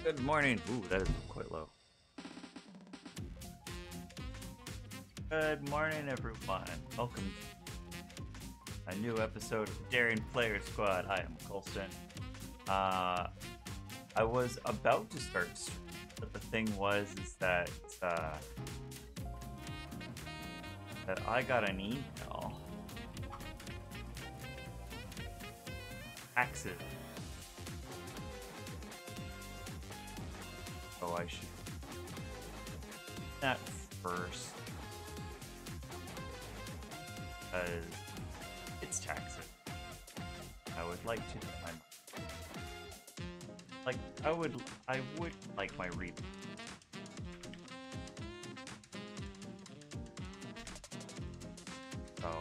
Good morning. Ooh, that is quite low. Good morning, everyone. Welcome to a new episode of Daring Player Squad. I am Colston. I was about to start, but the thing was that I got an email. Taxes. So I should do that first. Because it's taxes. I would like to know my I would like my rebate. So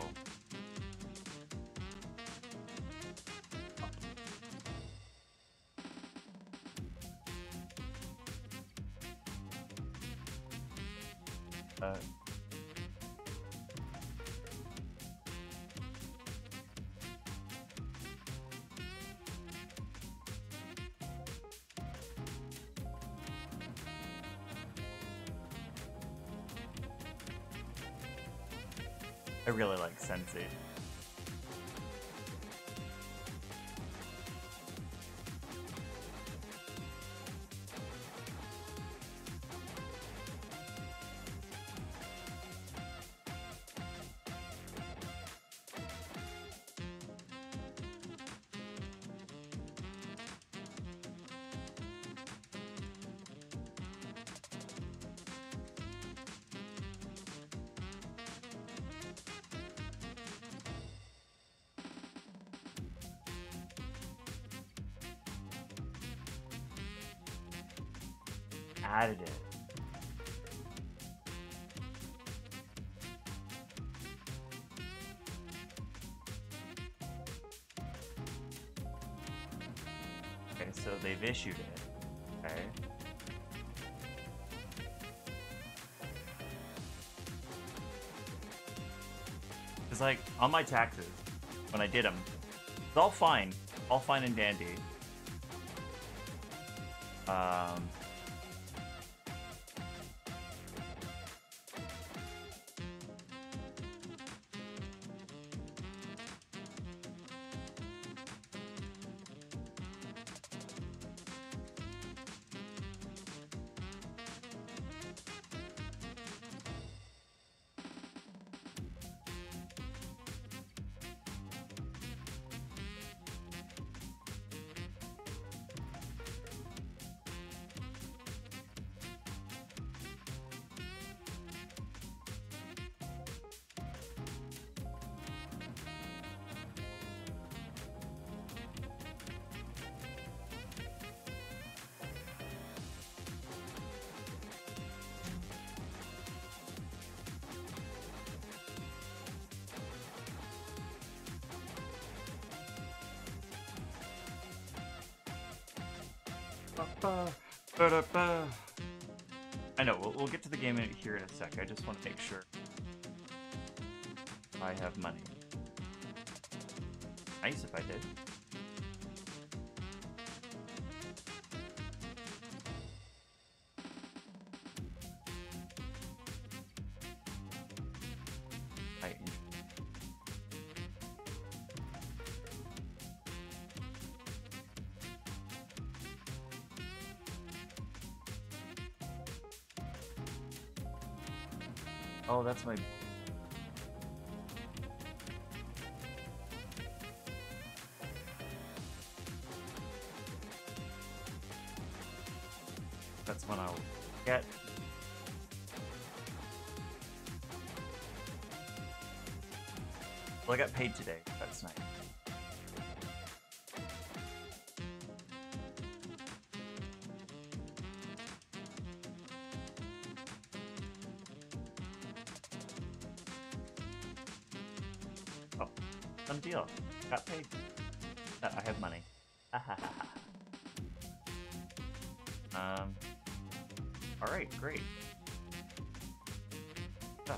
I really like Sensei. Added it. Okay, so they've issued it. Okay. It's like on my taxes when I did them, it's all fine and dandy. I know, we'll get to the game here in a sec. I just want to make sure I have money. Nice if I did. Oh, that's my... That's when I'll get... Well, I got paid today. That's nice. Done deal. Got paid. I have money. Alright, great. Oh.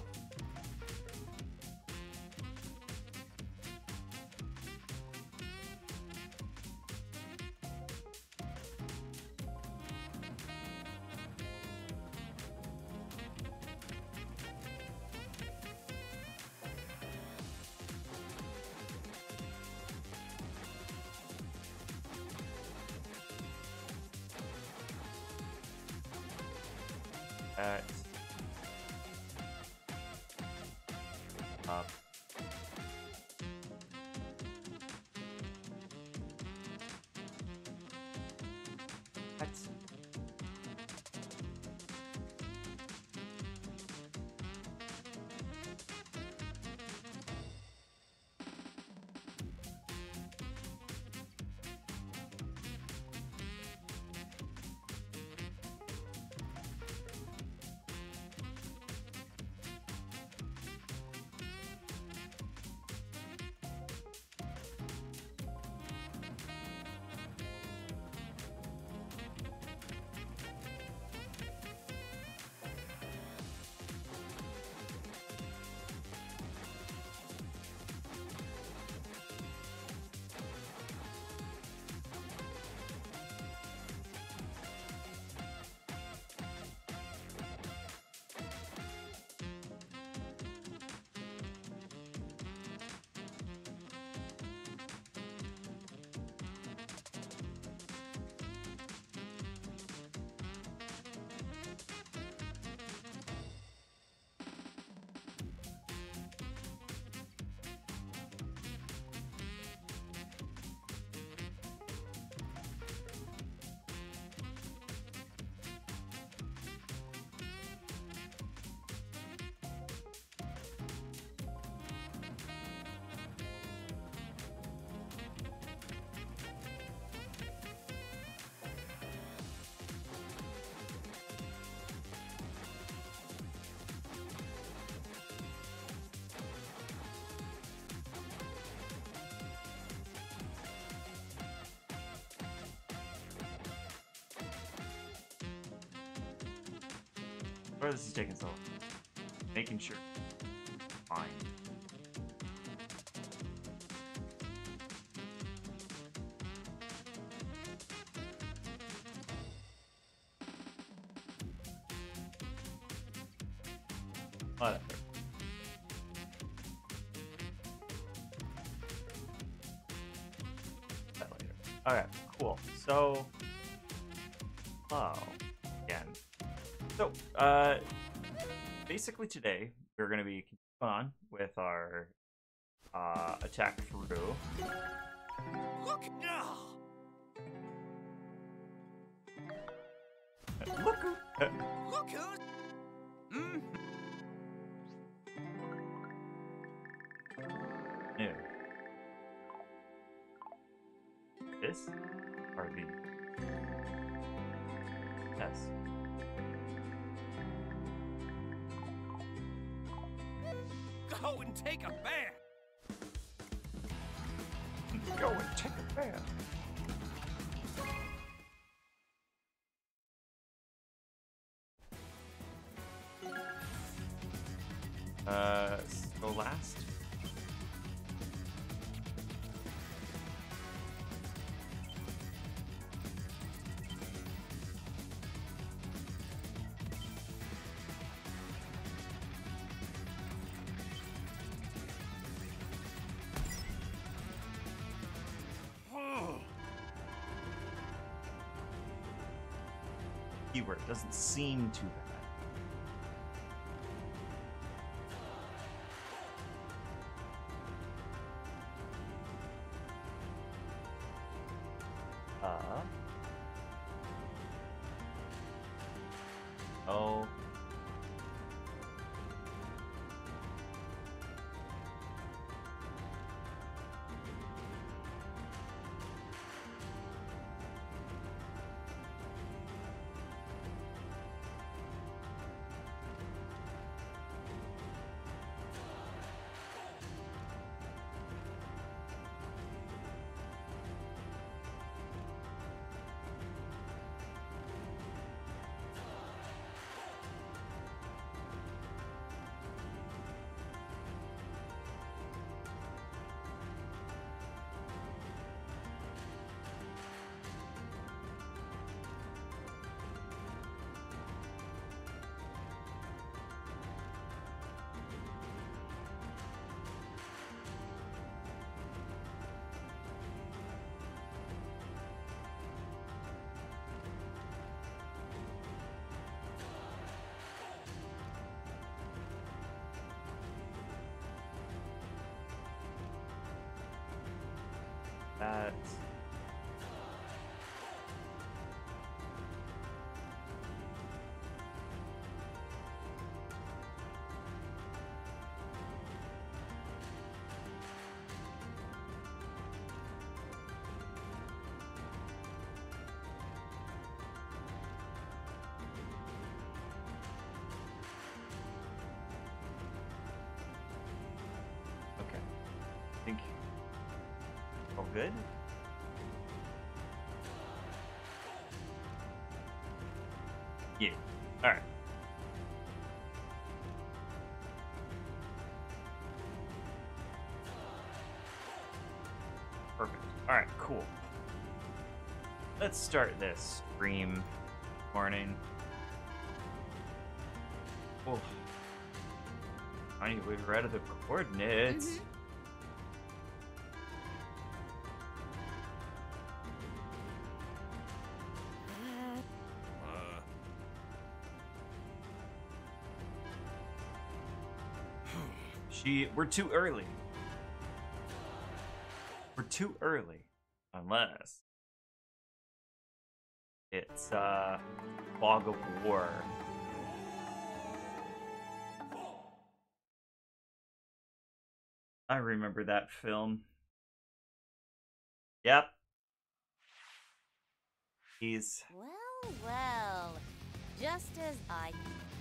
That. Up. That's. Where this is taking so long? Making sure. Fine. Whatever. That later. Okay, cool. So, oh, again. So, basically today we're going to be continuing on with our attack through. Look now! Look who! Look who's... New. This? RV. Yes. Go and take a bath! Go and take a bath. So last. Keyword doesn't seem too bad. Oh. that. Okay. I think all good. Yeah. All right. Perfect. All right. Cool. Let's start this stream morning. Oh, honey, we've read the coordinates. We're too early. We're too early. Unless it's Fog of War. I remember that film. Yep. He's Well, just as I...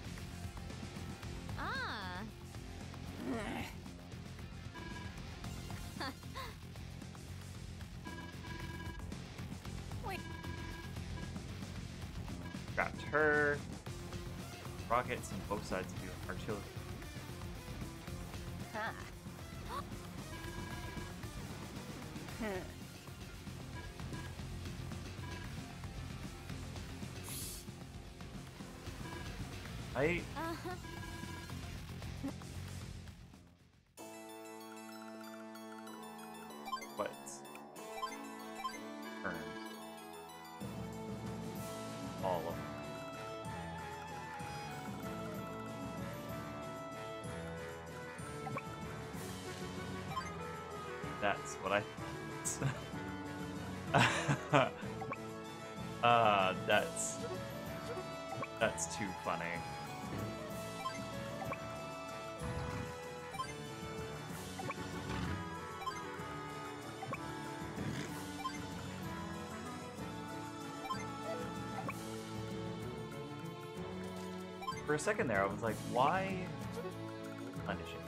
Ah. Wait. got her. Rockets on both sides of your artillery. Huh. Uh-huh. What? Turns. All of them. That's what I that's too funny. For a second there, I was like, why punish it?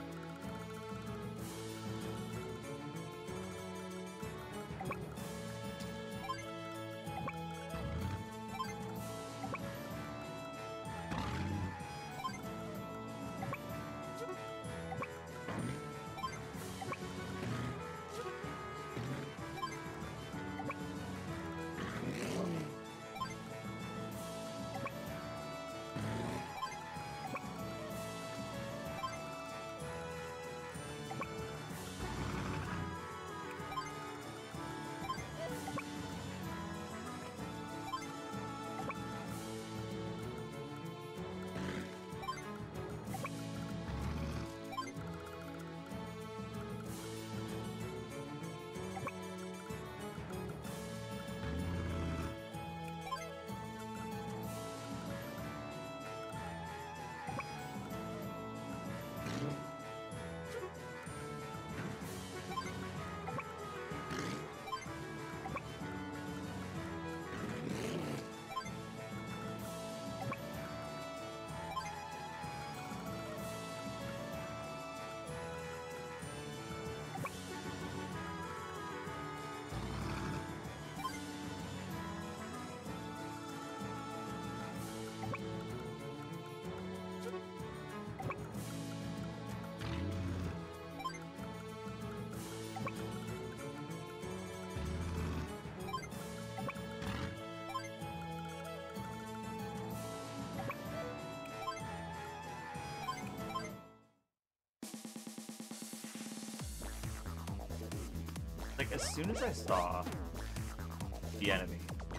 Like, as soon as I saw the enemy,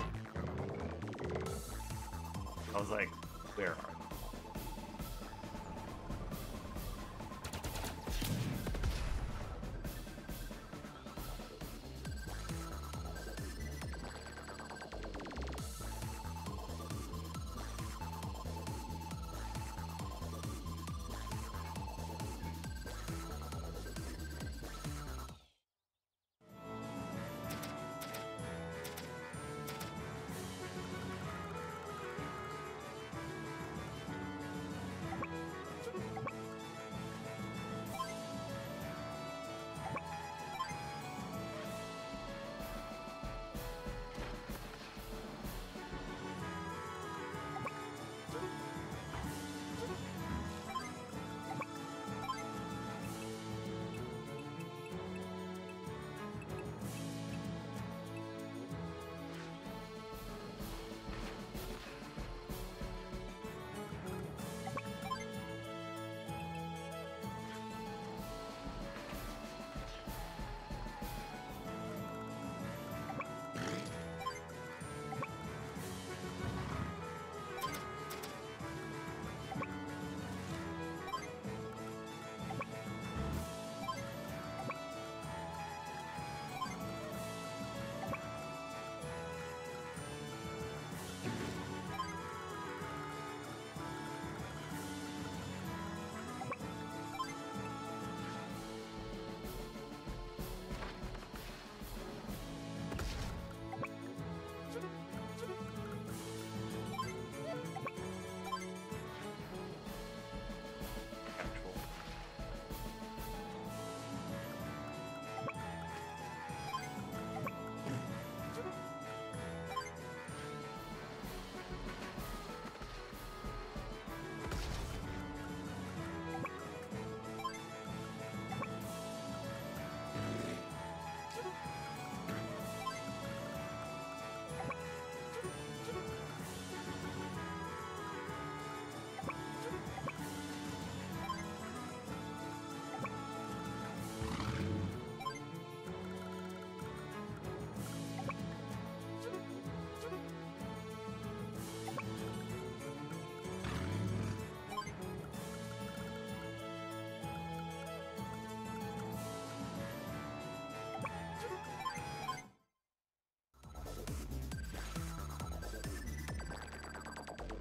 I was like, where are they?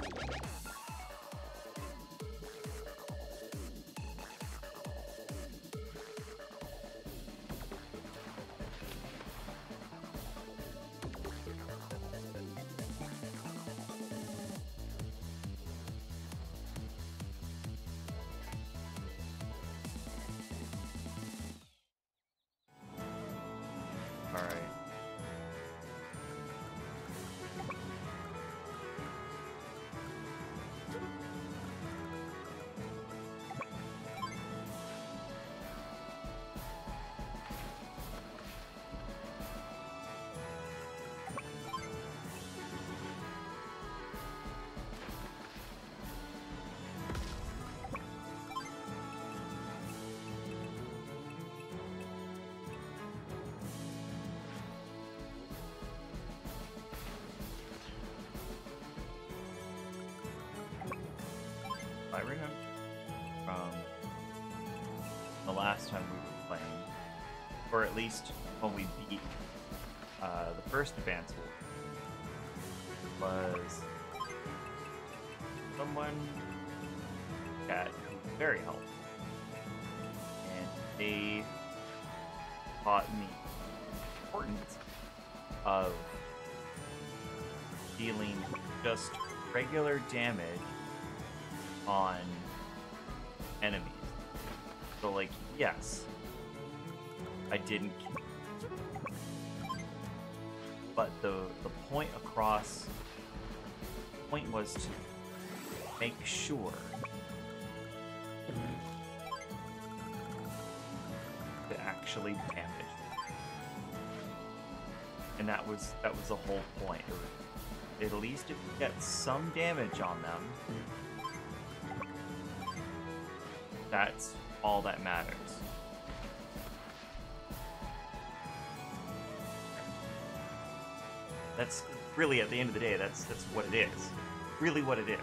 Alright. I remember from the last time we were playing, or at least when we beat the first advance was someone that was very helpful, and they taught me the importance of dealing just regular damage on enemies. So, like, yes, I didn't kill, but the point across, the point was to make sure to actually damage them. And that was the whole point. At least if you get some damage on them, that's all that matters. That's really, at the end of the day, that's what it is. Really what it is.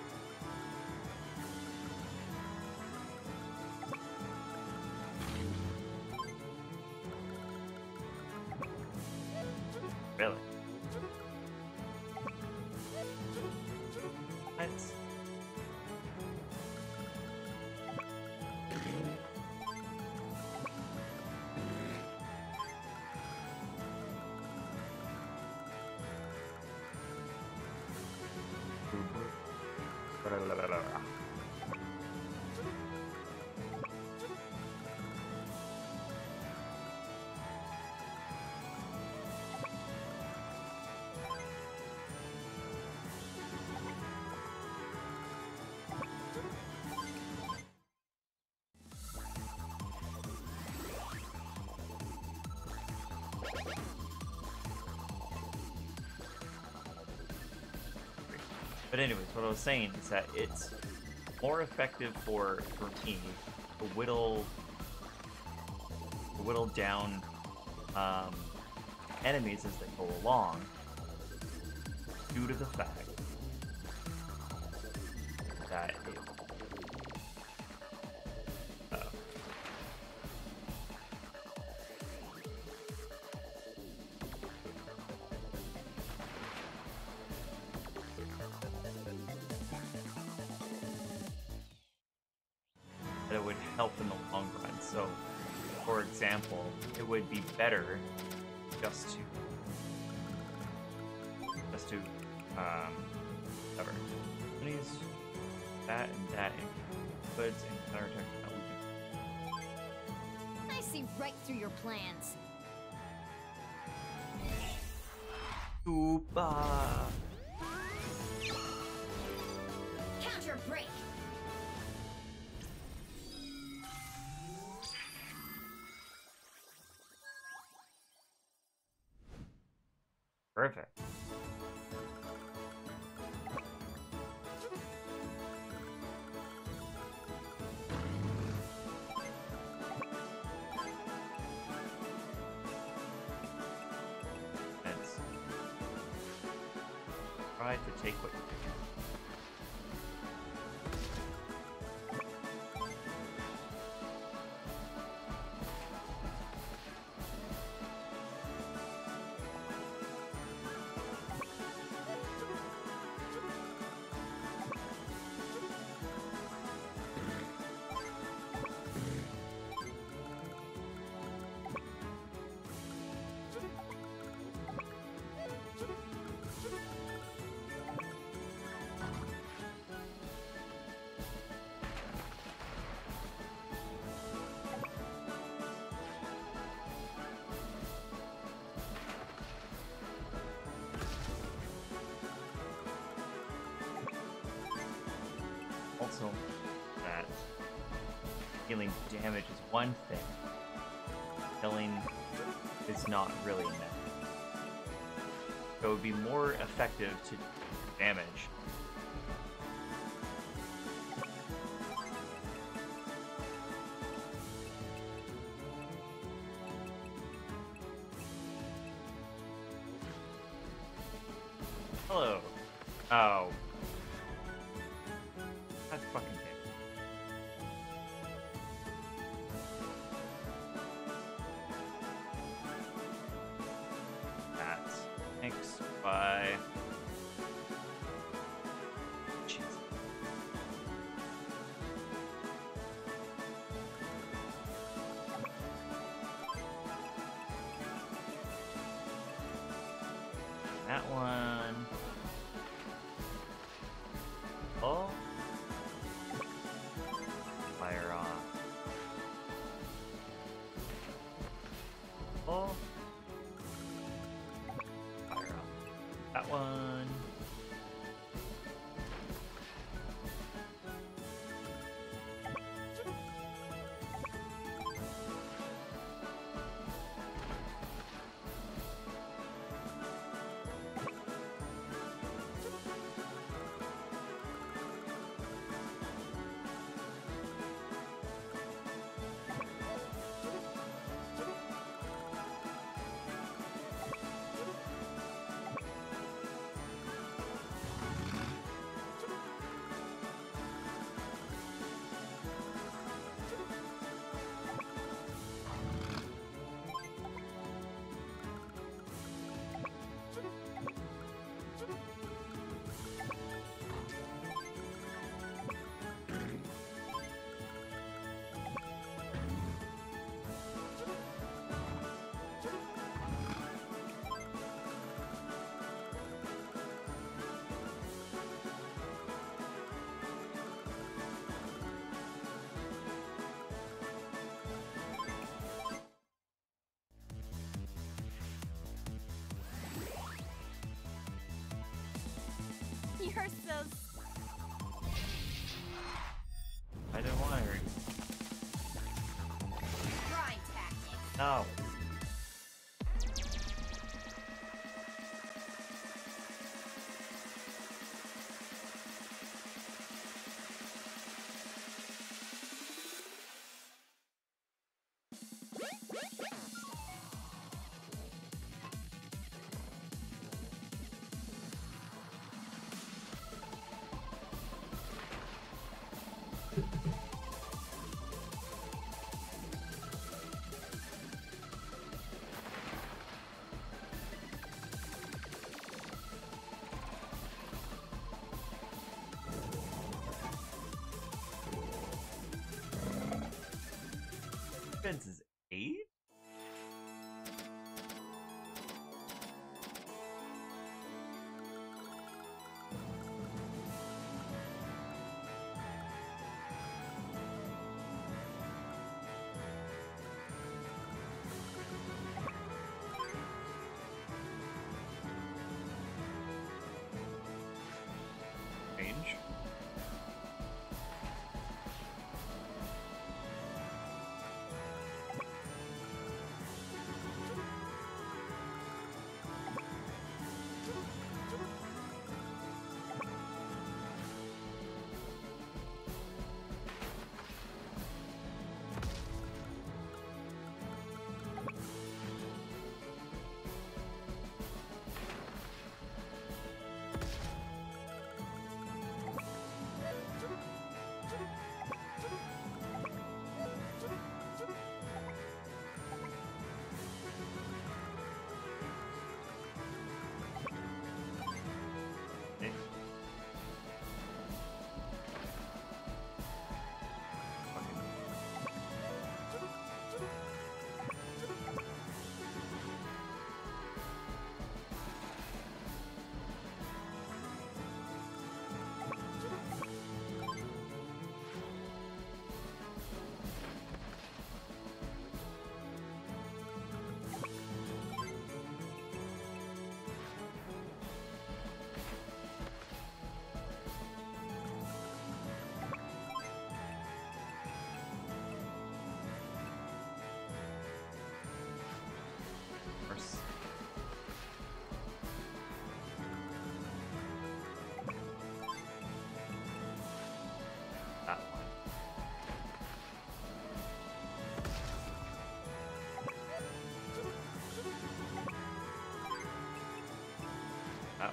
Really. That's... But anyways, what I was saying is that it's more effective for me to whittle down enemies as they go along, due to the fact that it would help in the long run. So, for example, it would be better just to whatever. Use that and that goods and counterattack. I see right through your plans. Koopa. Counter break. Perfect. Let's try to take what you can. so that healing damage is one thing. Killing is not really enough. So it would be more effective to do damage. Hello. Oh. That's fucking game. That's thanks. Bye. Jeez. That one. Oh. Fire off. Oh. Fire off. That one. You're so I didn't want to hurt you. prime tactics. No.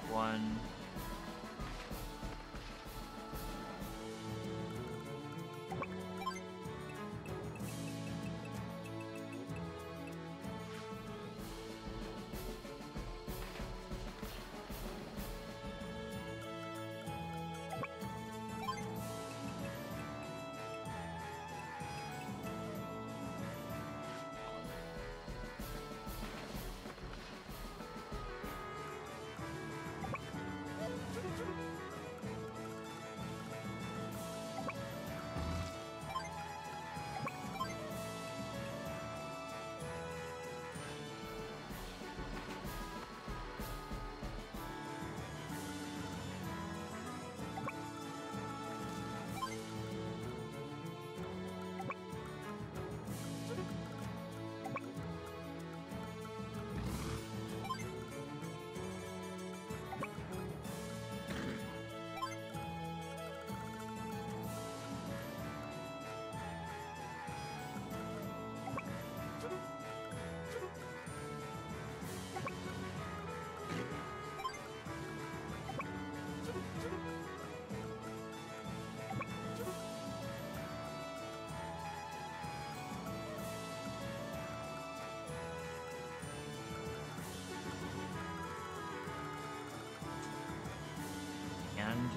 one. And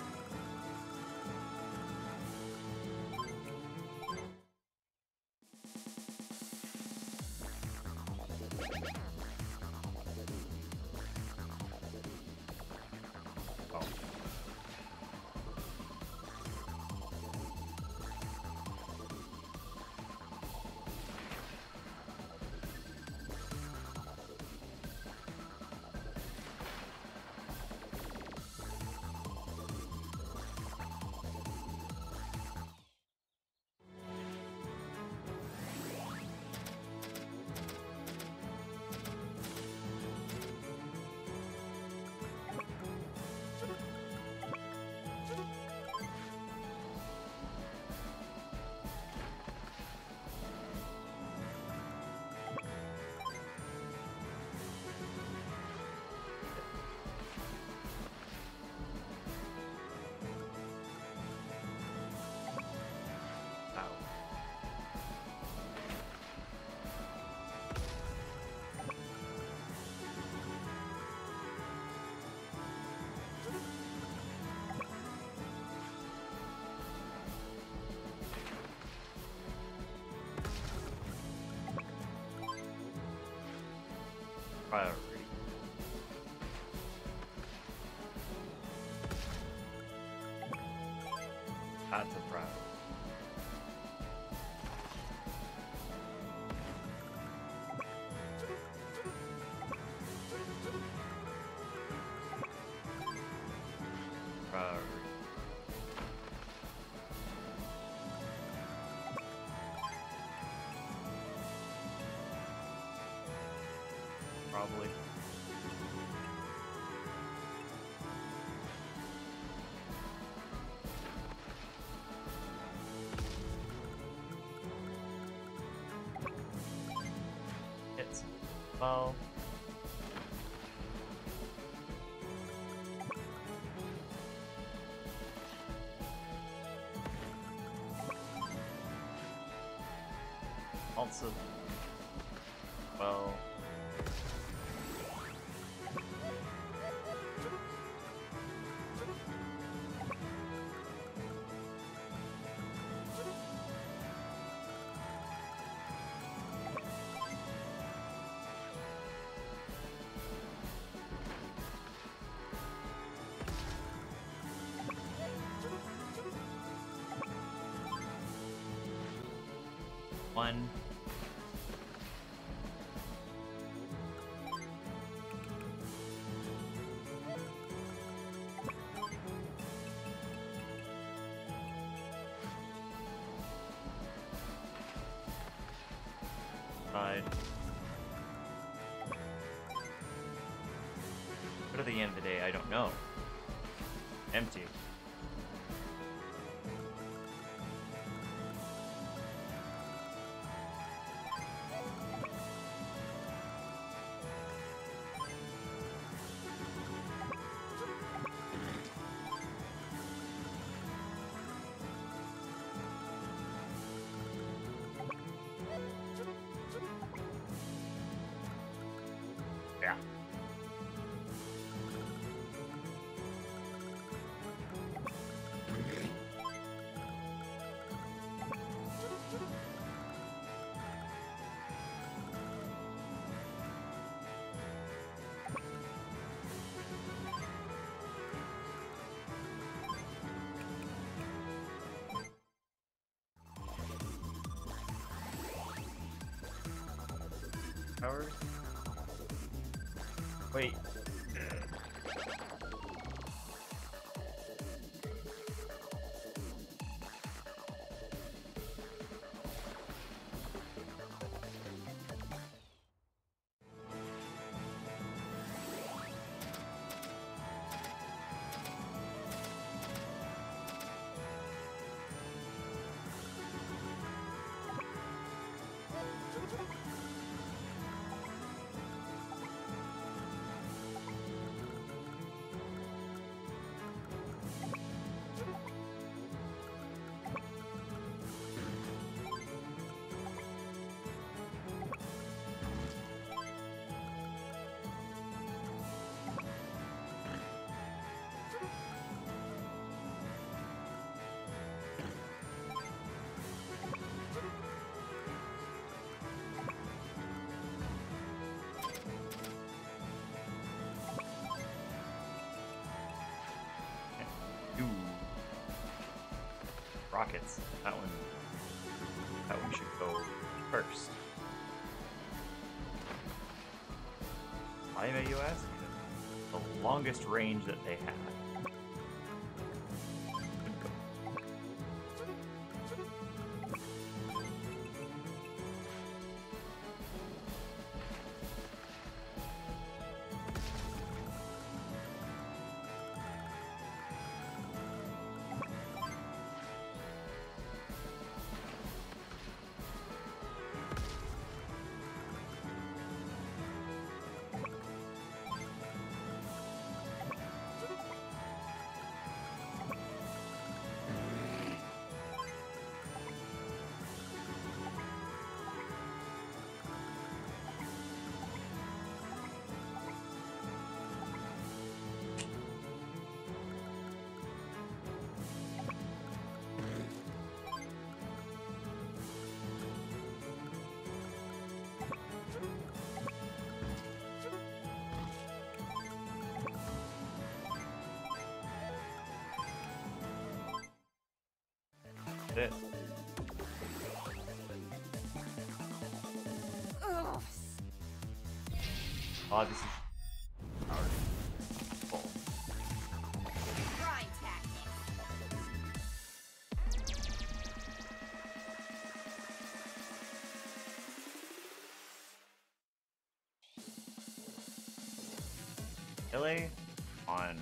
oh. Priority. That's a priority. Priority. Probably. Hits. Well. Also. Well. One. Side. But at the end of the day, I don't know. Empty. towers. Wait. Ooh. Rockets. That one should go first. Why may you ask? The longest range that they have. It. Ugh. Oh, this is already full. Grind tactics. Delay on.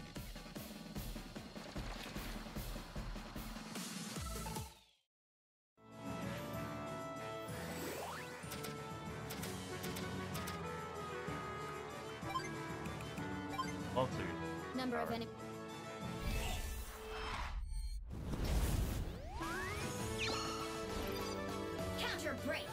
Number of enemies. Counter break.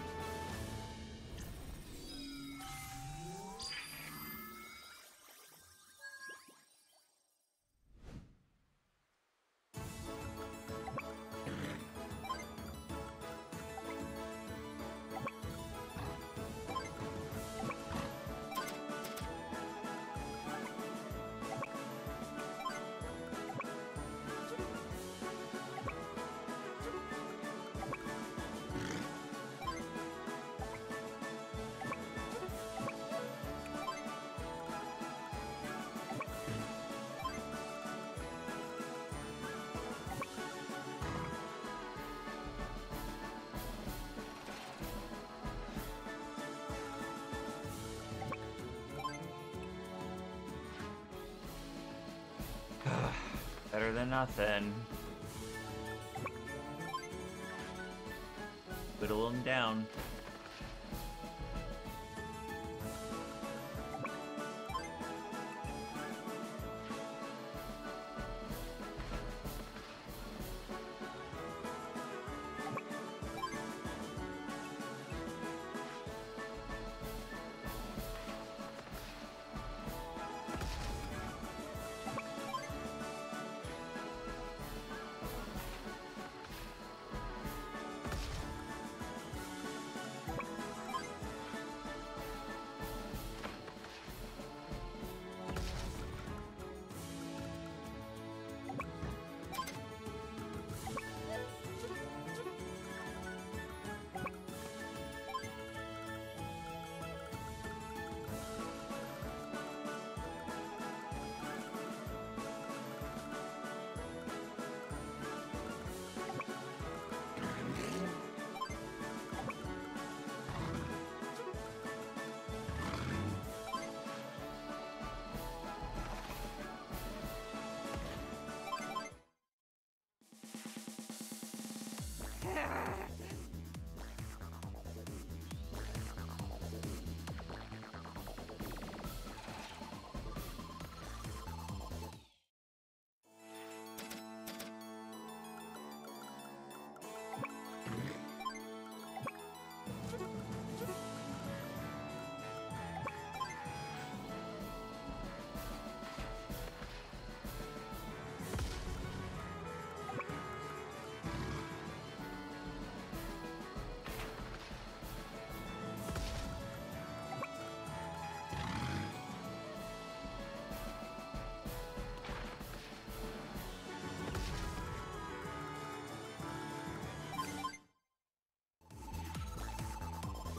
Better than nothing. Whittle them down.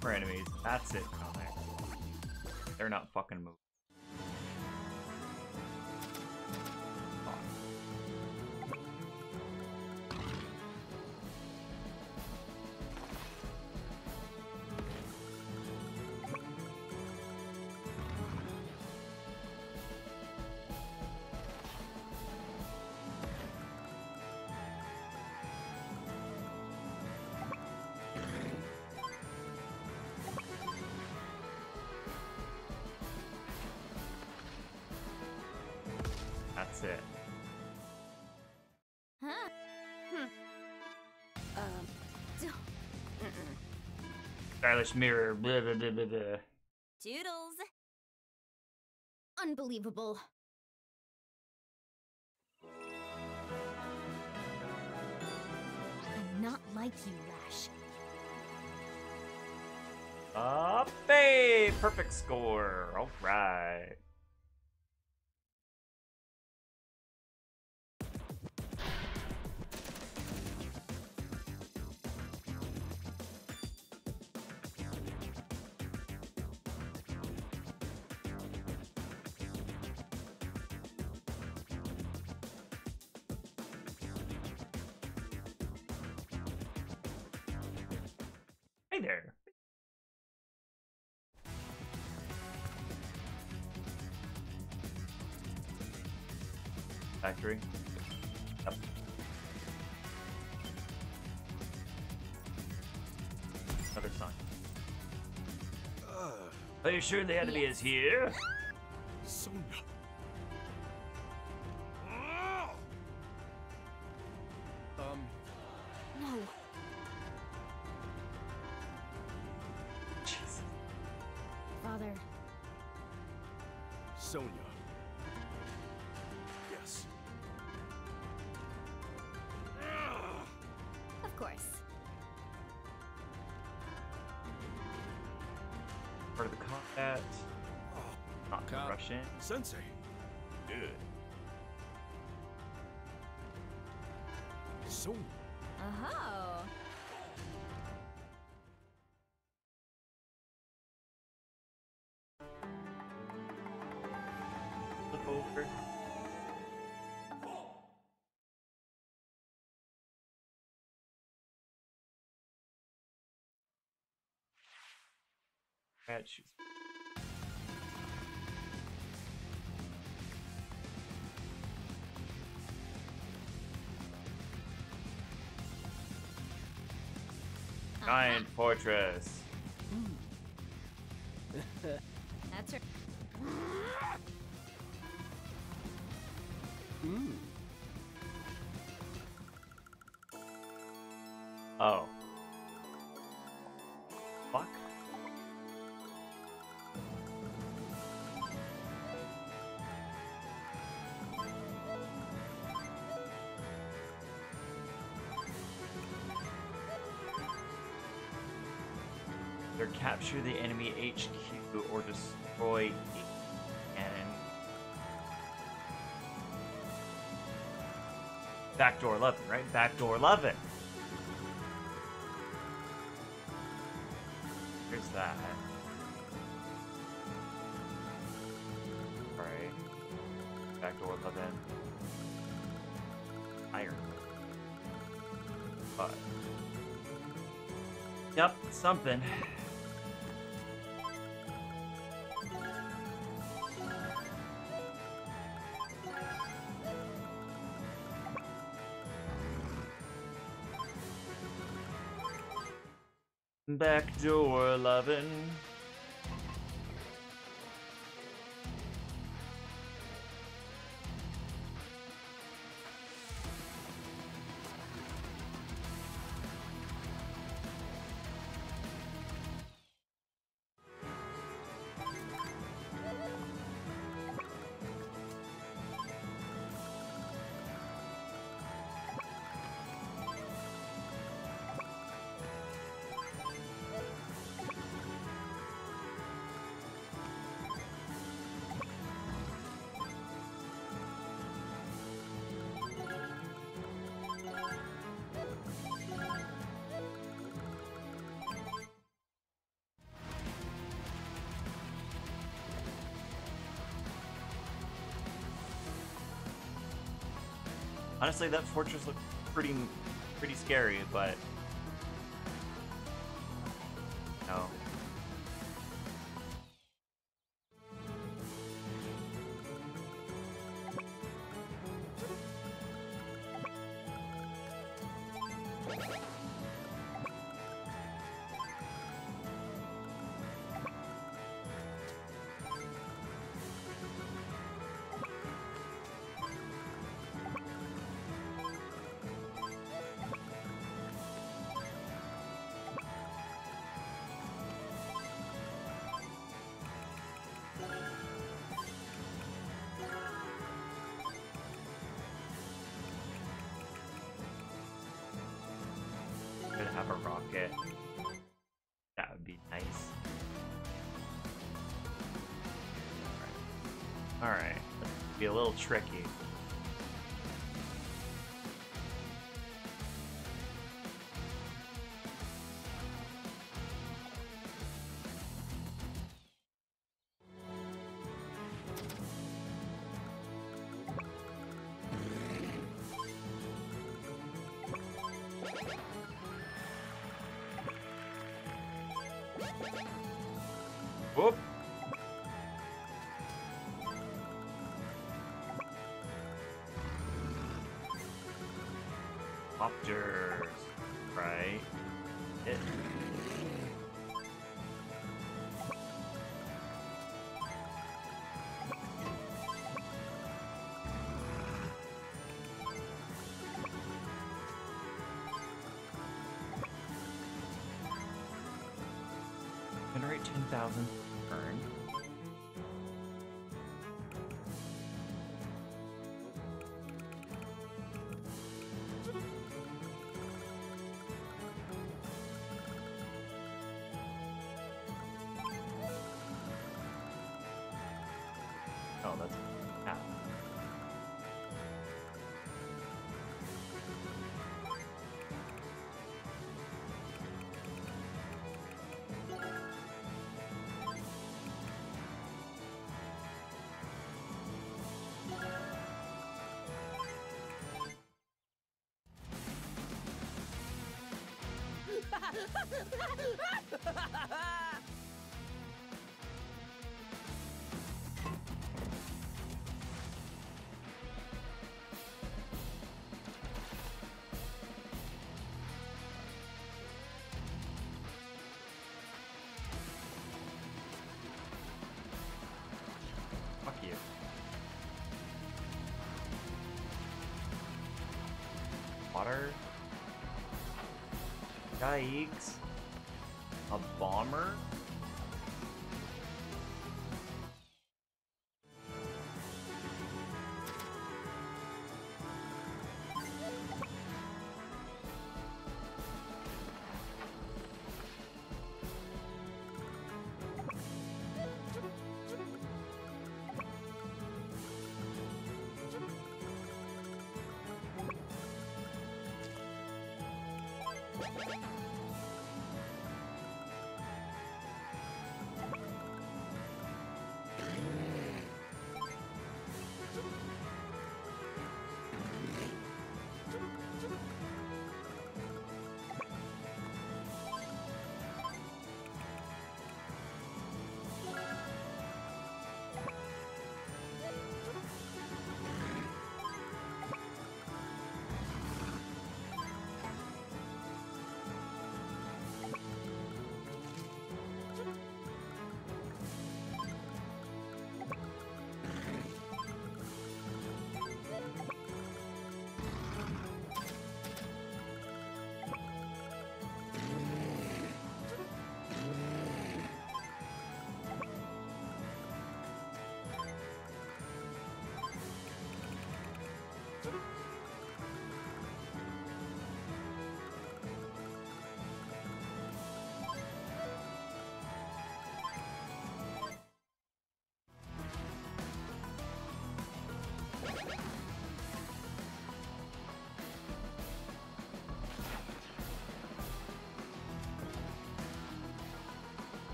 More enemies. That's it down there. They're not fucking moving. That's it. Huh? Don't- Stylish mirror. Blah, blah, blah, blah, blah. Doodles. Unbelievable. I'm not like you, Rash. Hey, perfect score. All right. Hey there. Factory. Yep. Another sign. Are you sure the enemy is here? Sonya. No. Jesus. Father, Sonya. Yes. of course. Part of the combat. Not to Cop. rush in. Sensei. Good. Sonya. Oh. Flip over. Shoes. Giant fortress. That's right. Oh. Fuck. Either capture the enemy HQ or destroy a cannon. Backdoor 11, right? Backdoor 11. Here's that. Alright. Backdoor 11. Iron. But. Yep, something. Backdoor 11. Honestly, that fortress looked pretty scary, but no. Could have a rocket. That would be nice. Alright. Be a little tricky. Whoop! Copters, right? It. Generate 10,000 per turn. Oh, that's half. Fuck you. Water. Yikes. A bomber?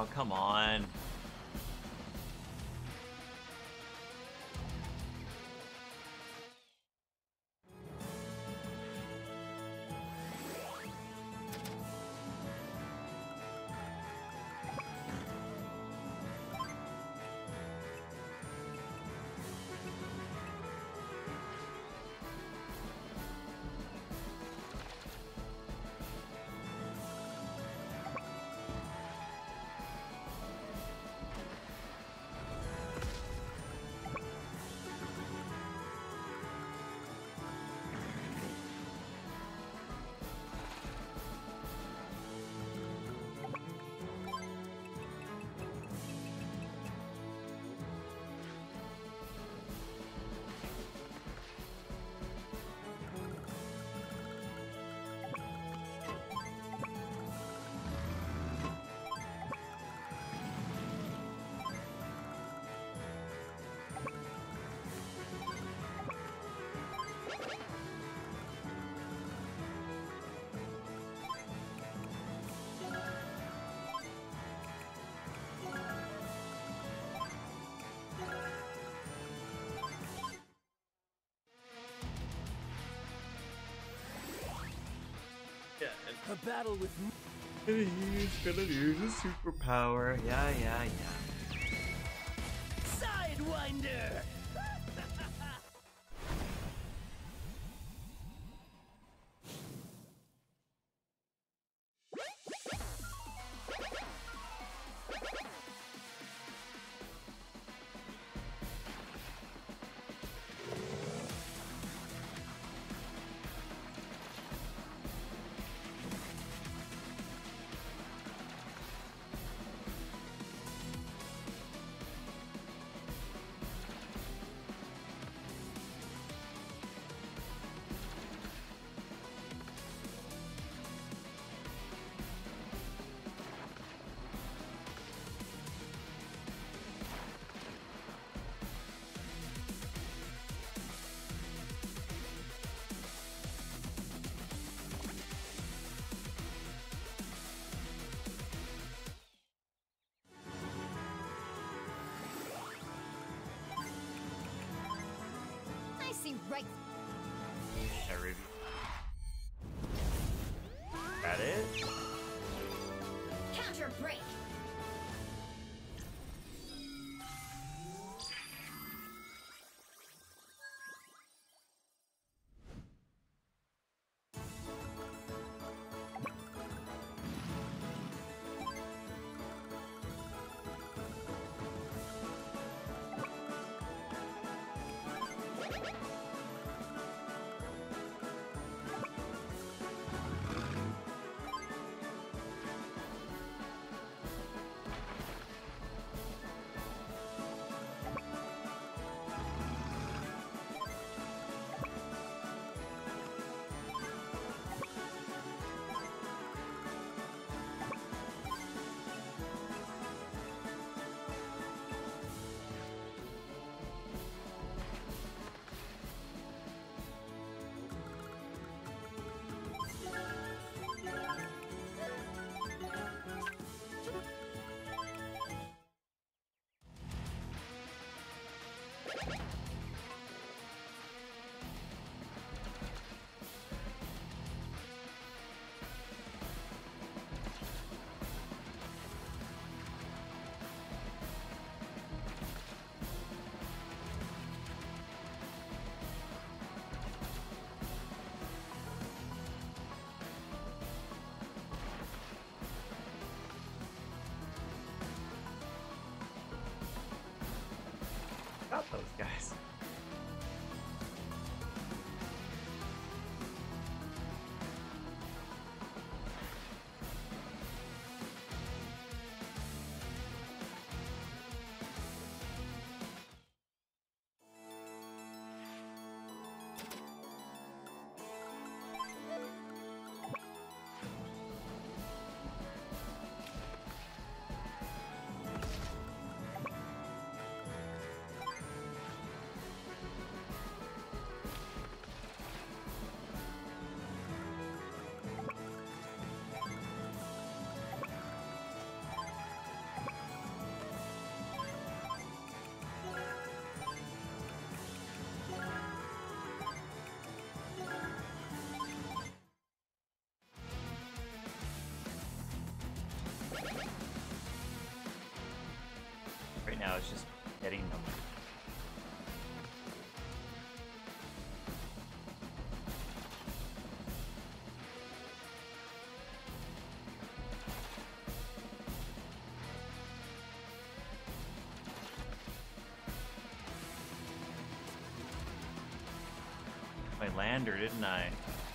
Oh, come on. A battle with He's gonna use a superpower. Yeah. Sidewinder! I see right. I review. That it? Counter break. Got those guys. now is just getting them. I landed, didn't I?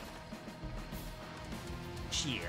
Shit.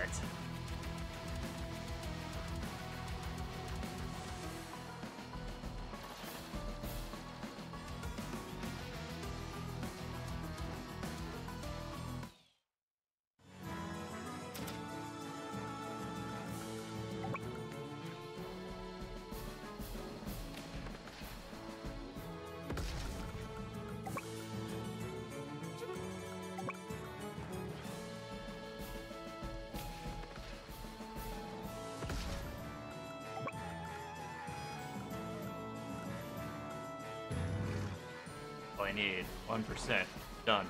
All I need, 1%. Done.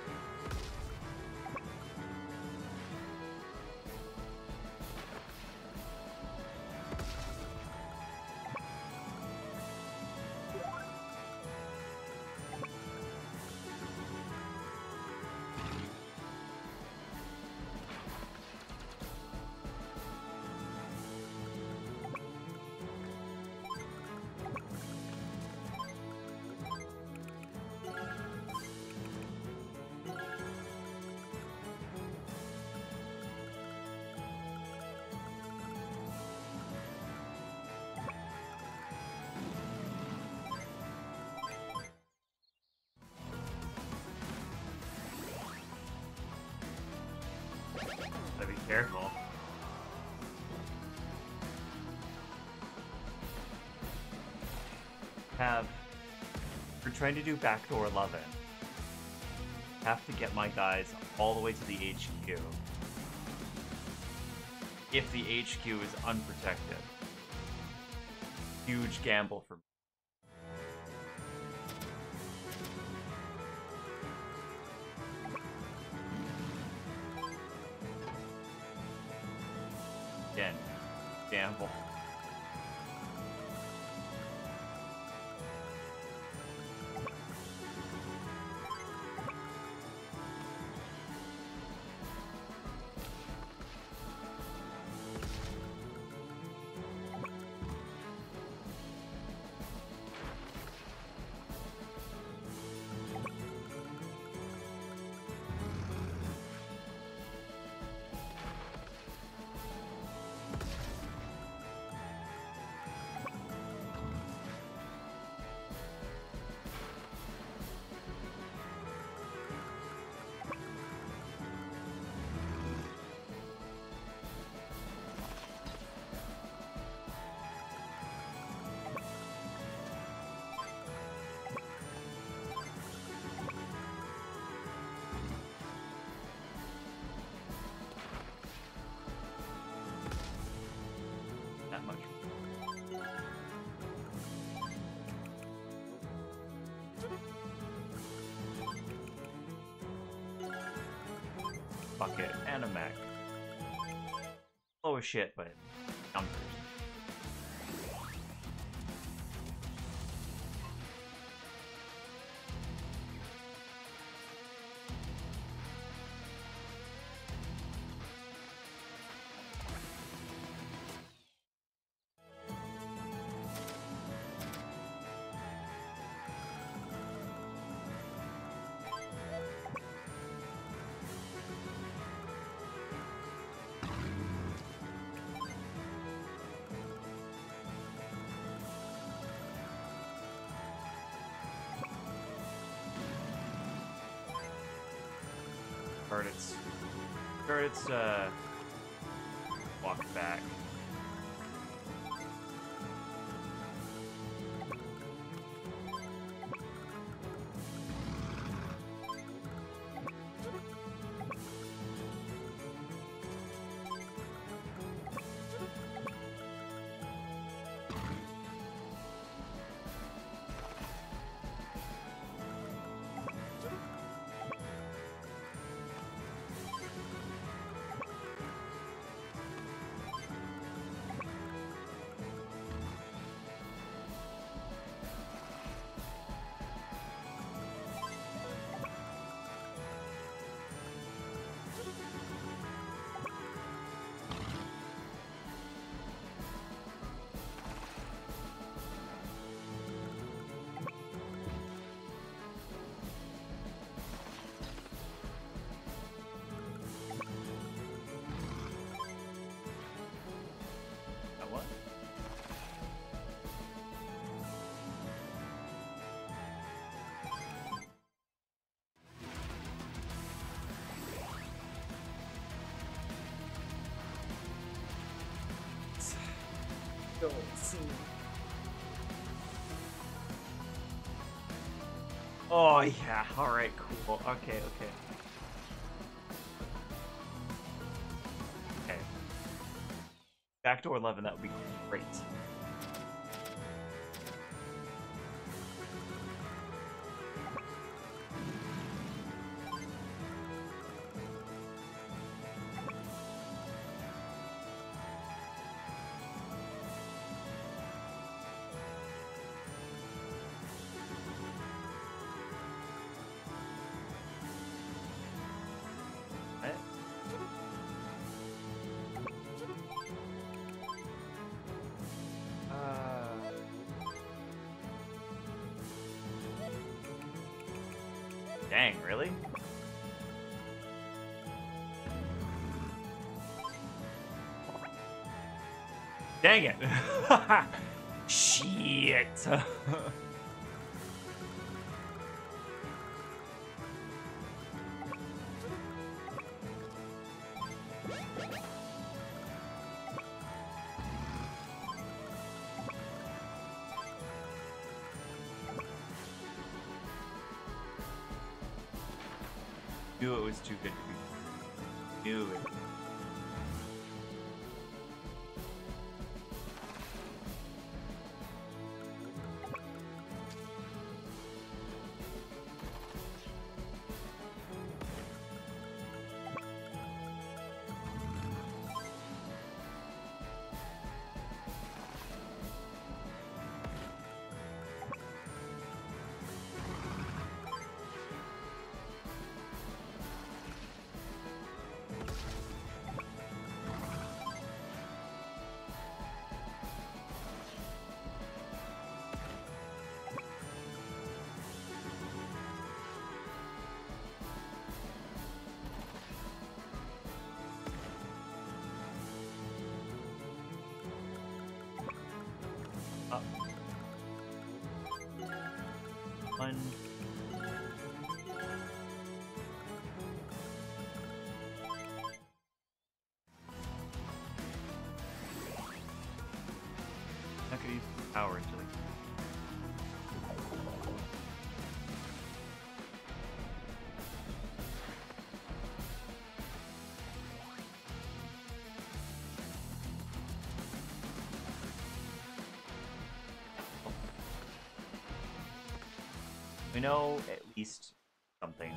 Gotta be careful. We're trying to do backdoor 11. Have to get my guys all the way to the HQ. If the HQ is unprotected. Huge gamble for me. Again, gamble. That much. Bucket and a mech. Slow as shit, but numbers. Turrets, walk back. Gold soon. Oh yeah, alright, cool. Okay. Okay. Back to 11, that would be great. Dang, really? Dang it! Shit! Knew it was too good to be. Knew it. Up. One. Not gonna use power until we know at least something.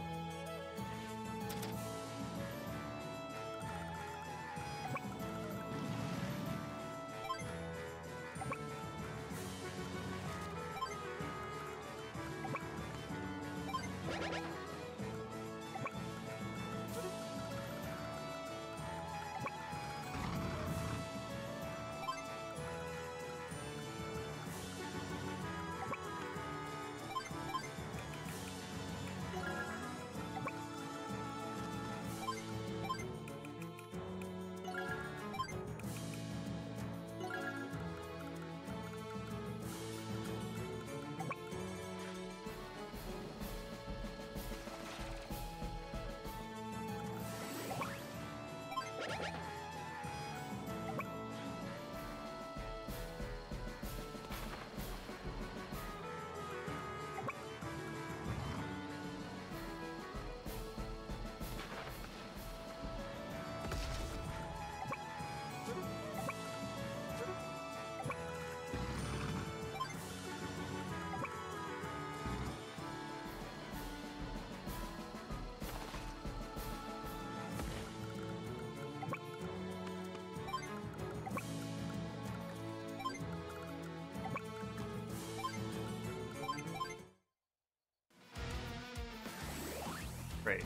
Great.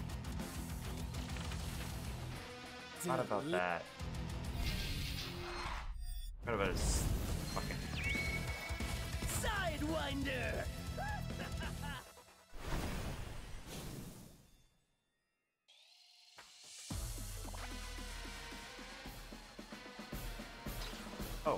Thought about that. What about his fucking Sidewinder! oh.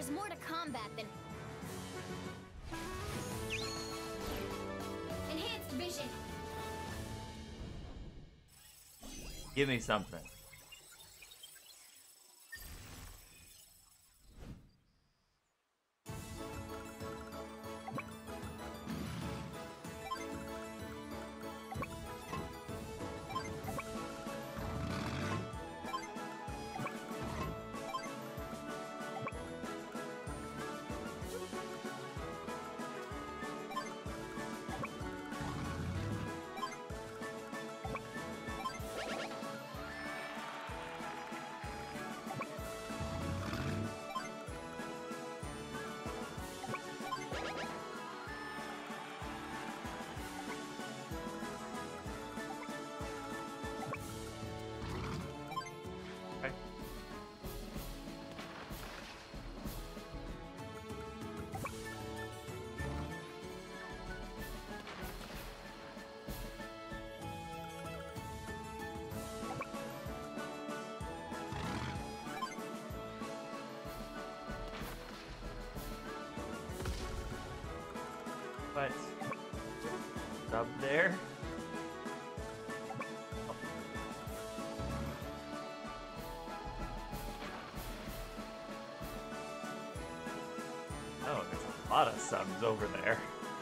There's more to combat than... Enhanced vision! Give me something. But up there. Oh, there's a lot of subs over there.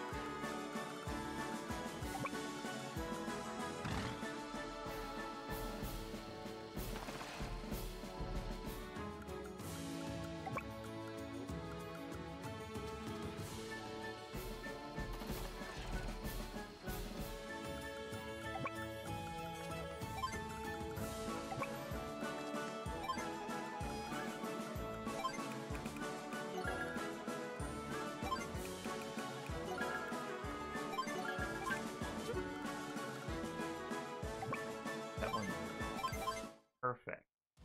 Perfect.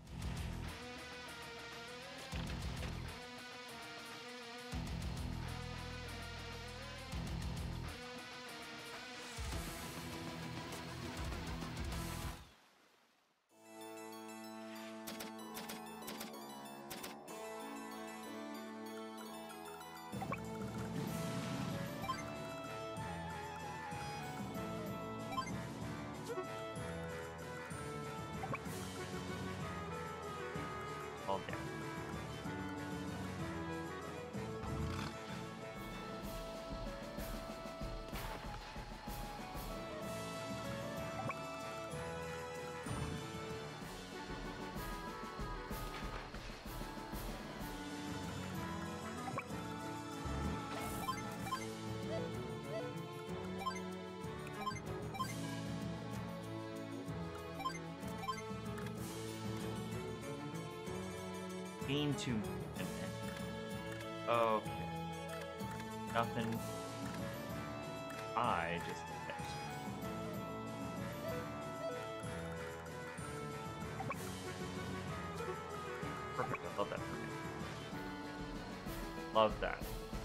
All down. Being too okay. Nothing. I just fixed. Perfect. I love that for me. Love that.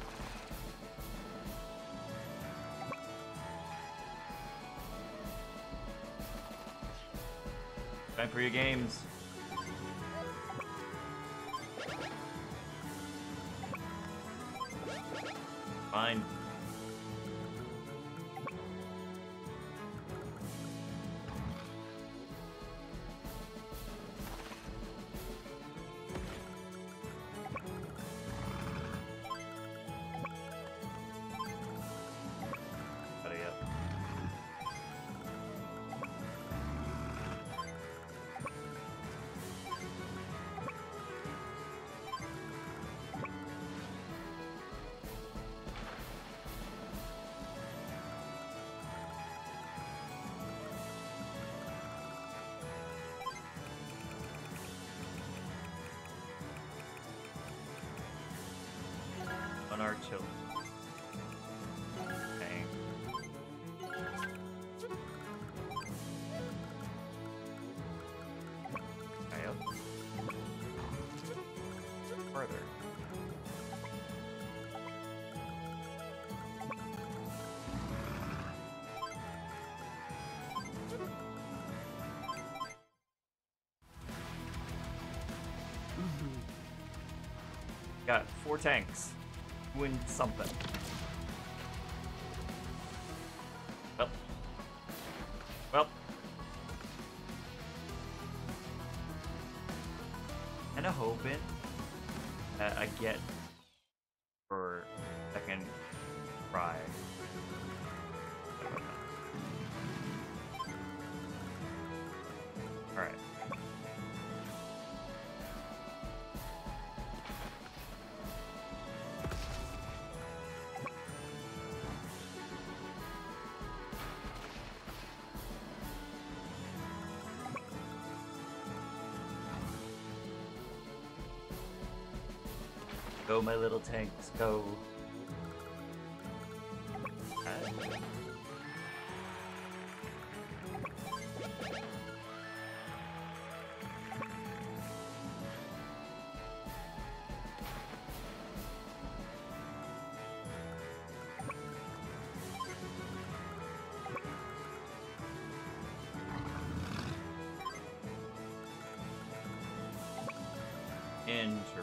Time for your games. Fine. Buddy up. On our children. Dang. Okay, up. Further. Got 4 tanks. Doing something. Well. Well. Kinda hoping that I get for second try. Alright. Go, my little tanks, go. Interesting.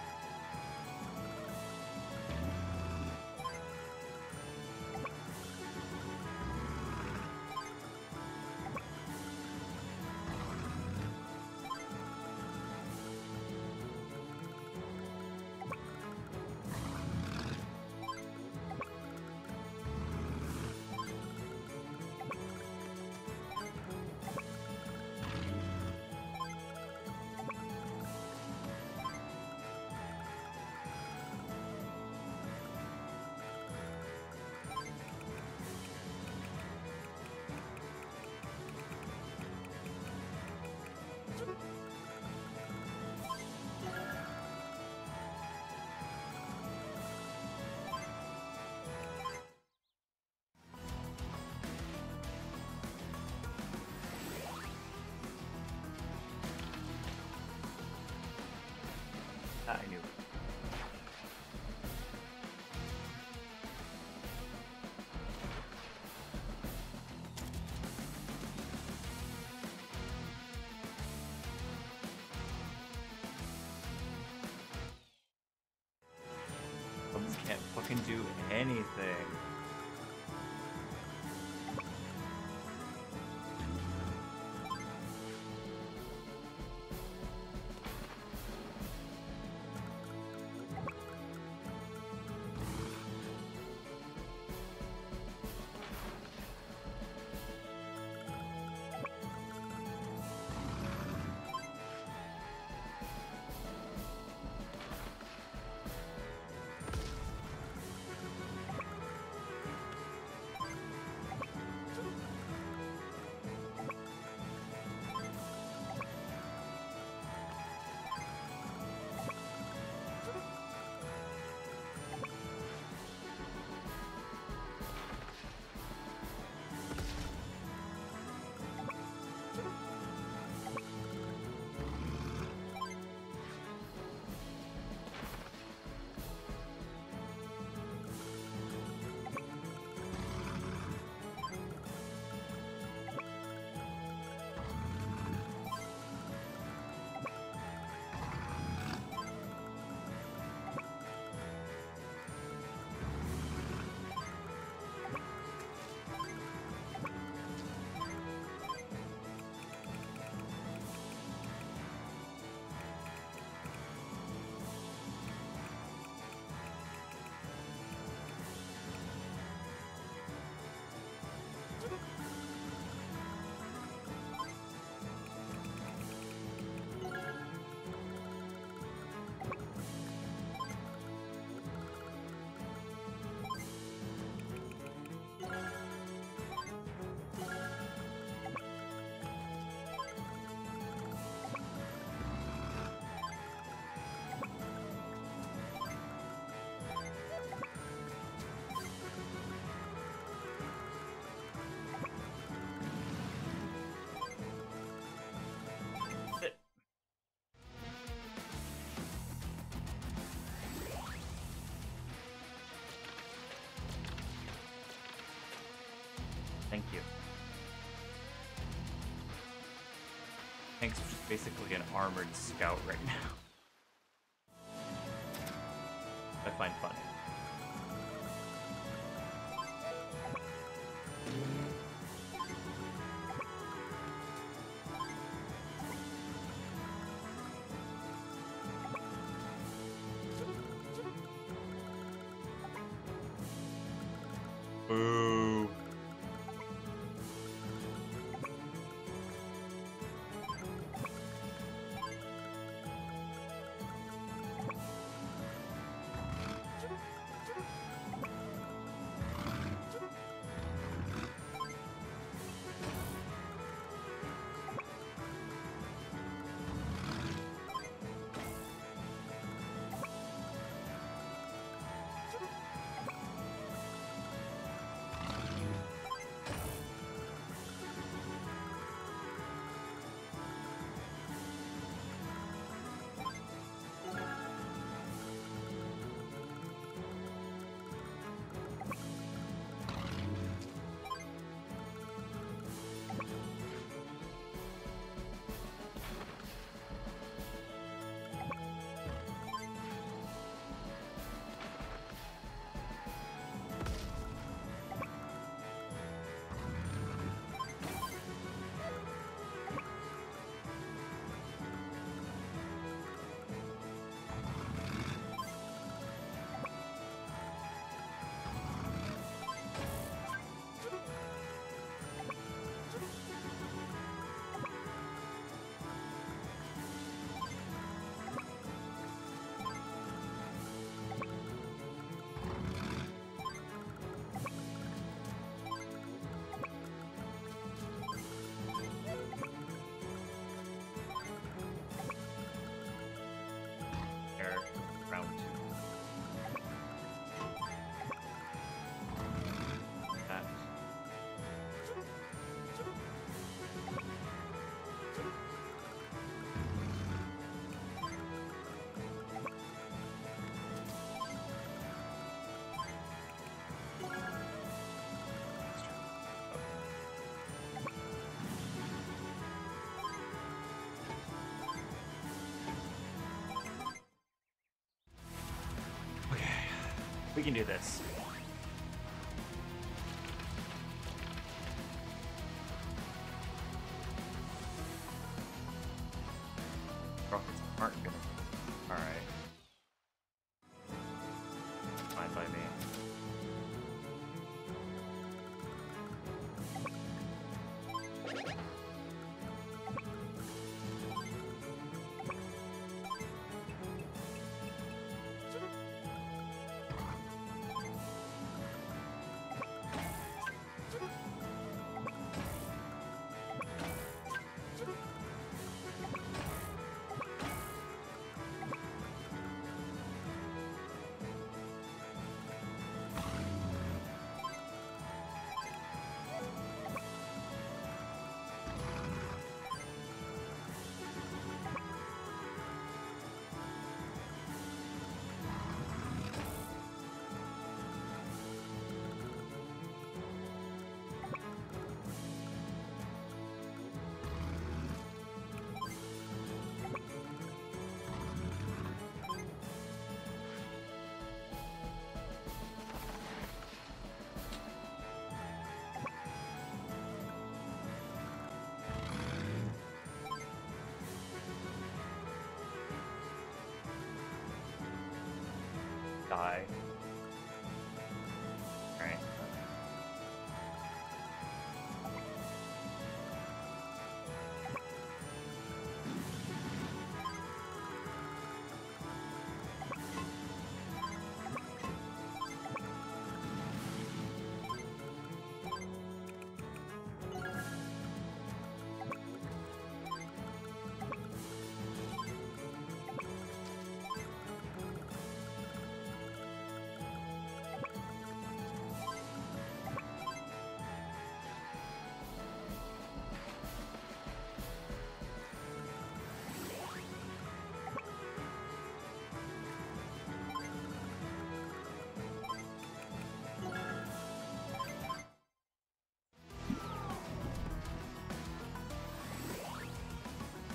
I knew it. Thumbs can't fucking do anything. Thank you. Hank's just basically an armored scout right now. find funny. Boo. Round 2. That. Okay, we can do this. Rockets aren't gonna. Alright. Fine by me. Die. Alright.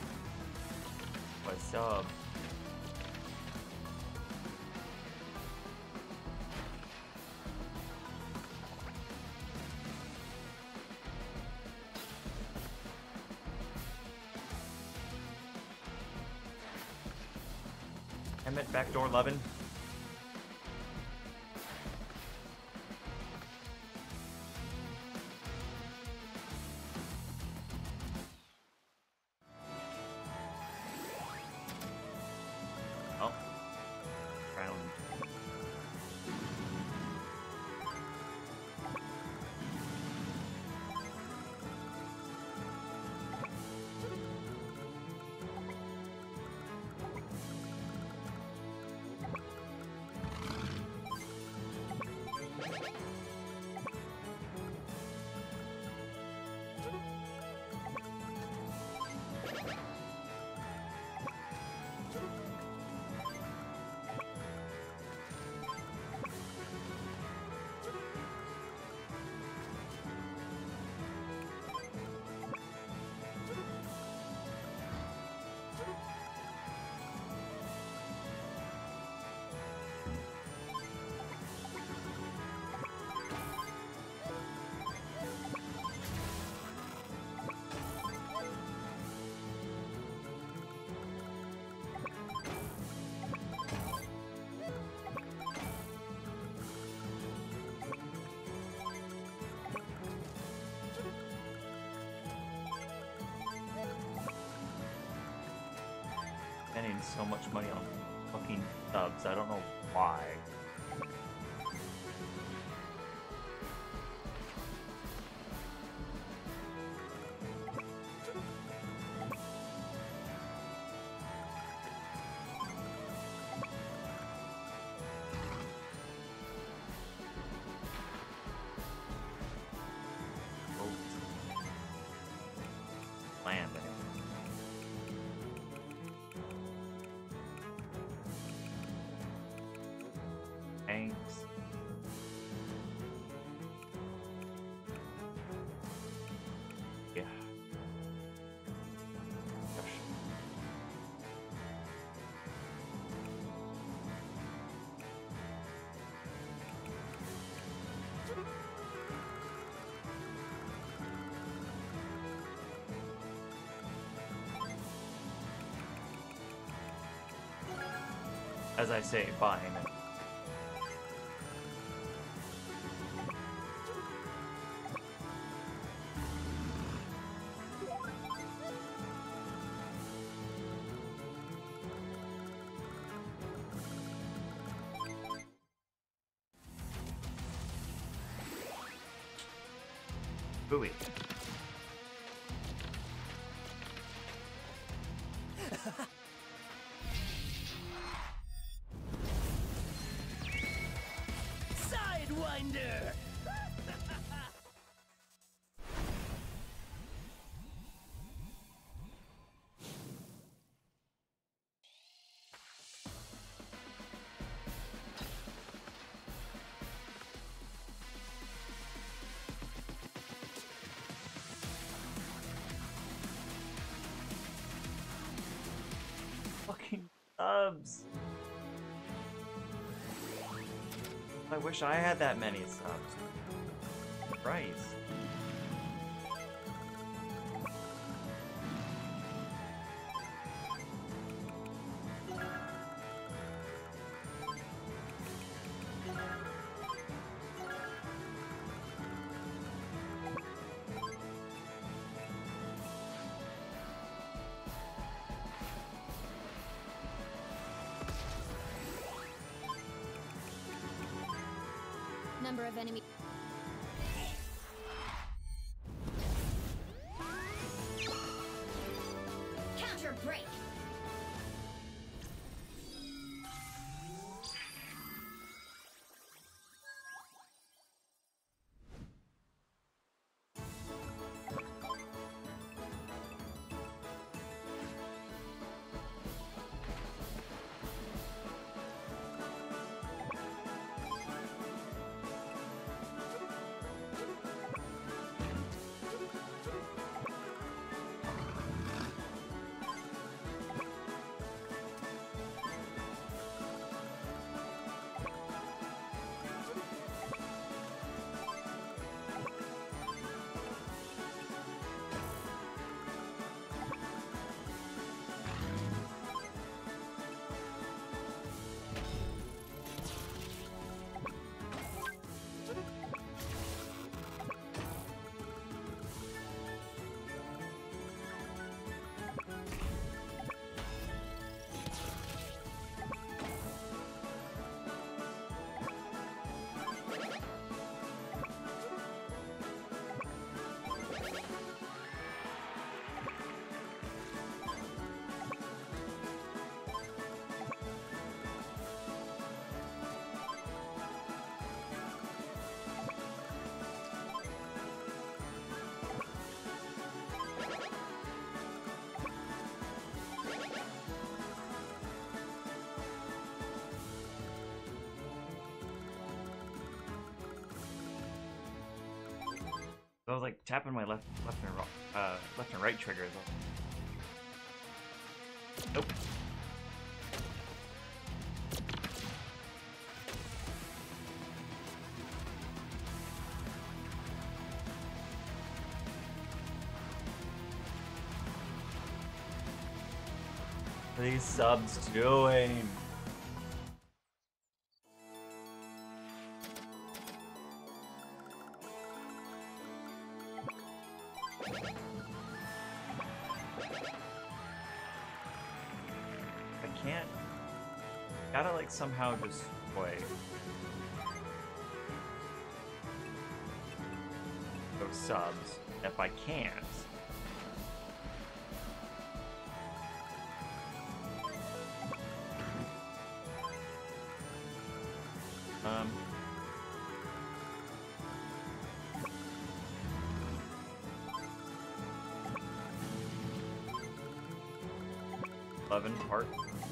What's up? Damn it, backdoor lovin'. Oh. Round. Spending so much money on fucking subs. I don't know why. Land. Thanks. Yeah. Gosh. As I say, buying it. Booey. Sidewinder! Fucking subs. I wish I had that many subs. Christ. Number of enemy. Counter break. I was like tapping my left and right triggers. Nope. What are these subs doing? I can't. Gotta like somehow destroy those subs if I can't. Part.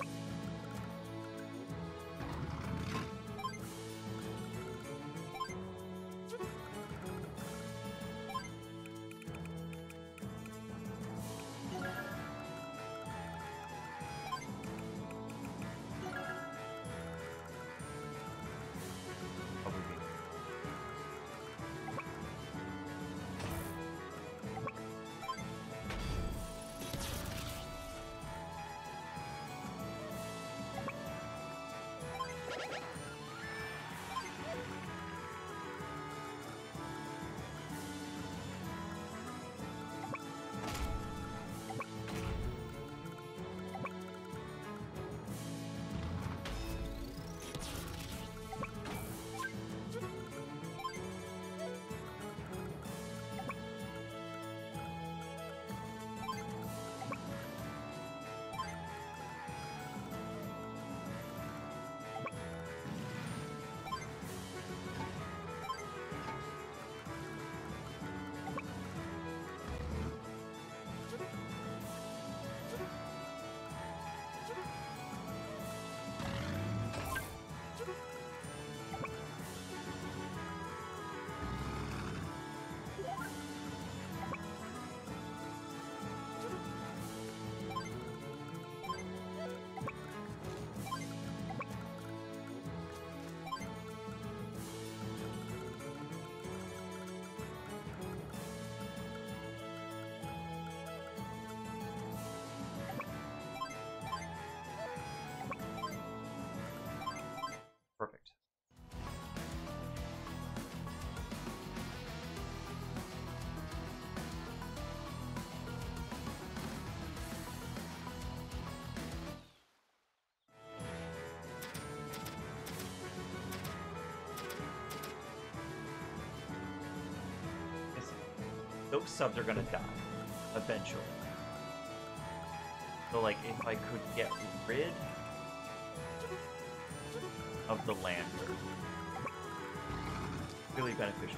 Perfect. Those subs are gonna die eventually. So like if I could get rid of the lander, really beneficial.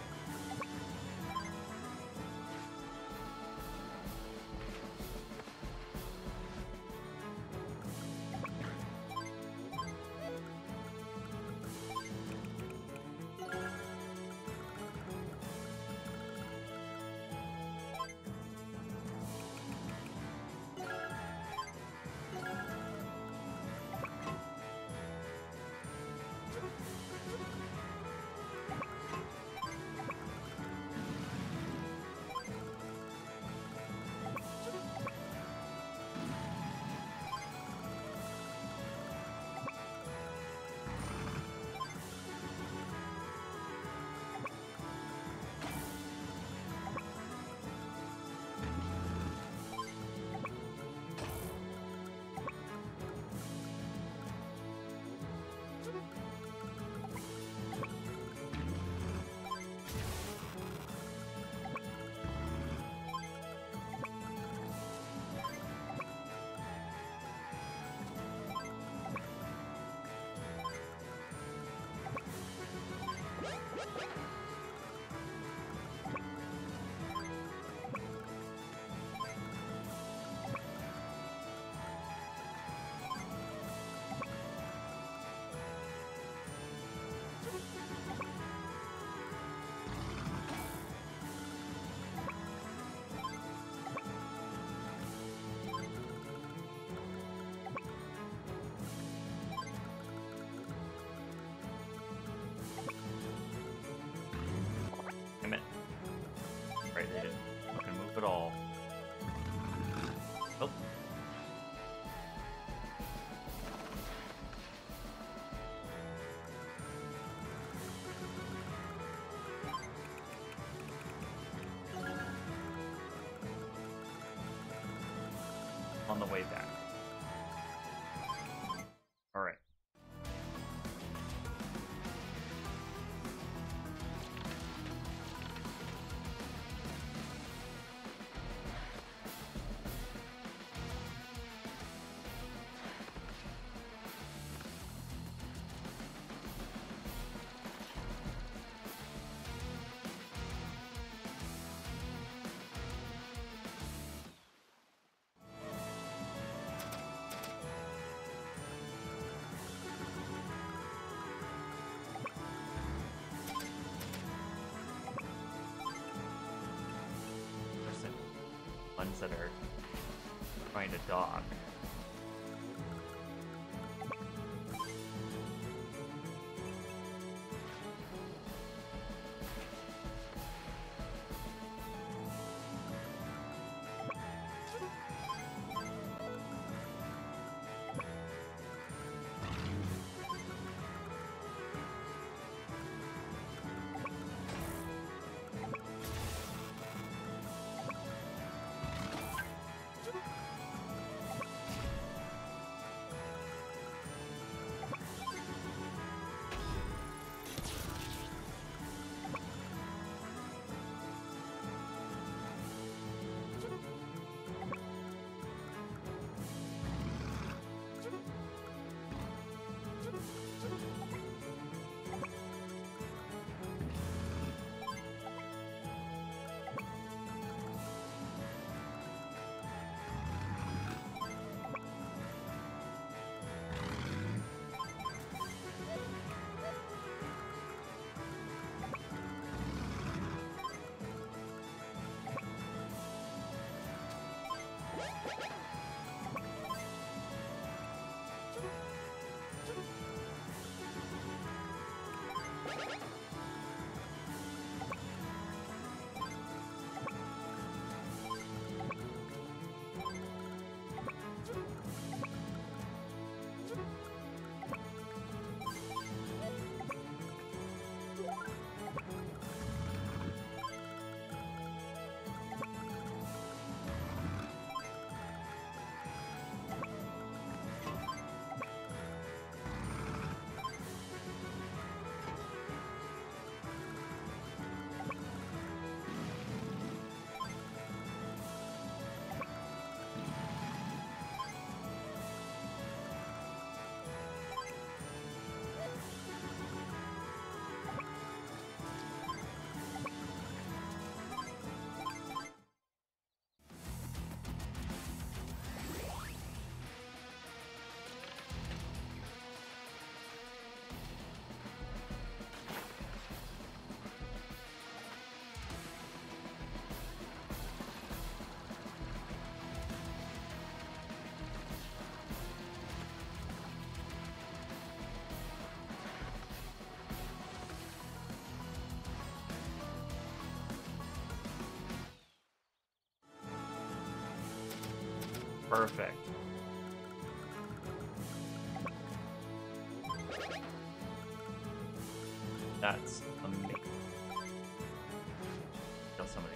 Right, they didn't fucking move at all. Oh. On the way back. All right. Ones that are trying to dock. Perfect. That's amazing. Kill somebody.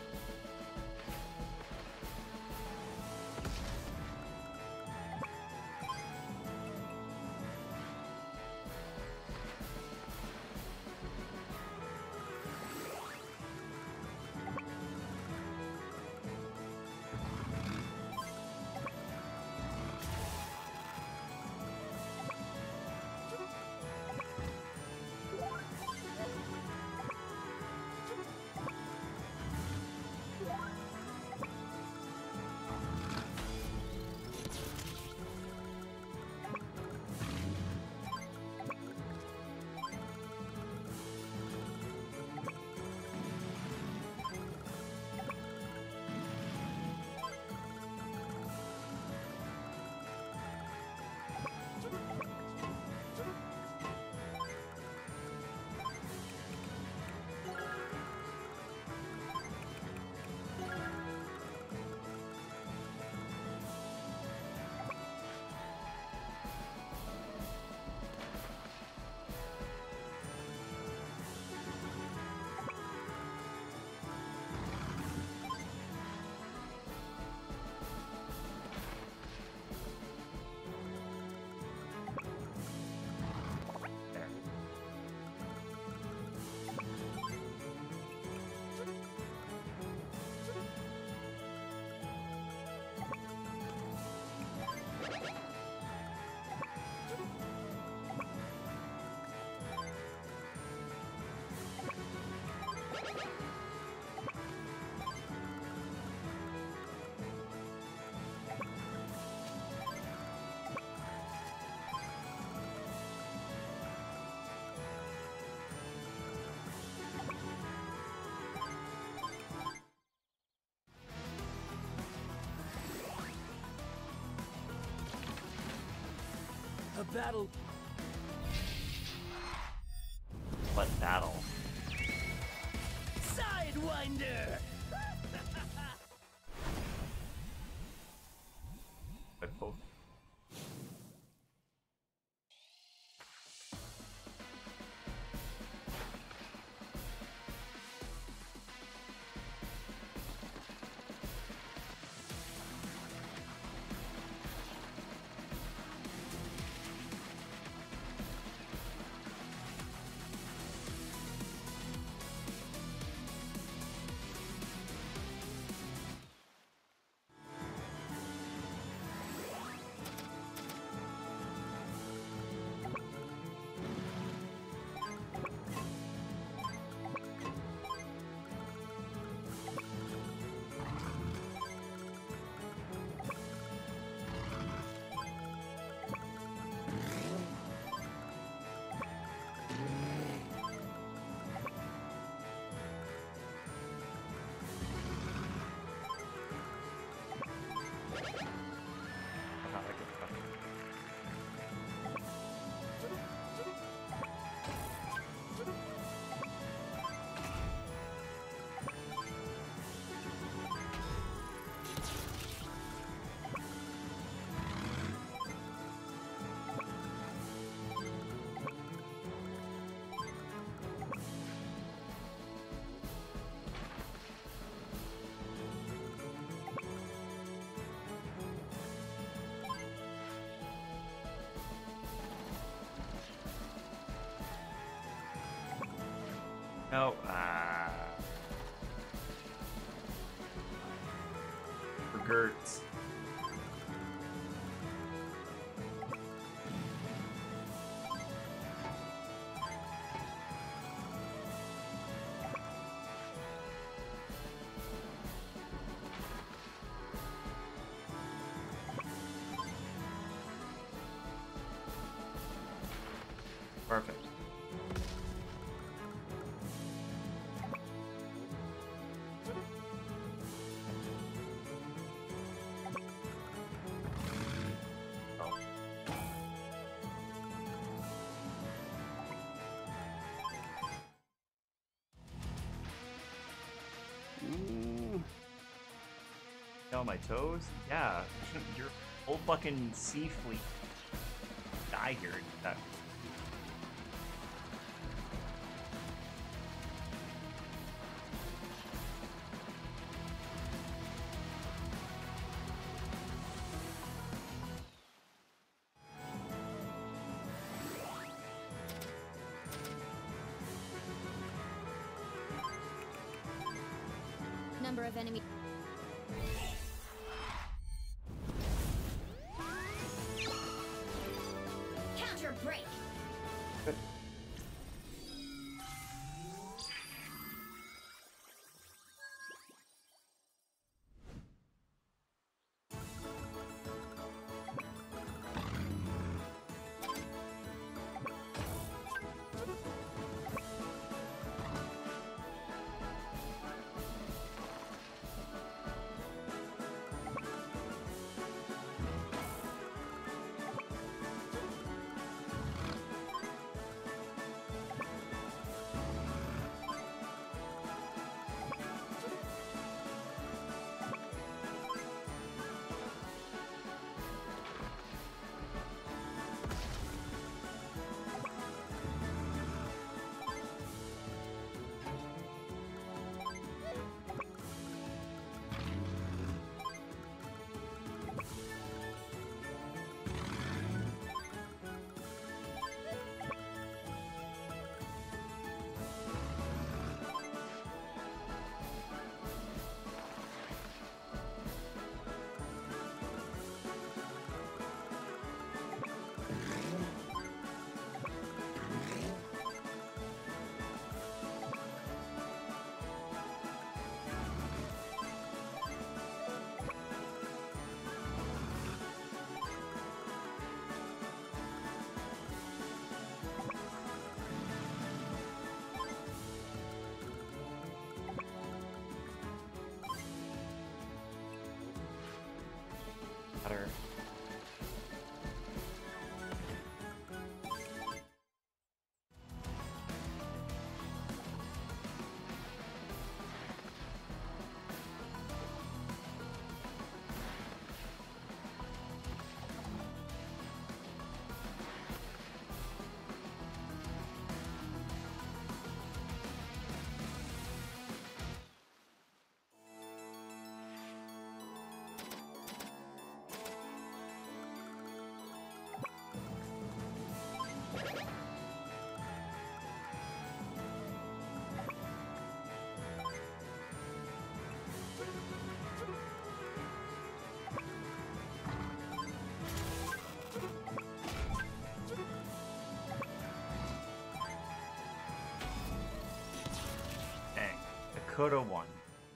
battle. What battle? Sidewinder! But both. No. Gertz. Perfect. On my toes? Yeah, your whole fucking sea fleet die here. That. Number of enemy. Counter break. coulda won.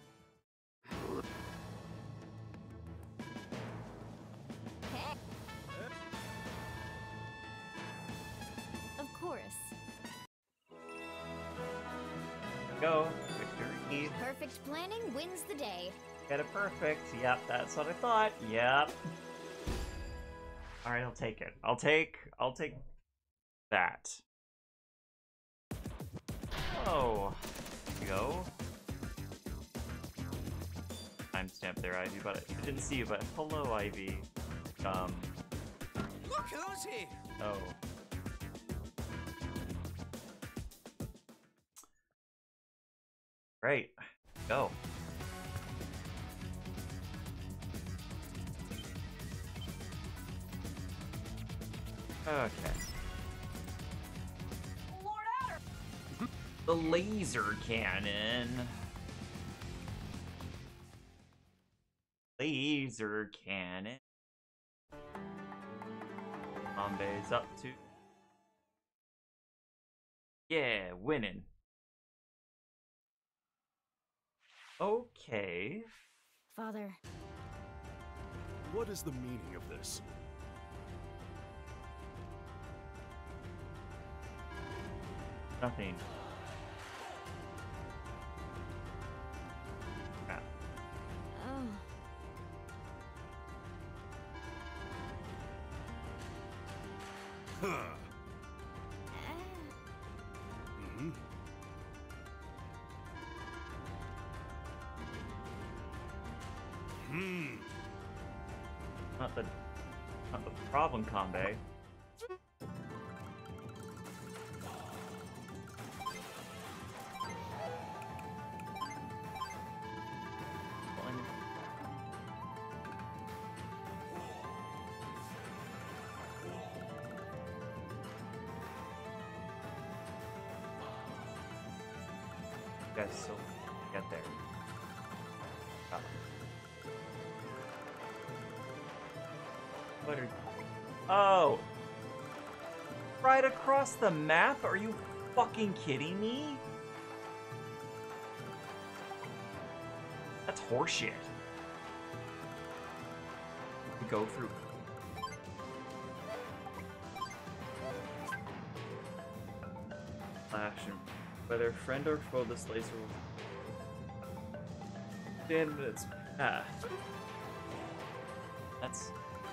Of course. Go, victory. Perfect planning wins the day. Get it perfect. Yep, that's what I thought. Yep. All right, I'll take it. I'll take that. Oh, here we go. Timestamp there, Ivy, but I didn't see you. But hello, Ivy. Look who's here! Oh. Great. Go. Okay. Lord Adder! The laser cannon. Laser cannon. Bombay's up to. Yeah, winning. Okay. Father. What is the meaning of this? Nothing. Crap. Oh. Huh. Ah. Hmm. Not the problem, Combe. You guys still get there. Oh. What are... Oh! Right across the map? Are you fucking kidding me? That's horseshit. We go through... Flash and whether friend or foe, this laser will stand in its path. That's...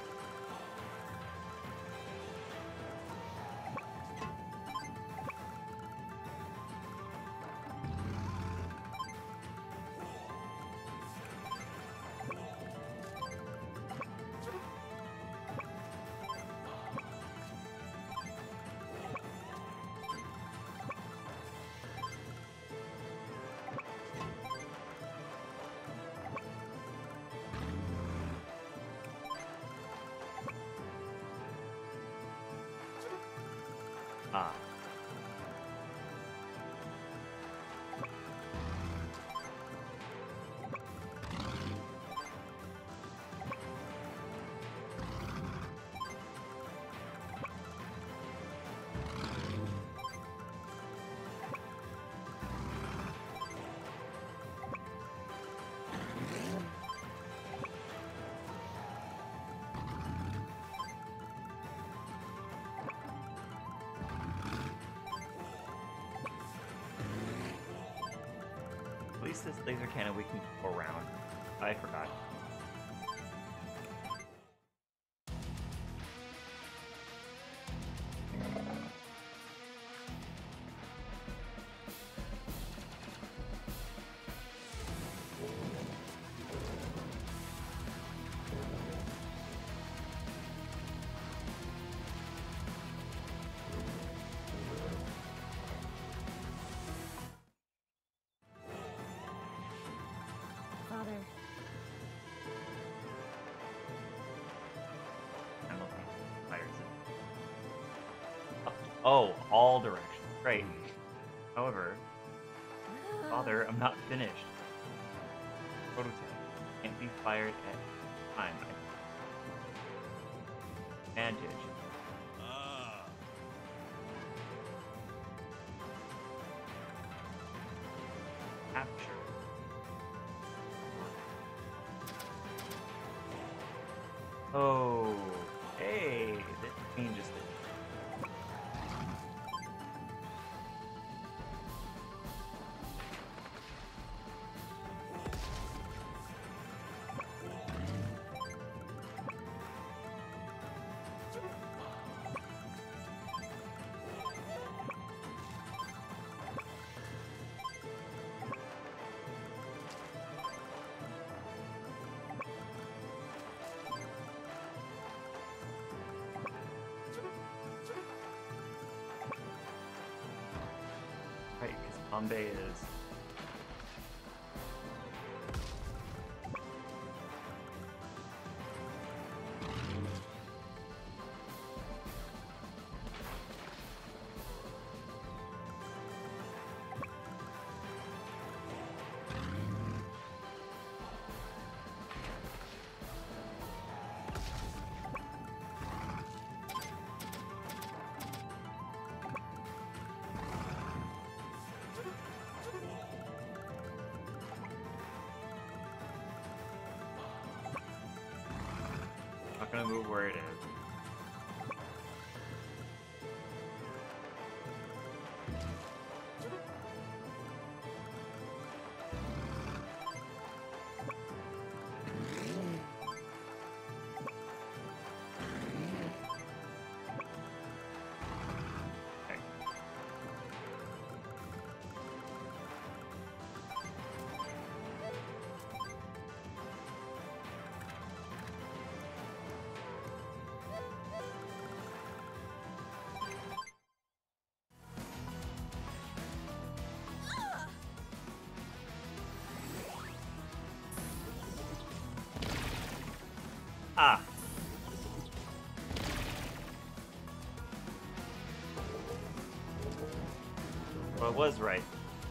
Ah. At least this laser cannon we can go around. I forgot. Father. I'm looking. Fires it. Oh, all directions. Great. However, Father, I'm not finished. Prototype can't be fired at time. Advantage. Ah. Capture. Oh, hey, this changes things. Right, because Bombay is. Not gonna move where it is. Okay. Ah. Well, it was right.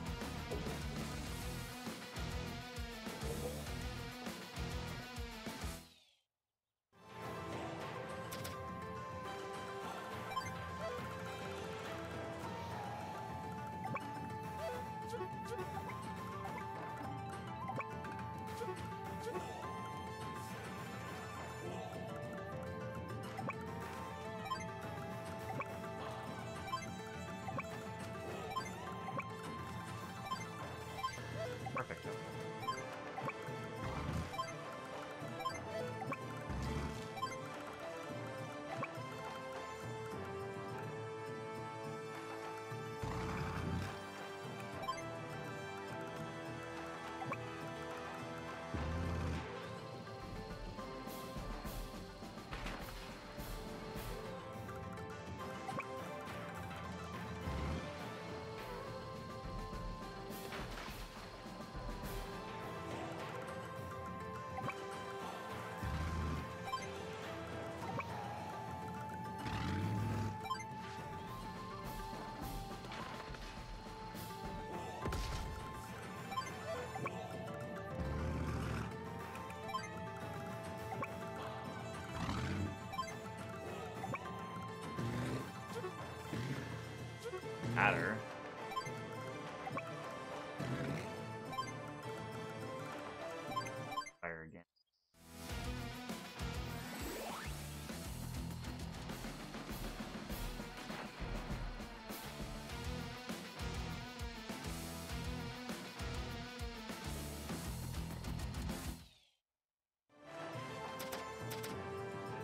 Perfect. Matter. Fire again.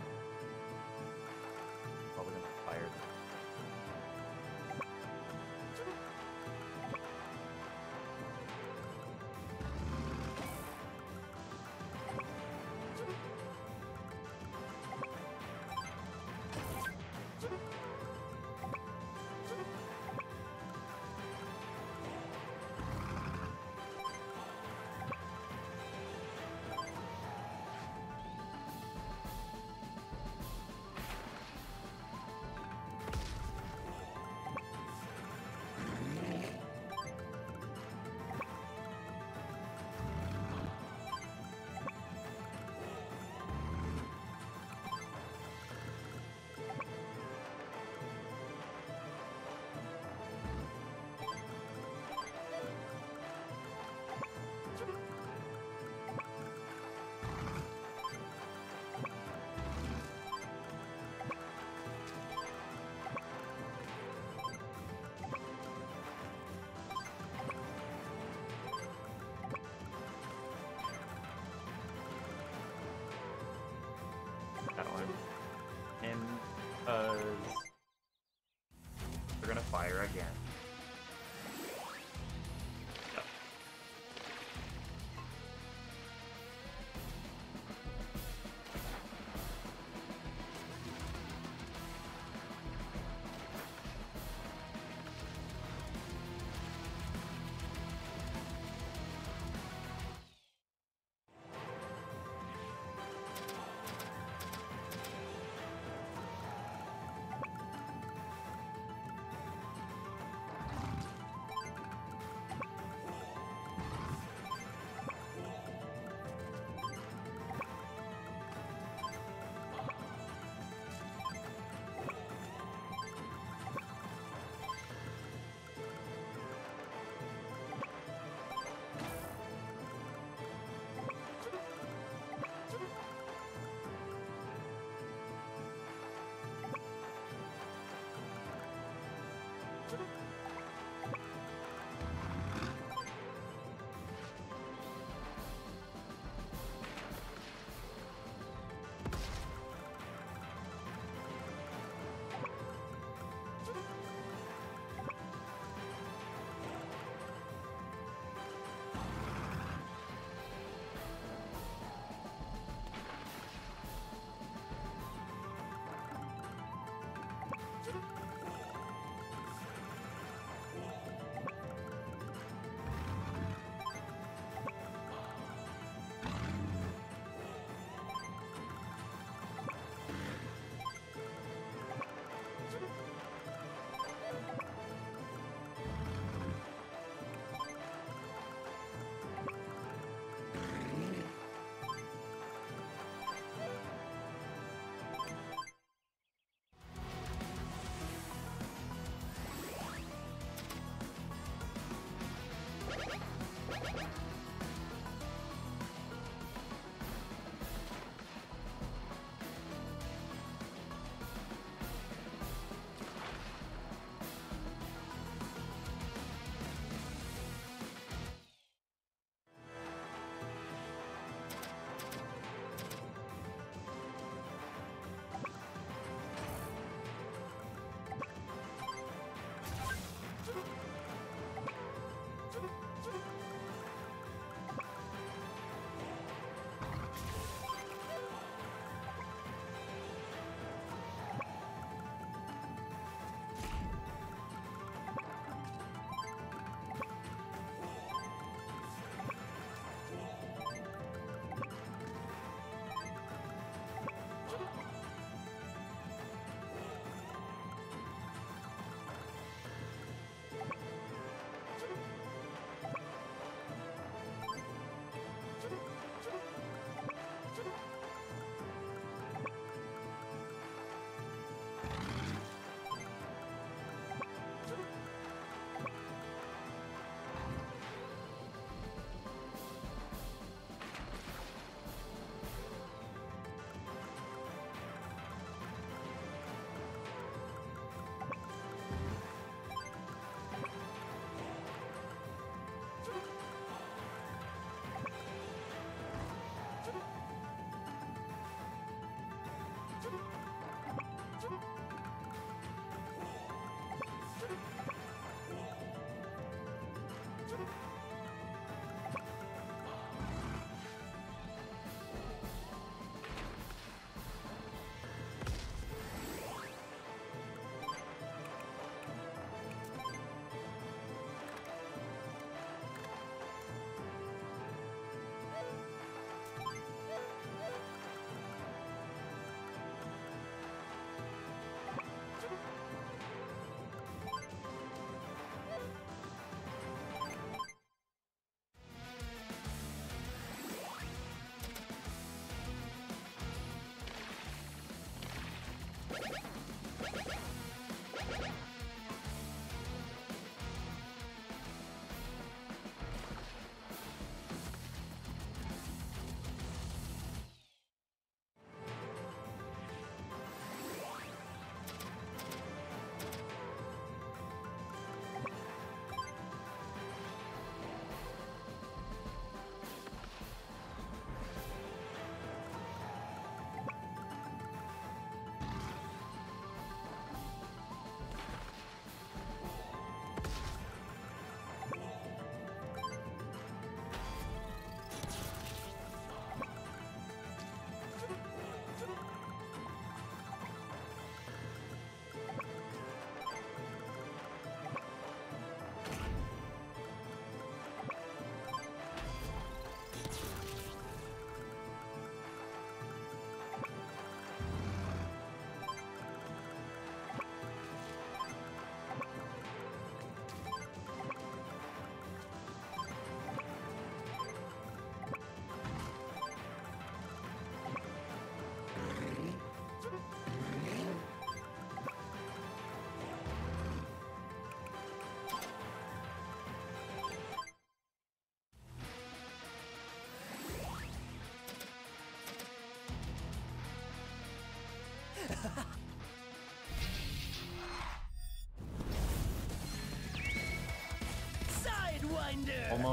Probably gonna fire.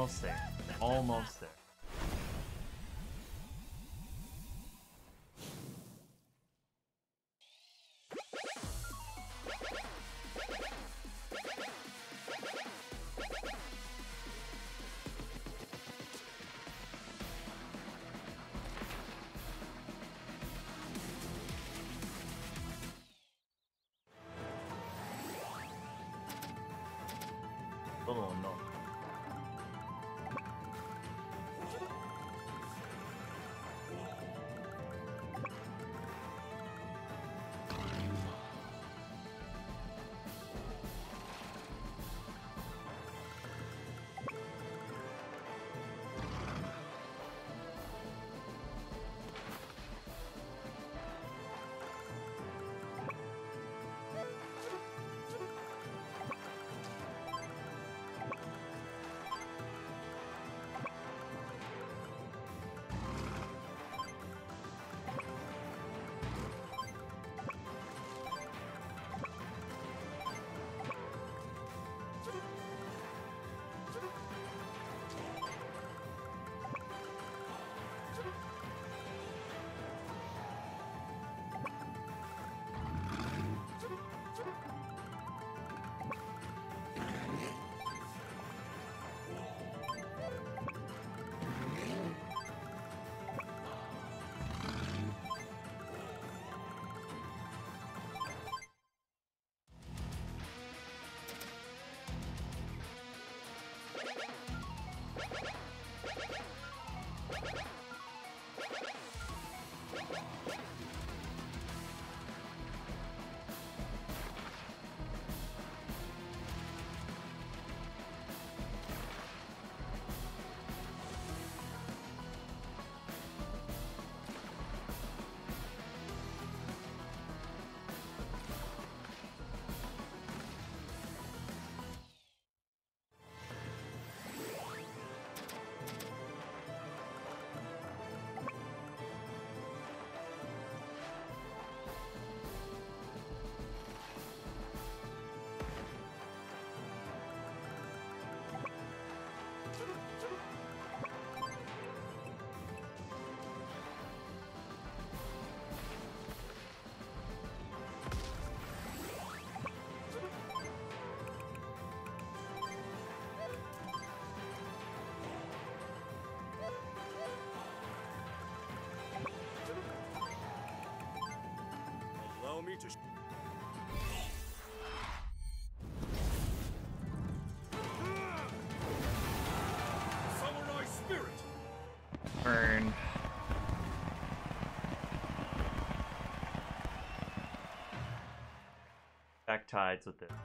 Almost there. Almost there. A little annoying. Allow me to... Samurai spirit! Burn. Back tides with it.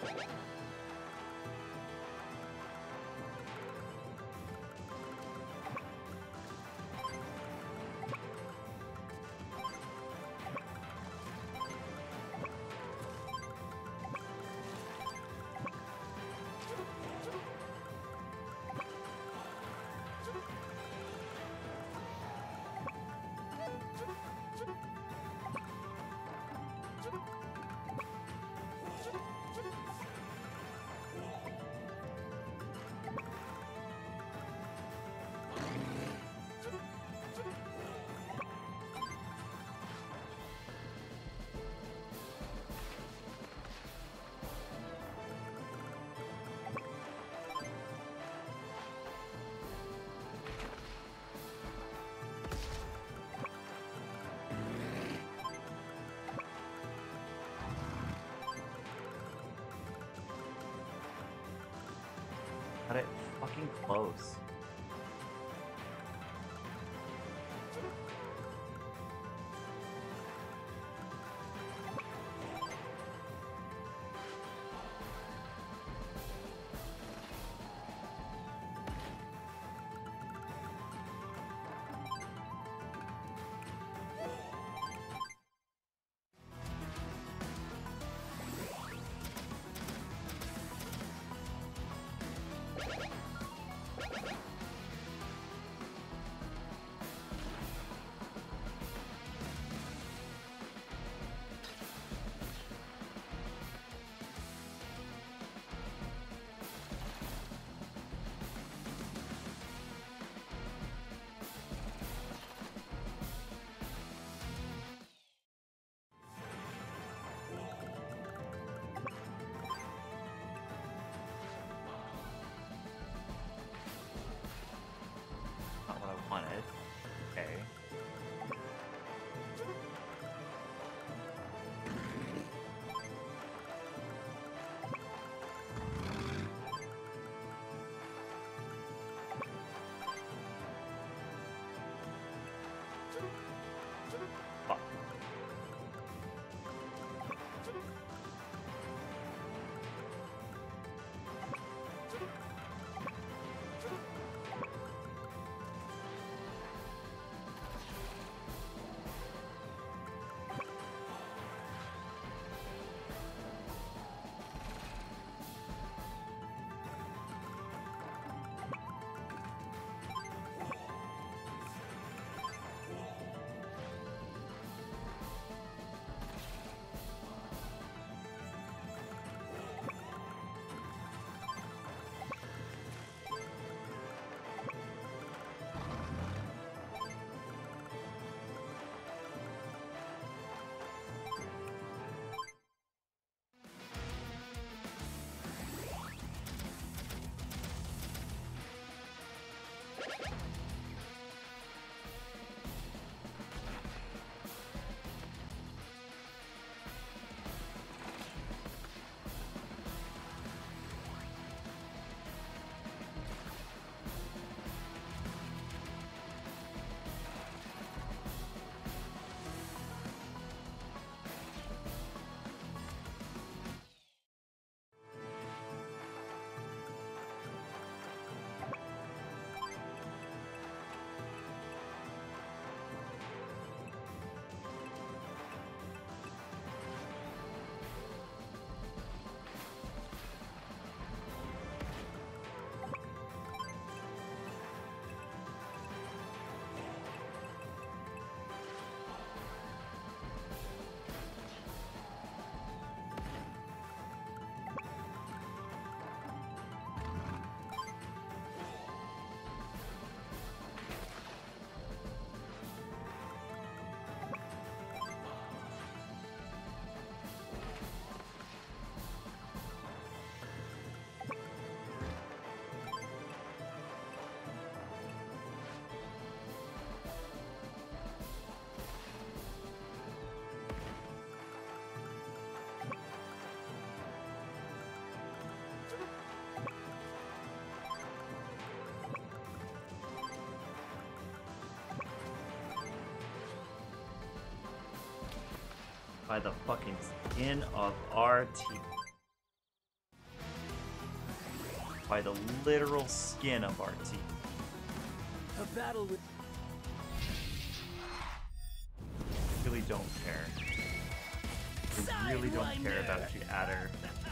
Got it fucking close. Not what I wanted. Okay. Fuck. By the fucking skin of our teeth. by the literal skin of our teeth. A battle with Really don't care. I really don't care about you, Adder.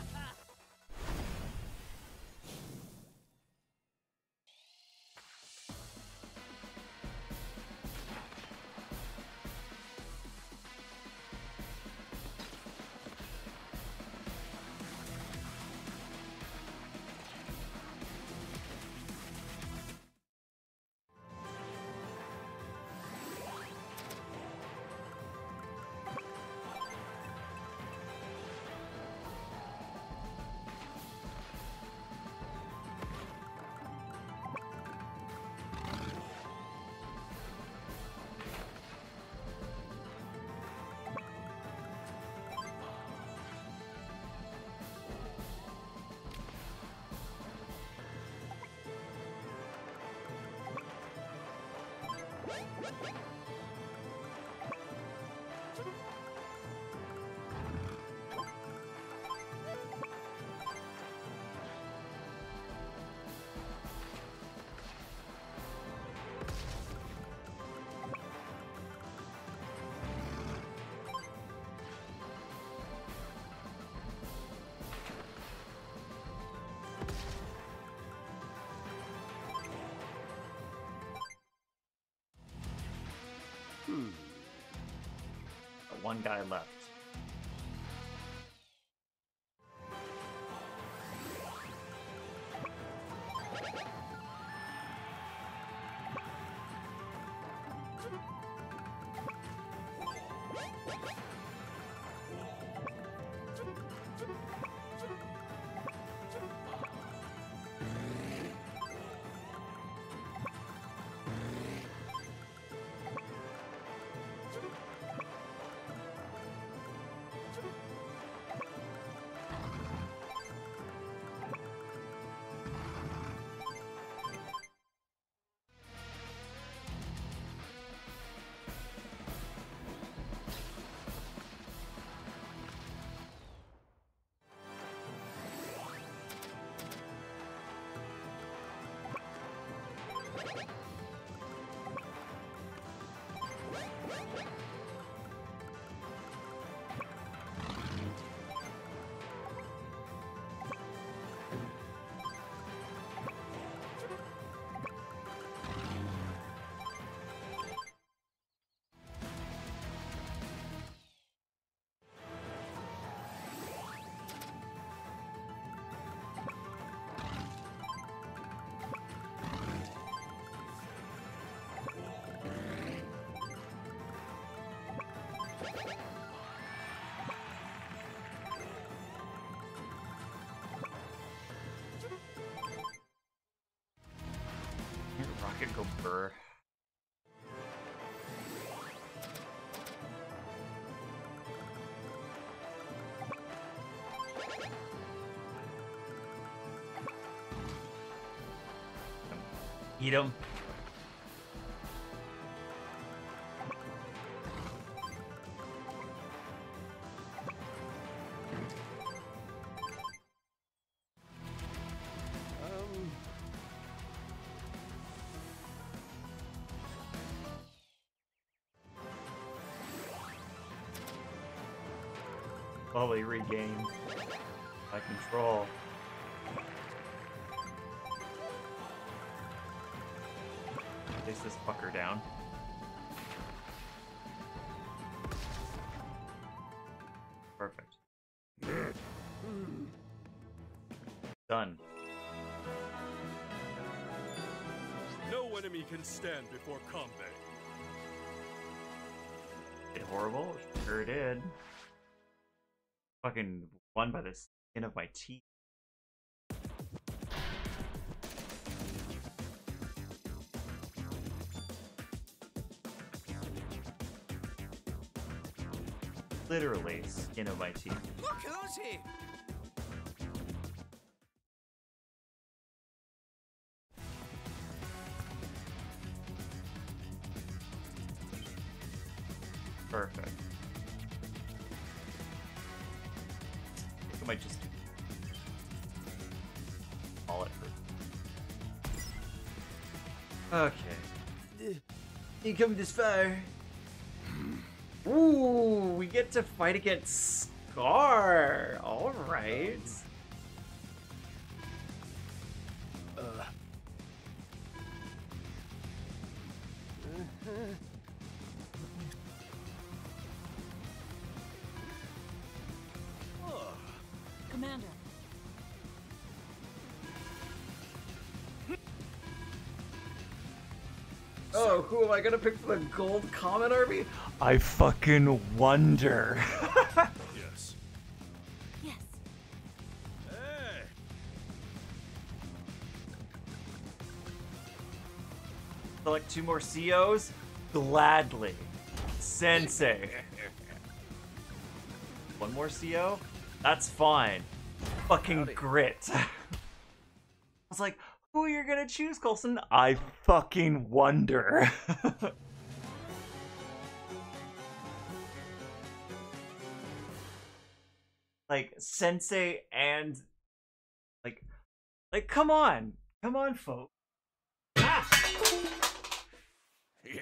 Got one guy left. Rocket go burr. Eat him. Slowly regain my control. Place this fucker down. Perfect. Done. No enemy can stand before combat. Did horrible? Sure did. Fucking won by the skin of my teeth. Literally skin of my teeth. Look who's here! Perfect. I might just call it for Okay. You come this far. Ooh, we get to fight against Scar. All right. Commander. Oh, who am I gonna pick for the Gold Comet army? I fucking wonder. Yes. Yes. Hey! Select 2 more COs? Gladly. Sensei. 1 more CO? That's fine. Fucking Howdy. grit. I was like, who are you gonna choose, Colston? I fucking wonder. Like, Sensei and... Like, come on. Come on, folks. Ah! Yeah.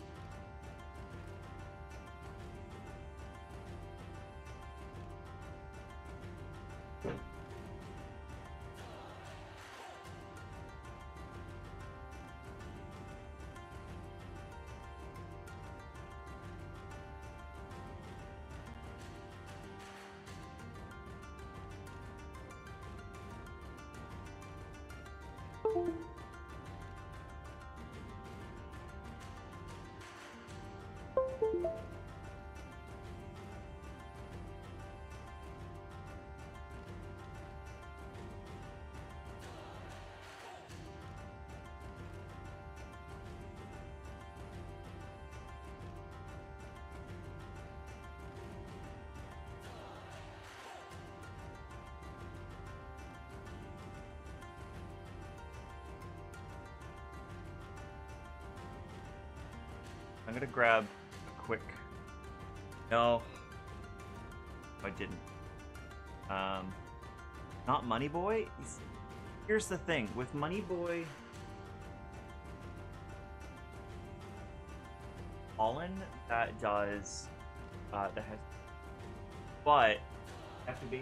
I'm gonna grab a quick... No. I didn't. Not Money Boy? Here's the thing. With Money Boy... Fallen, that does... that has... But... Have to be...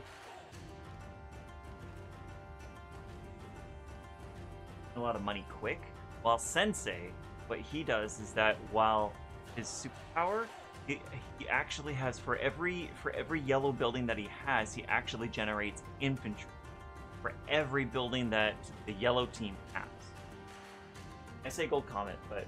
A lot of money quick. While Sensei... What he does is that while his superpower, he actually has for every yellow building that he has, he actually generates infantry for every building that the yellow team has. I say Gold Comet, but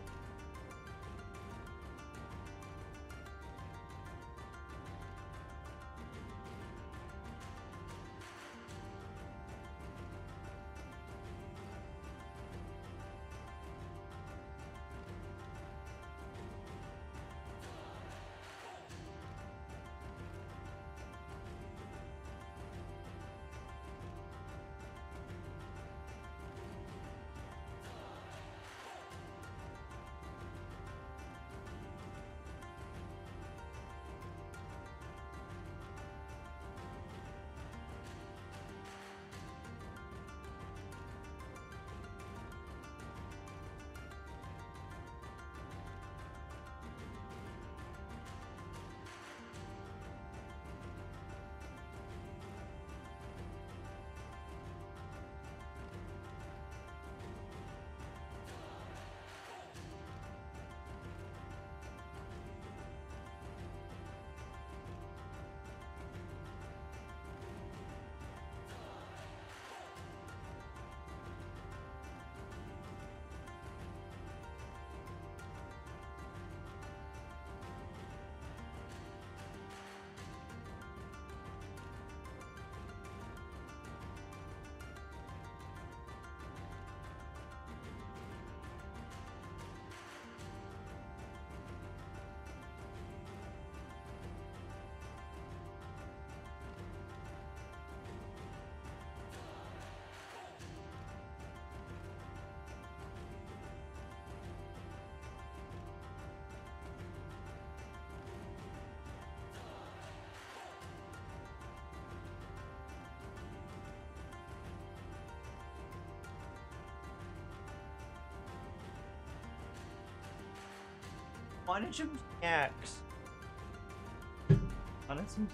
Punishum X. Punishum.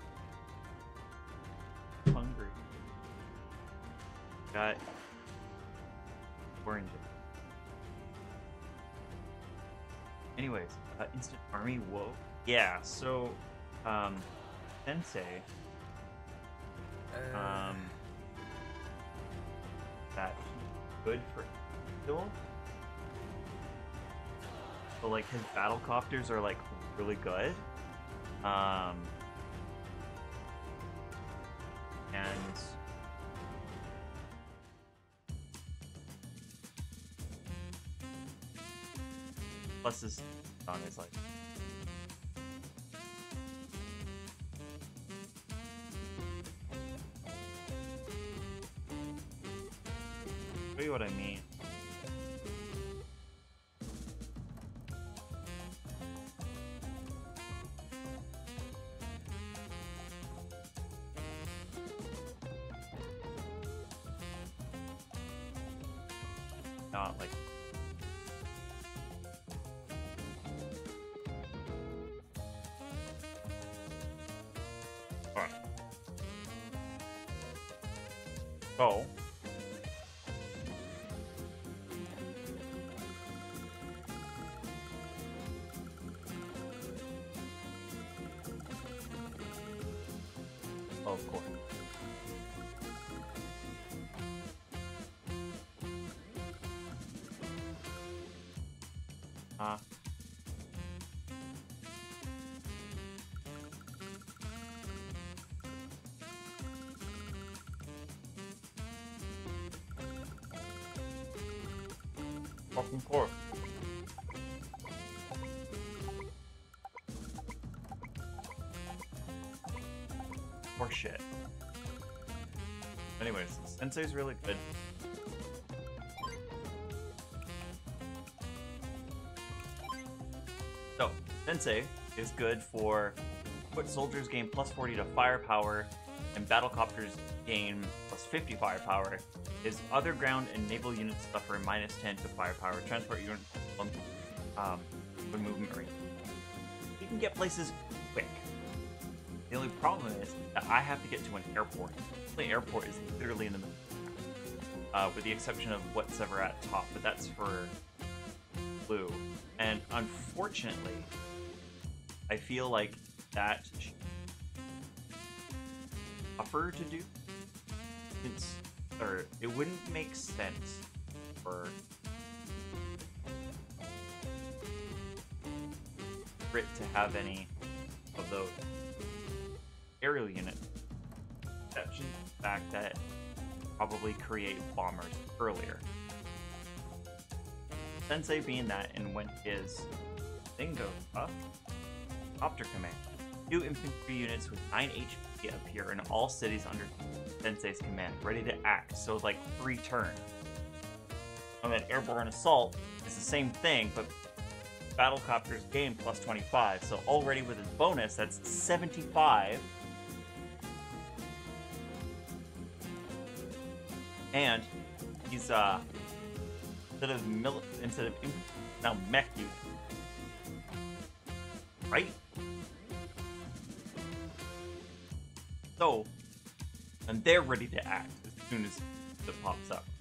Hungry. Got oranges. Anyways, instant army. Whoa. Yeah. So, Sensei. That good for kill. So like his battle copters are like really good. And plus his on is like show you what I mean. Not like alright. So of course. Fucking course. Or shit. Anyways, Sensei's really good. So, Sensei is good for foot soldiers gain plus 40 to firepower, and battlecopters gain plus 50 firepower. His other ground and naval units suffer minus 10 to firepower. Transport units when movement range. He can get places quick. The only problem is that I have to get to an airport. The airport is literally in the middle, with the exception of what's ever at top, but that's for blue. And unfortunately, I feel like that tougher to do, since or it wouldn't make sense for Brit to have any of those aerial units, exception to the fact that probably create bombers earlier. Sensei being that, and when his thing goes up, Copter Command. 2 infantry units with 9 HP appear in all cities under Sensei's command, ready to act, so like 3 turns. And then Airborne Assault is the same thing, but Battlecopters gain plus 25, so already with his bonus, that's 75. And he's instead of now mech unit, right? So, and they're ready to act as soon as it pops up.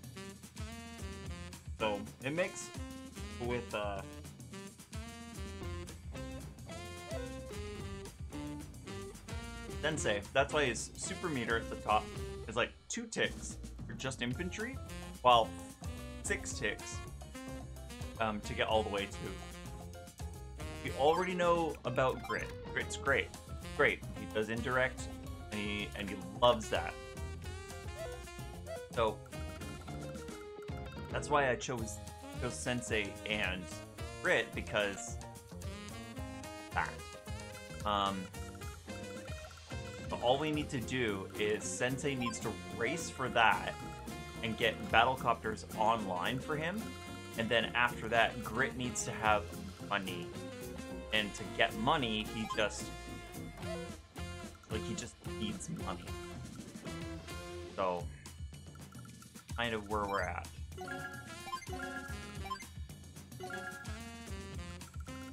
So it makes with Sensei. That's why his super meter at the top is like 2 ticks for just infantry, while 6 ticks to get all the way to. We already know about Grit. Grit's great. Great. He does indirect, and he loves that. So that's why I chose Sensei and Grit, because that. So all we need to do is Sensei needs to race for that and get battlecopters online for him, and then after that, Grit needs to have money, and to get money, he just needs money. So, kind of where we're at.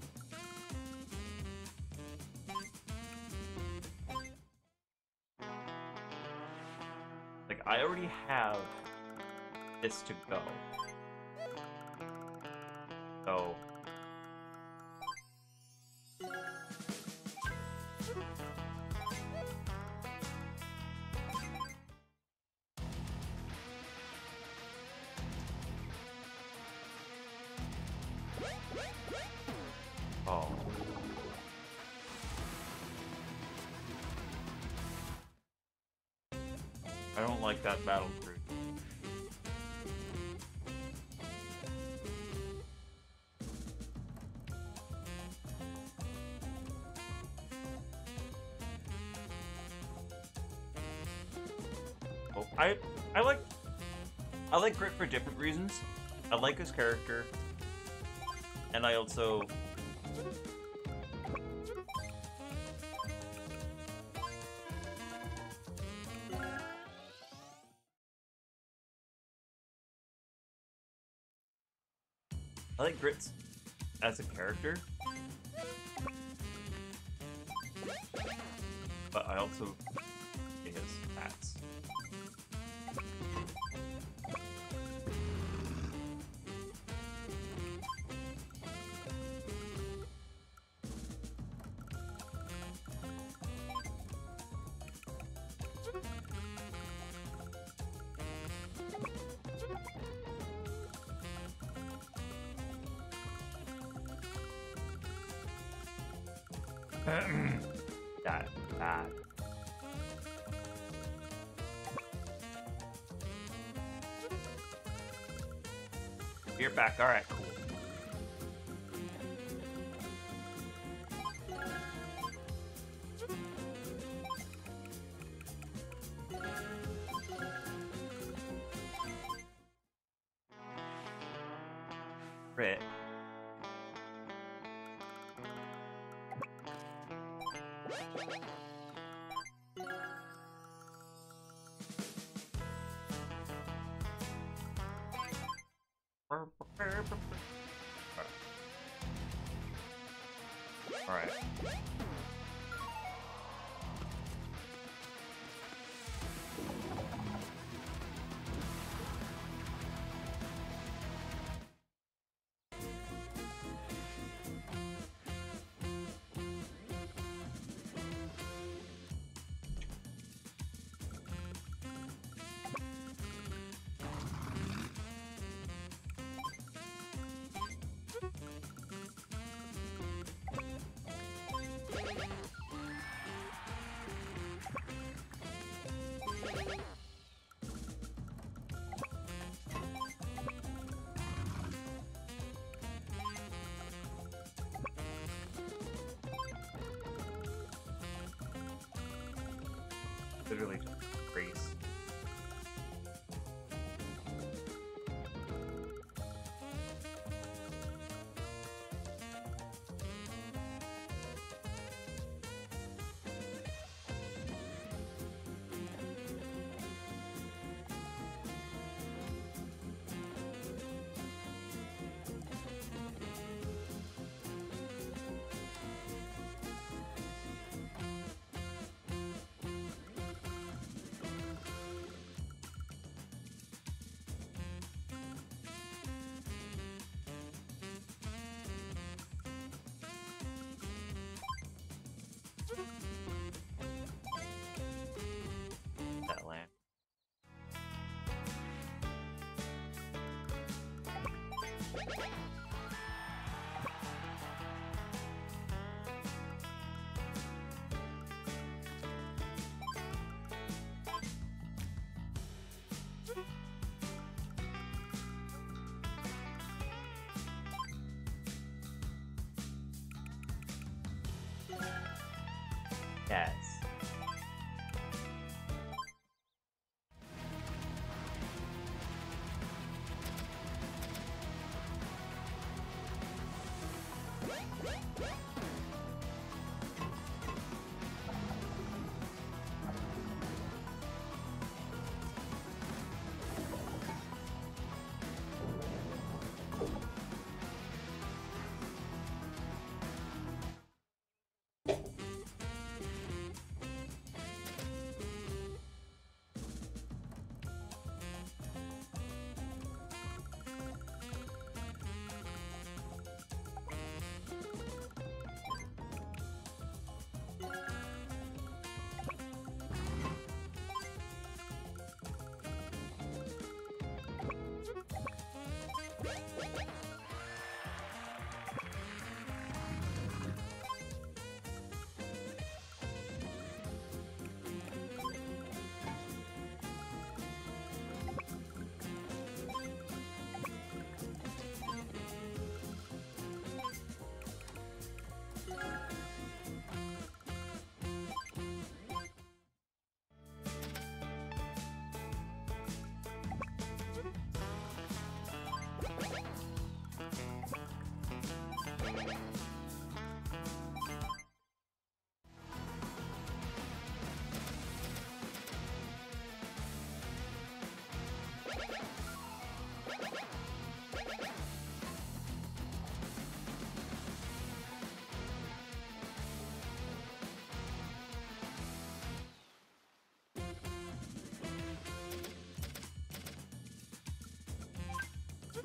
I already have this to go. So... Oh. I don't like that battle cruise. Oh, I like Grit for different reasons. I like his character, and I also Grit as a character, but I also hate his stats. That bad. You're back. All right, cool. Crit. All right. Literally just grace. That land. Yes.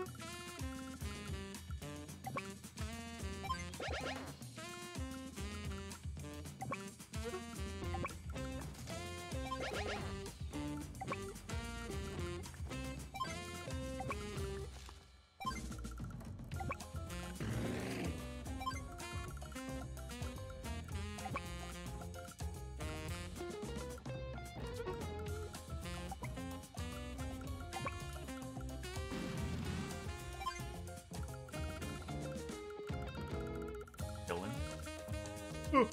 Dylan.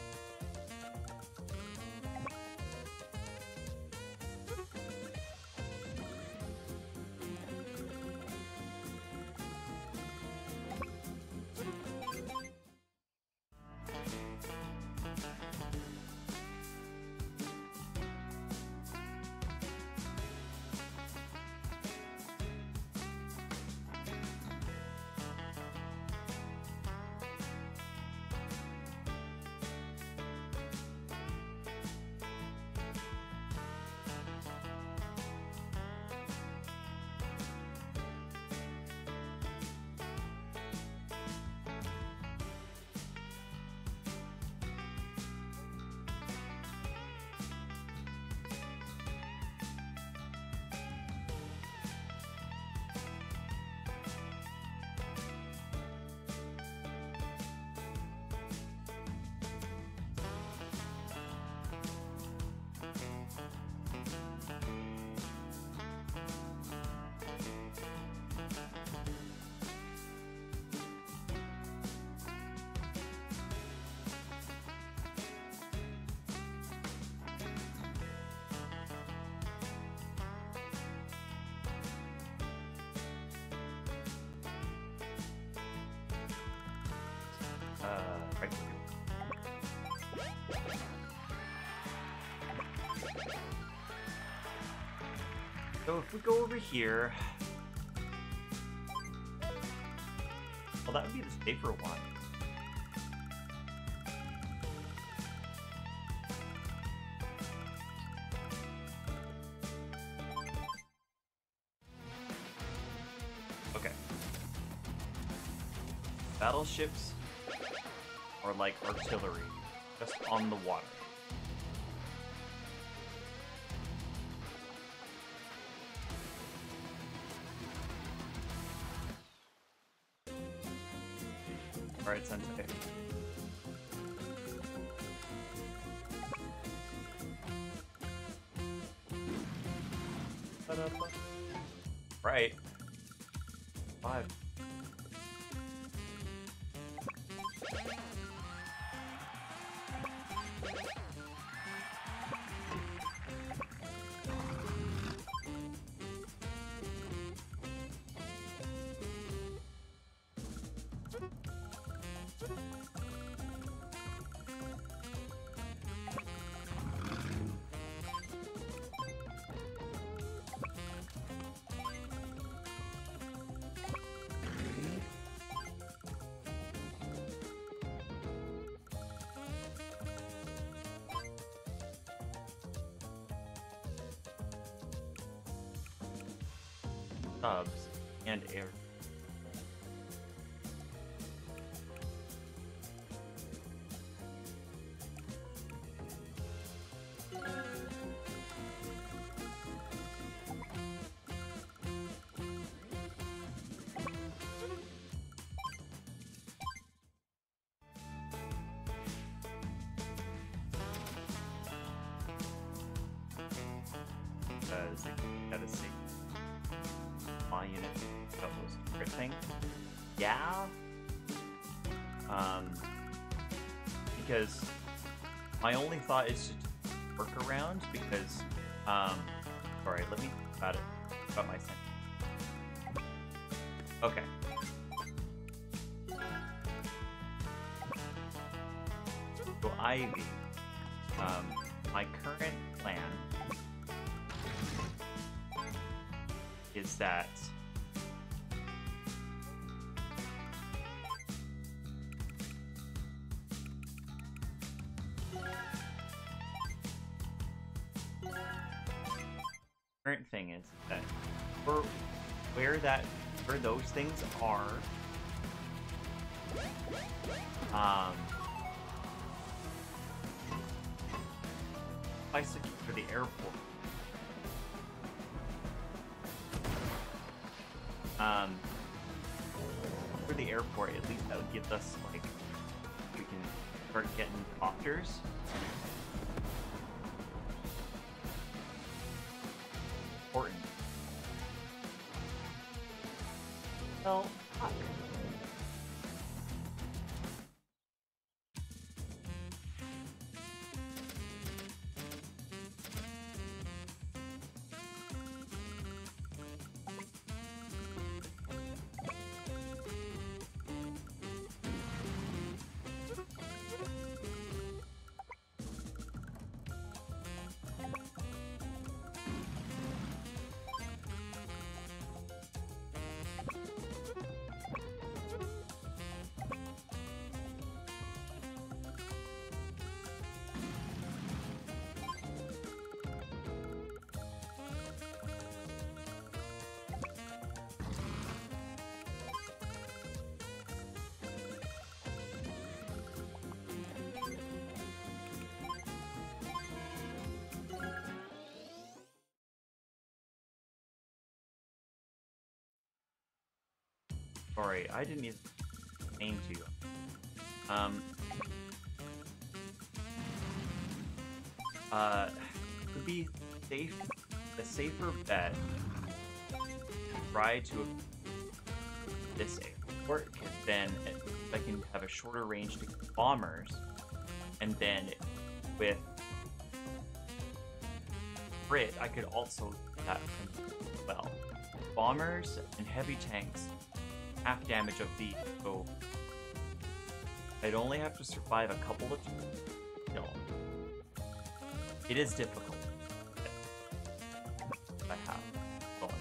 Right. So if we go over here, well, that would be the safer one. Okay. Battleships are like artillery, just on the water. Alright, Sensei. Right. 5. Subs and air. That is safe. My unit that was crit thing. Yeah. Because my only thought is to work around because sorry, let me about my thing. Okay. So Ivy, my current plan is that current thing is that for where that However, those things are bicycle for the airport. For the airport, at least that would give us, like, we can start getting copters. Important. Well, fuck. Sorry, I didn't even aim to you. Would be safe, a safer bet to try to this airport, because then I can have a shorter range to bombers, and then with crit, I could also do that from well. Bombers and heavy tanks, half damage of these, so I'd only have to survive a couple of no. It is difficult. I have fun.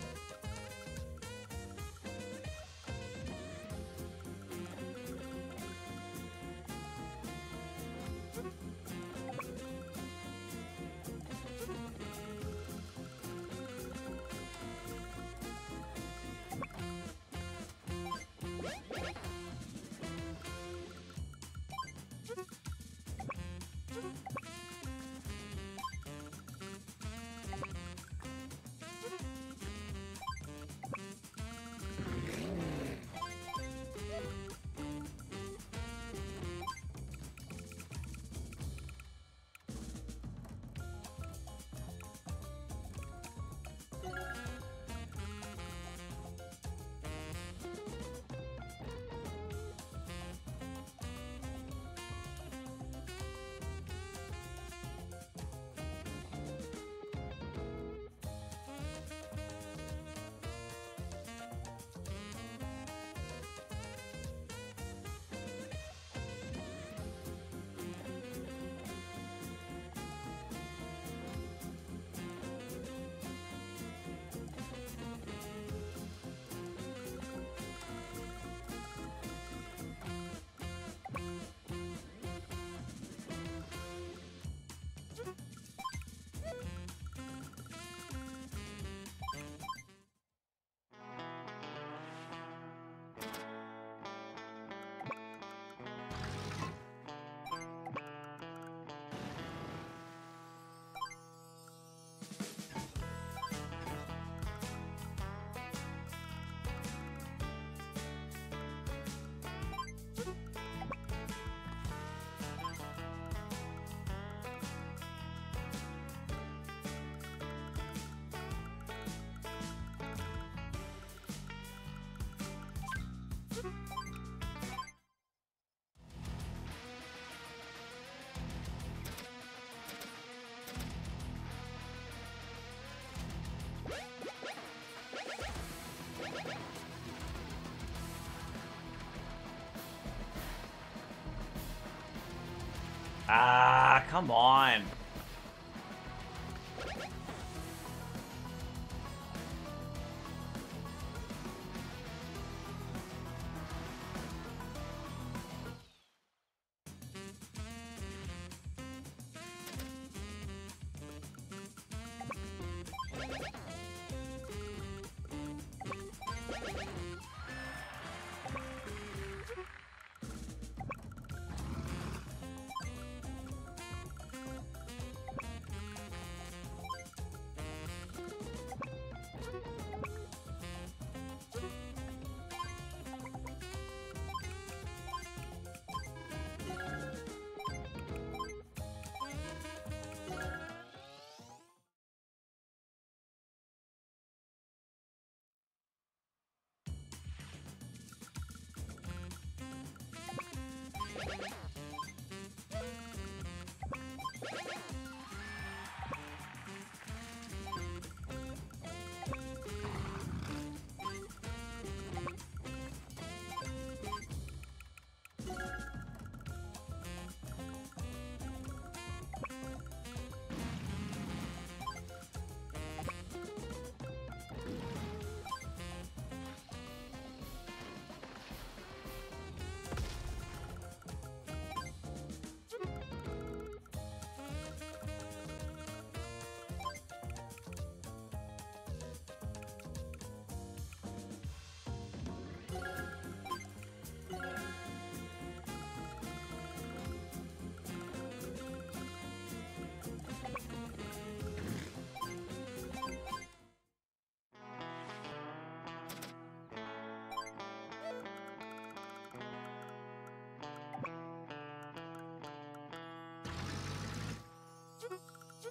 Ah, come on.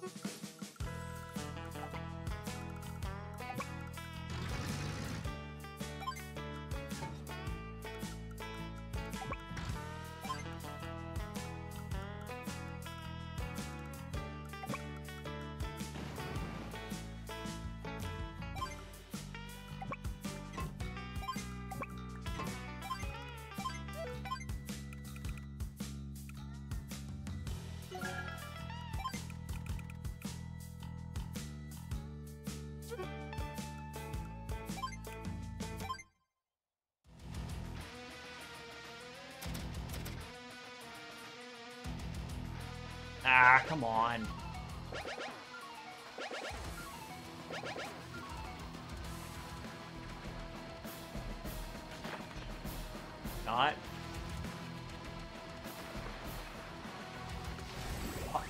Ah, come on. Not. Fuck.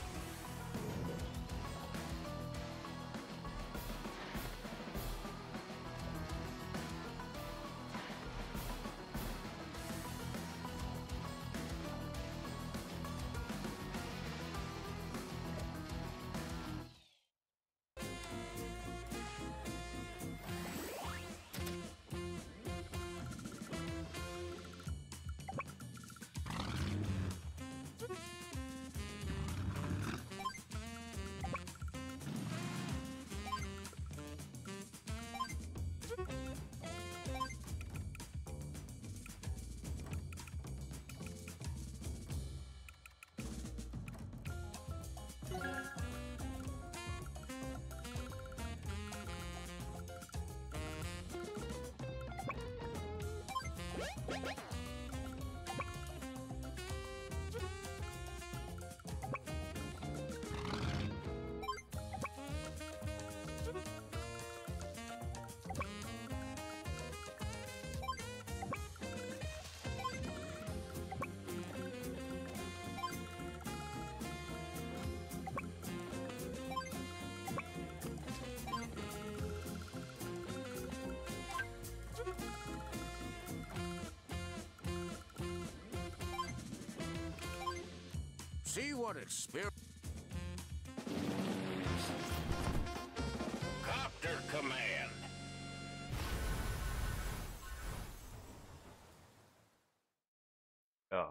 See what it's spirit. Copter command. Oh.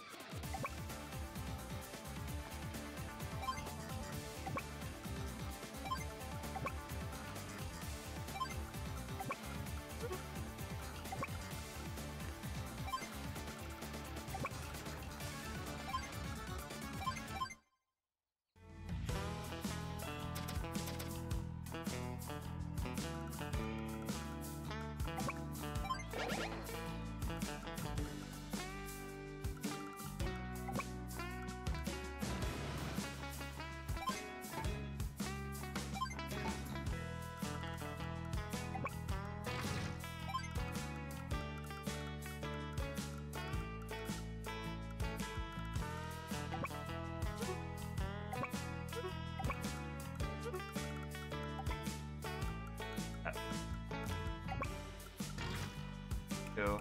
So.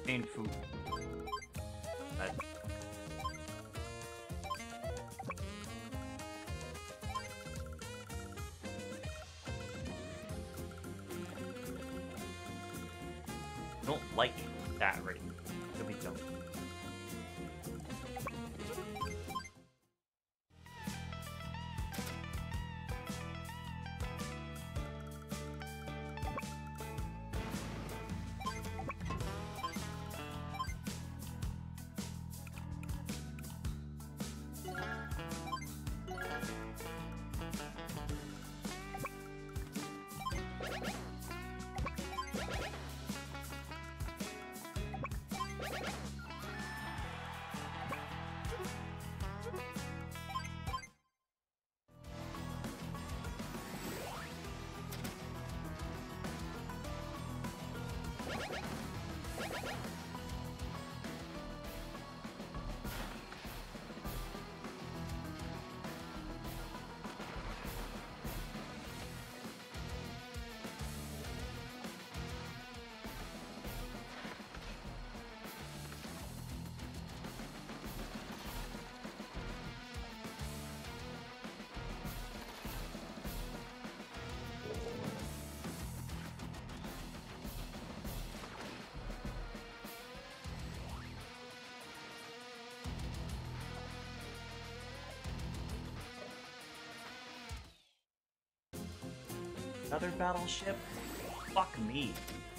Chain food. That don't like that right. Could be dumb. Another battleship? Fuck me.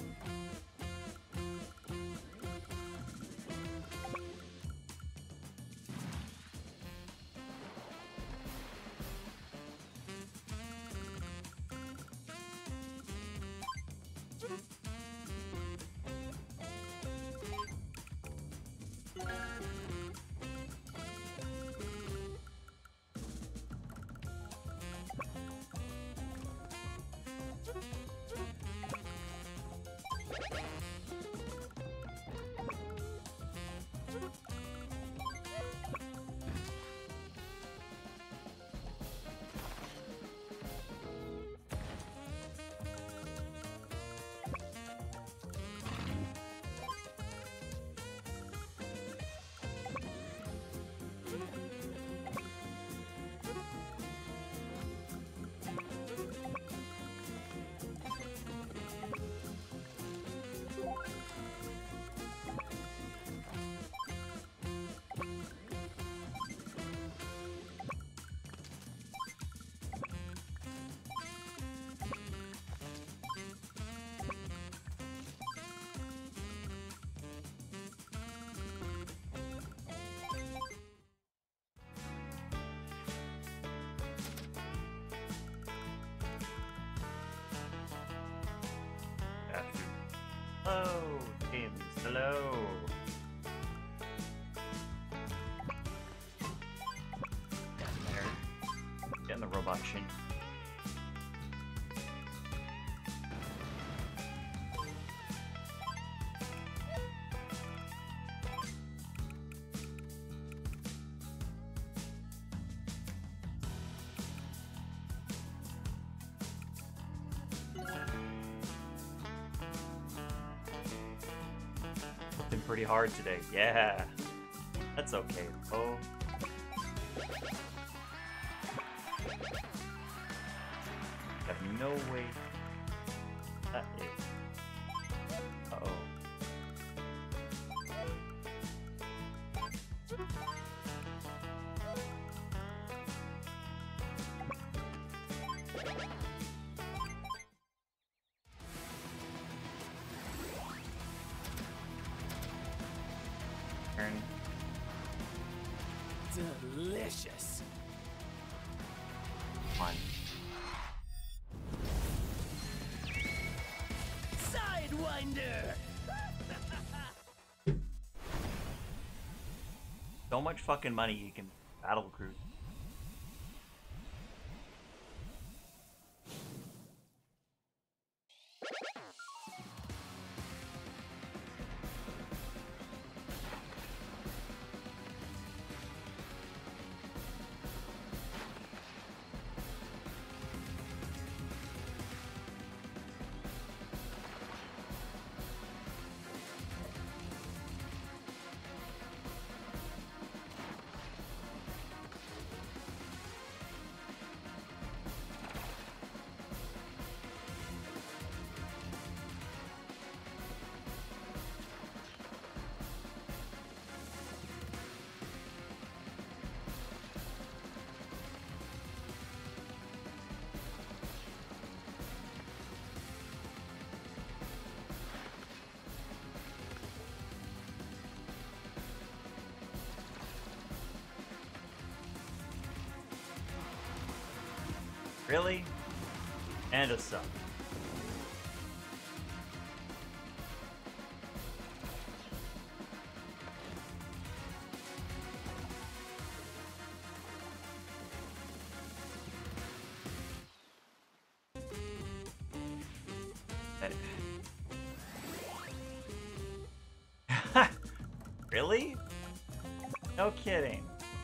Hello, teams. Hello. Getting there. Getting the robot shin. Pretty hard today. Yeah. That's okay. Oh. Have no way. That is. Uh-oh. Delicious. One. Sidewinder. So much fucking money you can battle Groot. Really? And a sub. Really? No kidding.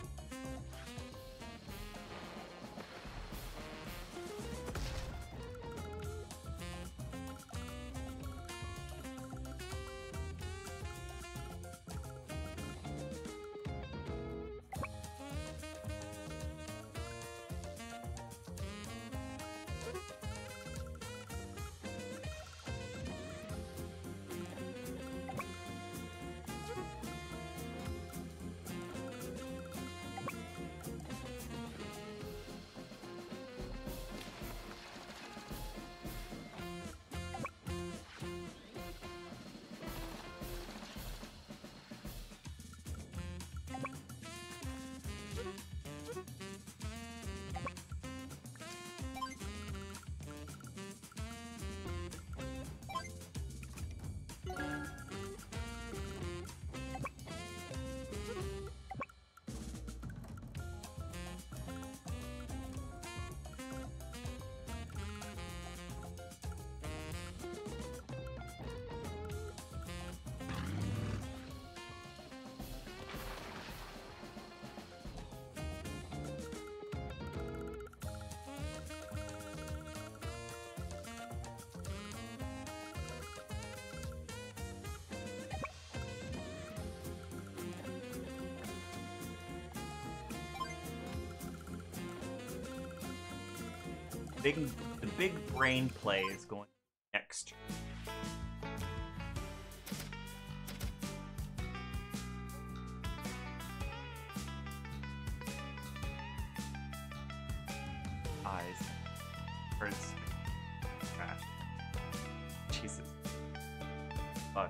The big brain play is going next. Eyes. Hurts. Crash. Jesus. Fuck.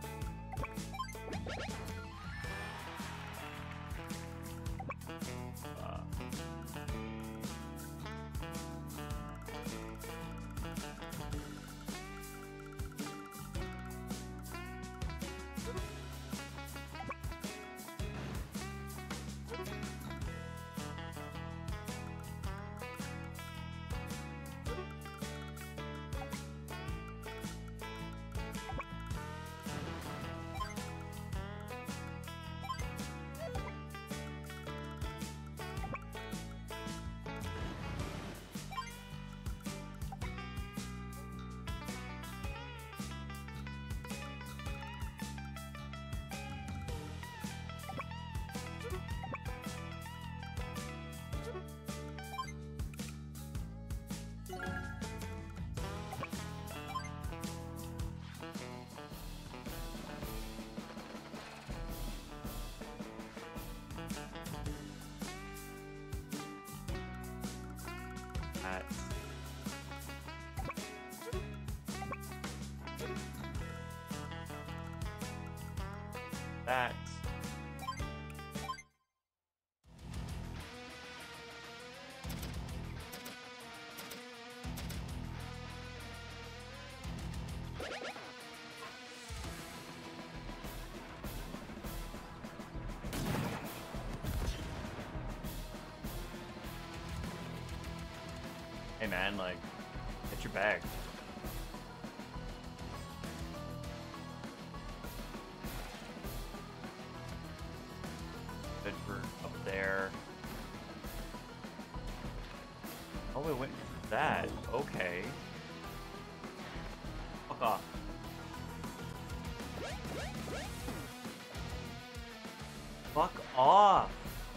That. Hey man, like, get your bag. Good for up there. Oh, we went for that. Okay. Fuck off. Fuck off.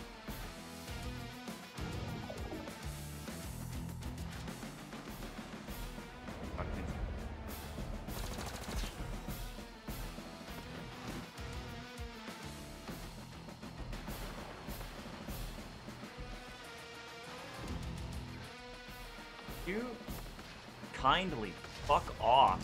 You kindly fuck off.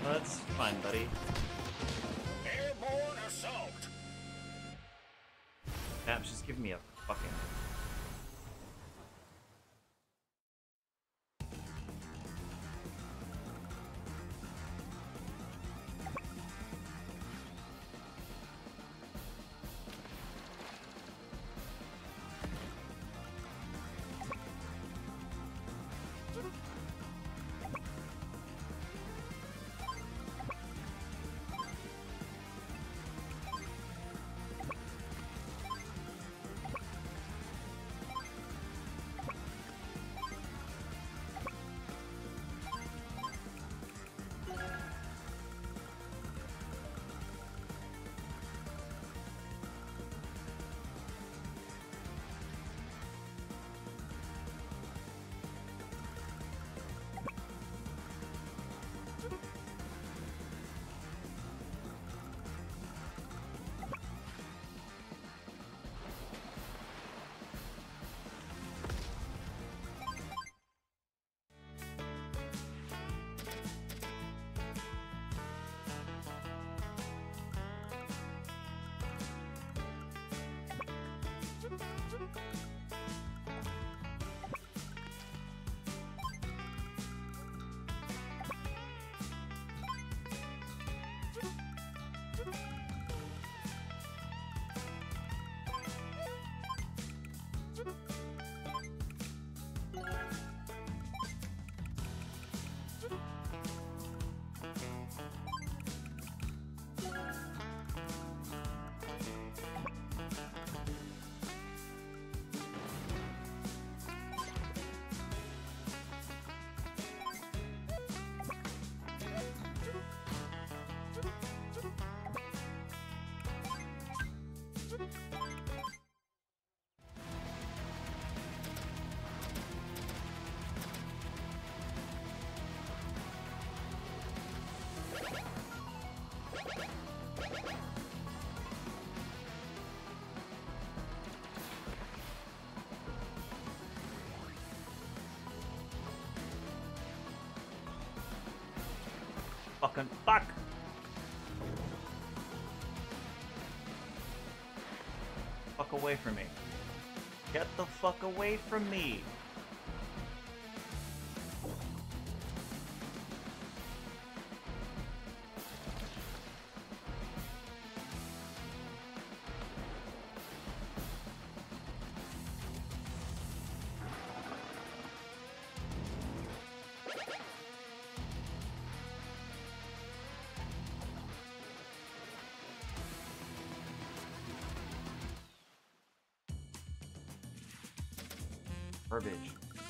That's fine, buddy. Airborne assault. Naps, just give me a fucking... Fucking fuck! Fuck away from me. Get the fuck away from me! Garbage.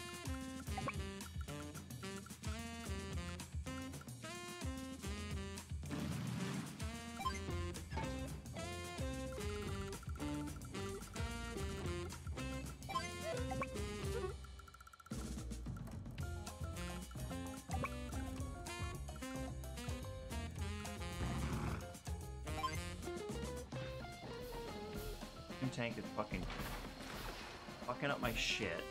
Tank is fucking up my shit.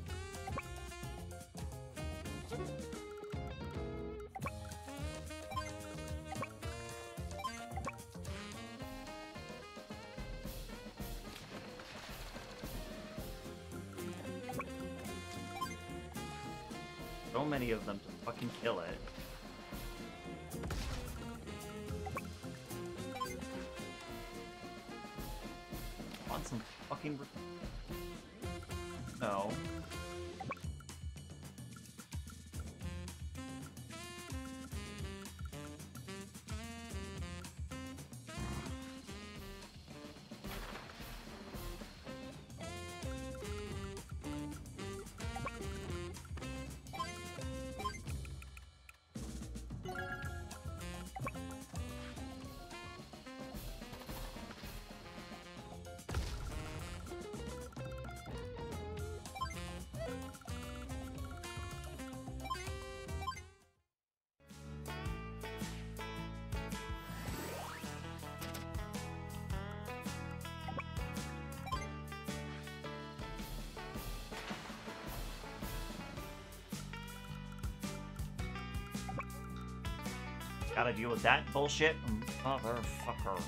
So many of them to fucking kill it. Want some fucking... No. Gotta deal with that bullshit, motherfucker.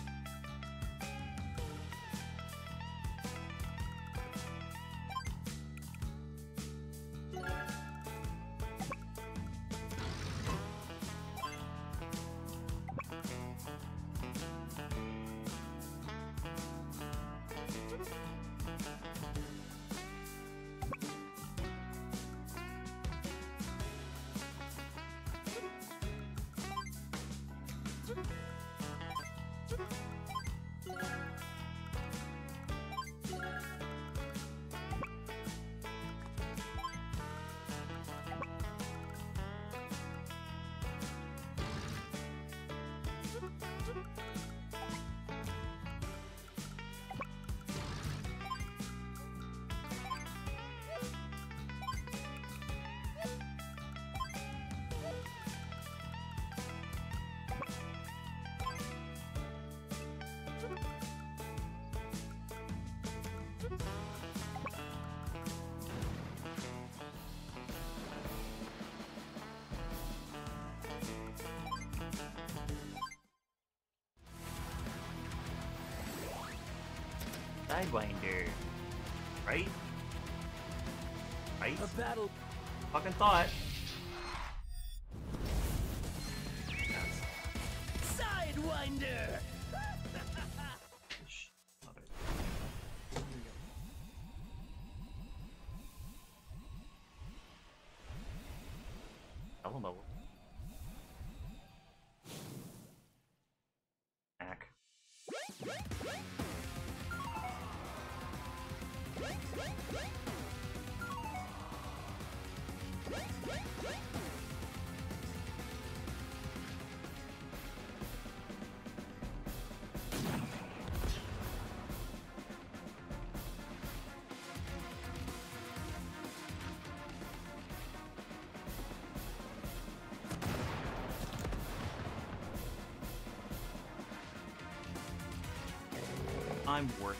Sidewinder. Right? Right? A battle. Fucking thought. Sidewinder! Love it. Alamo. Back. I'm worth.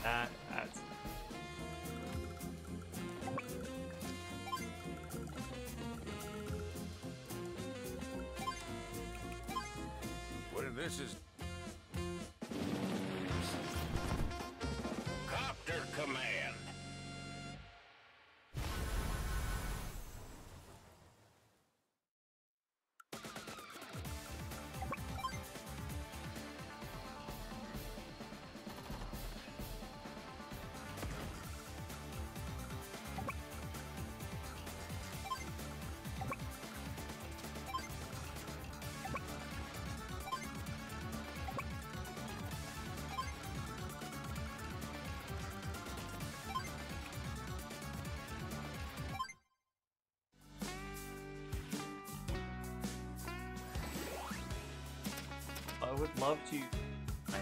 That's... What if this is... Copter Command! I would love to... I...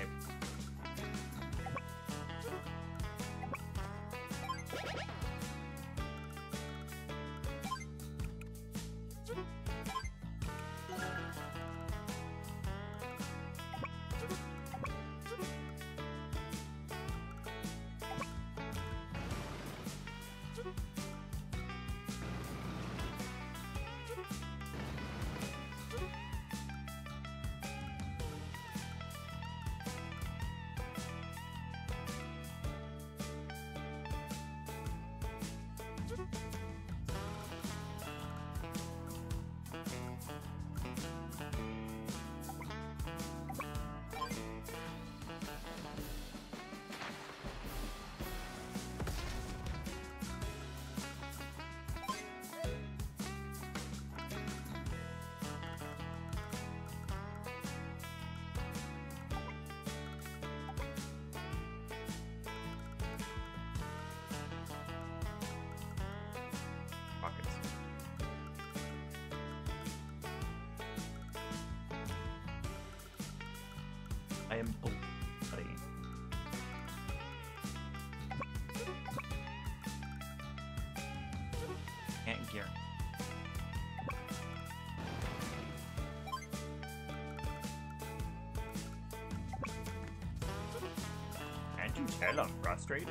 Pockets. I am bloody. Can't guarantee. Can't you tell I'm frustrated?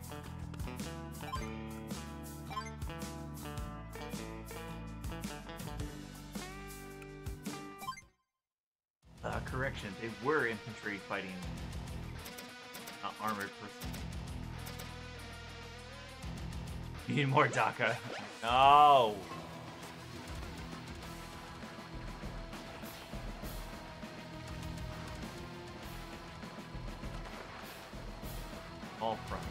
Correction, they were infantry fighting armored person. You need more DACA. No! All fronts.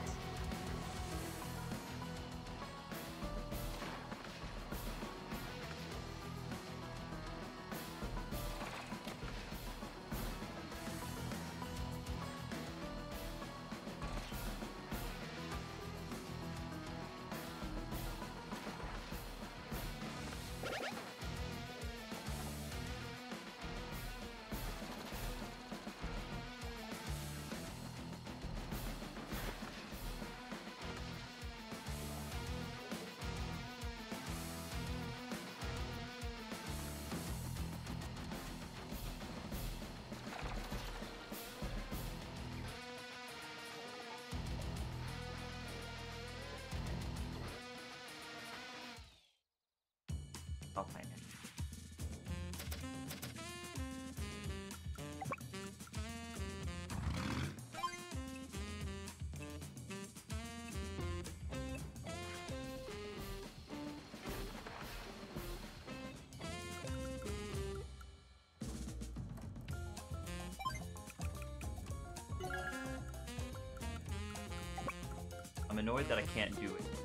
I'll find it. I'm annoyed that I can't do it.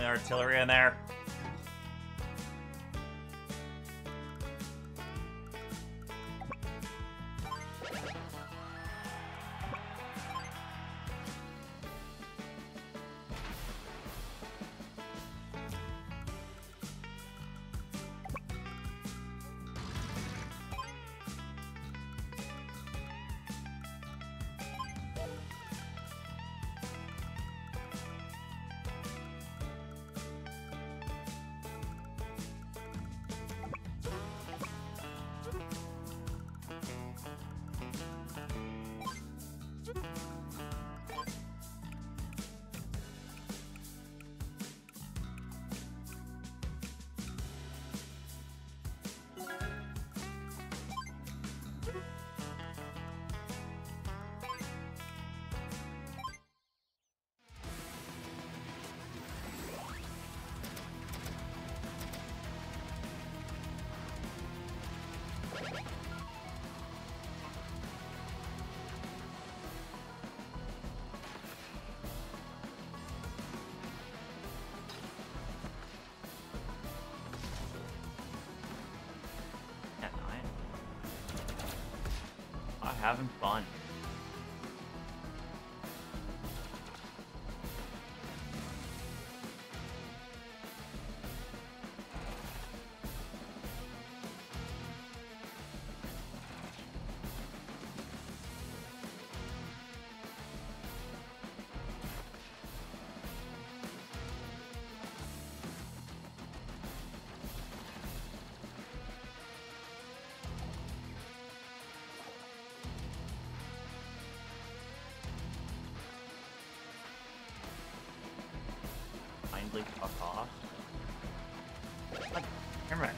Artillery in there. Having fun. Fuck off. Come here.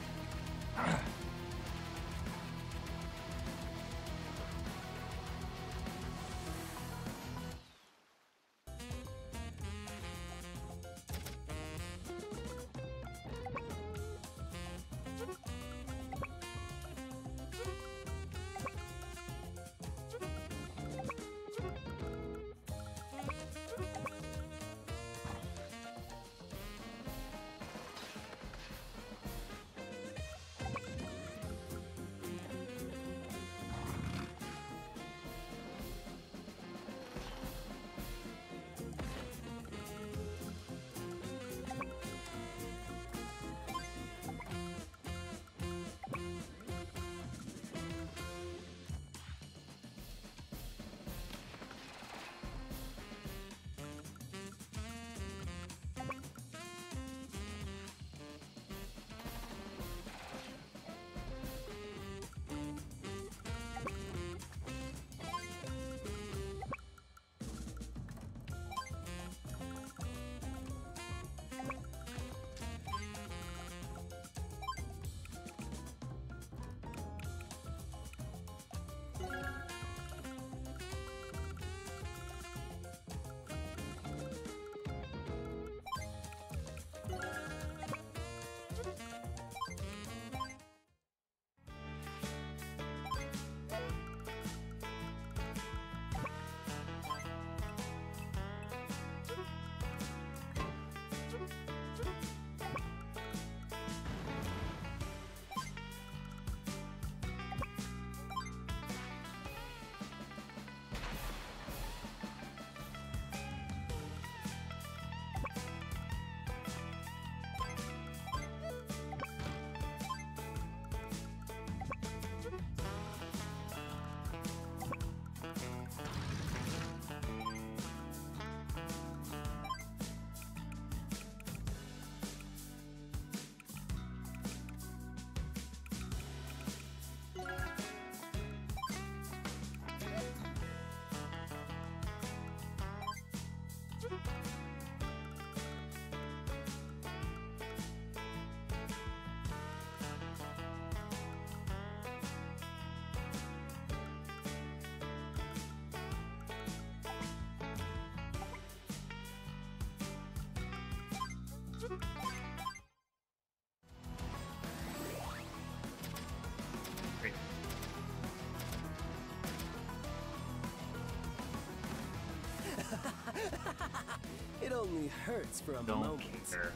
only hurts for a Don't moment. care.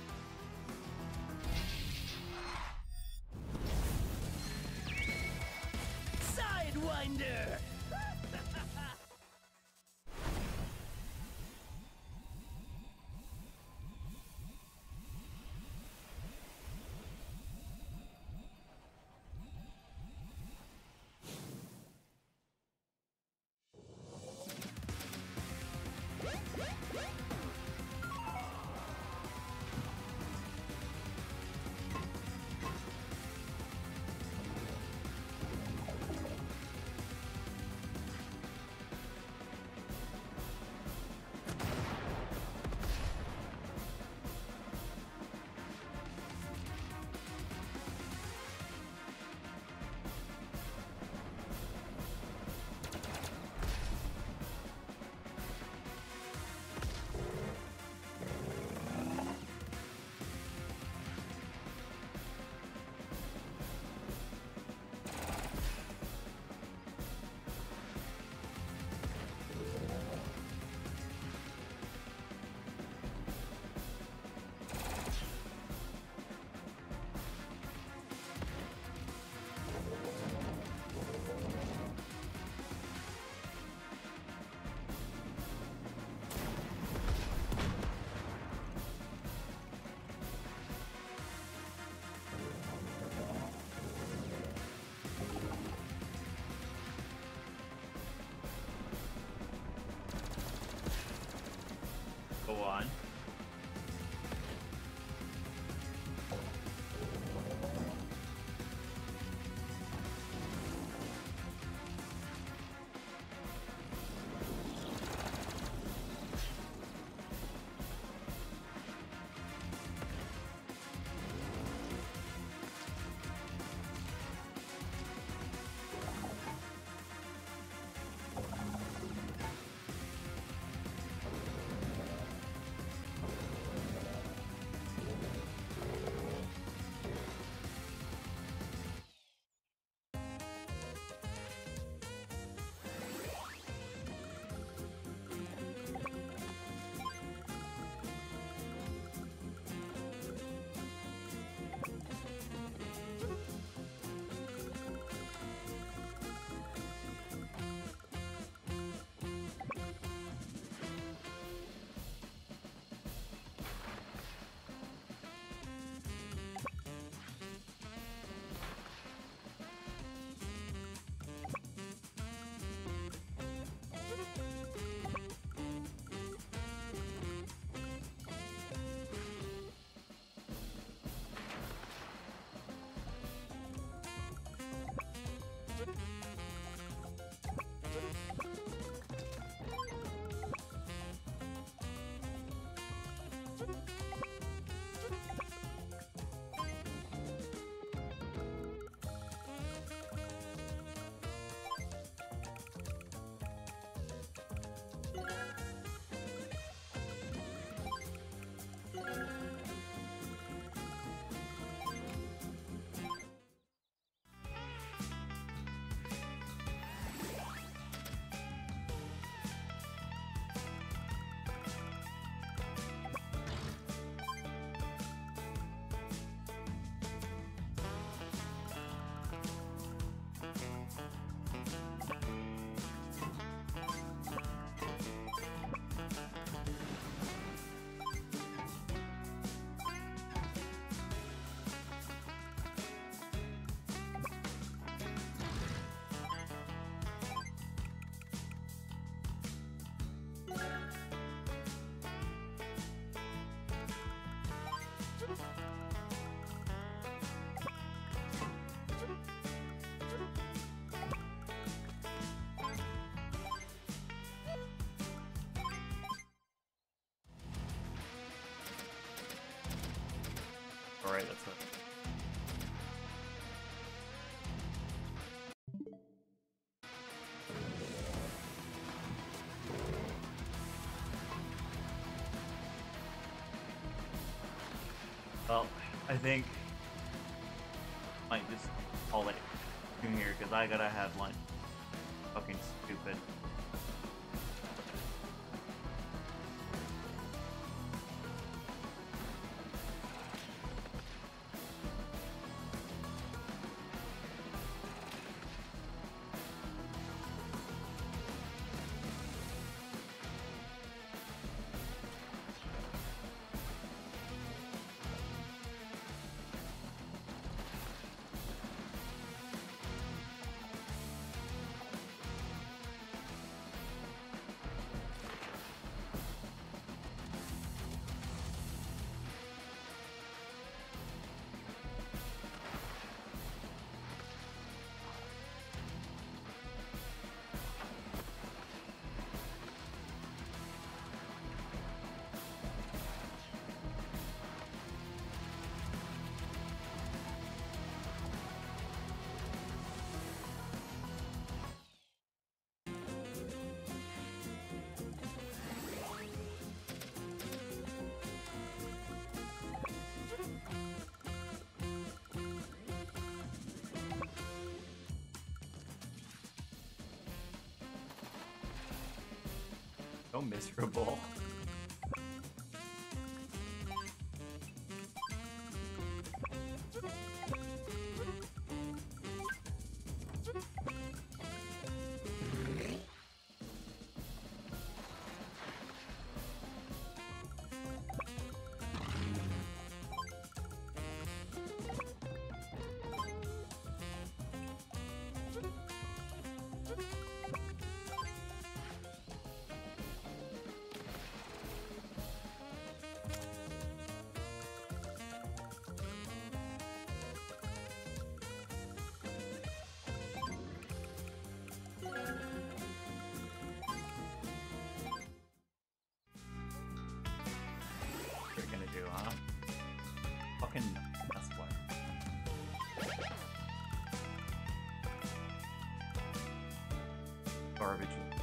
Sidewinder! Go on. Alright, that's it. Well, I think I might just call it in here because I gotta have lunch. Fucking stupid. So miserable. Fucking that's what. Garbage.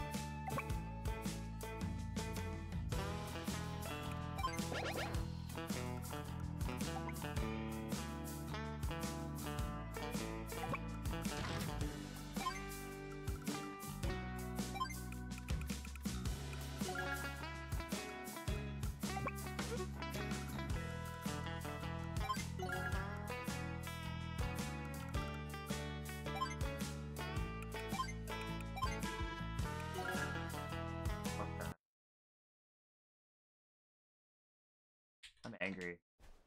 I'm angry.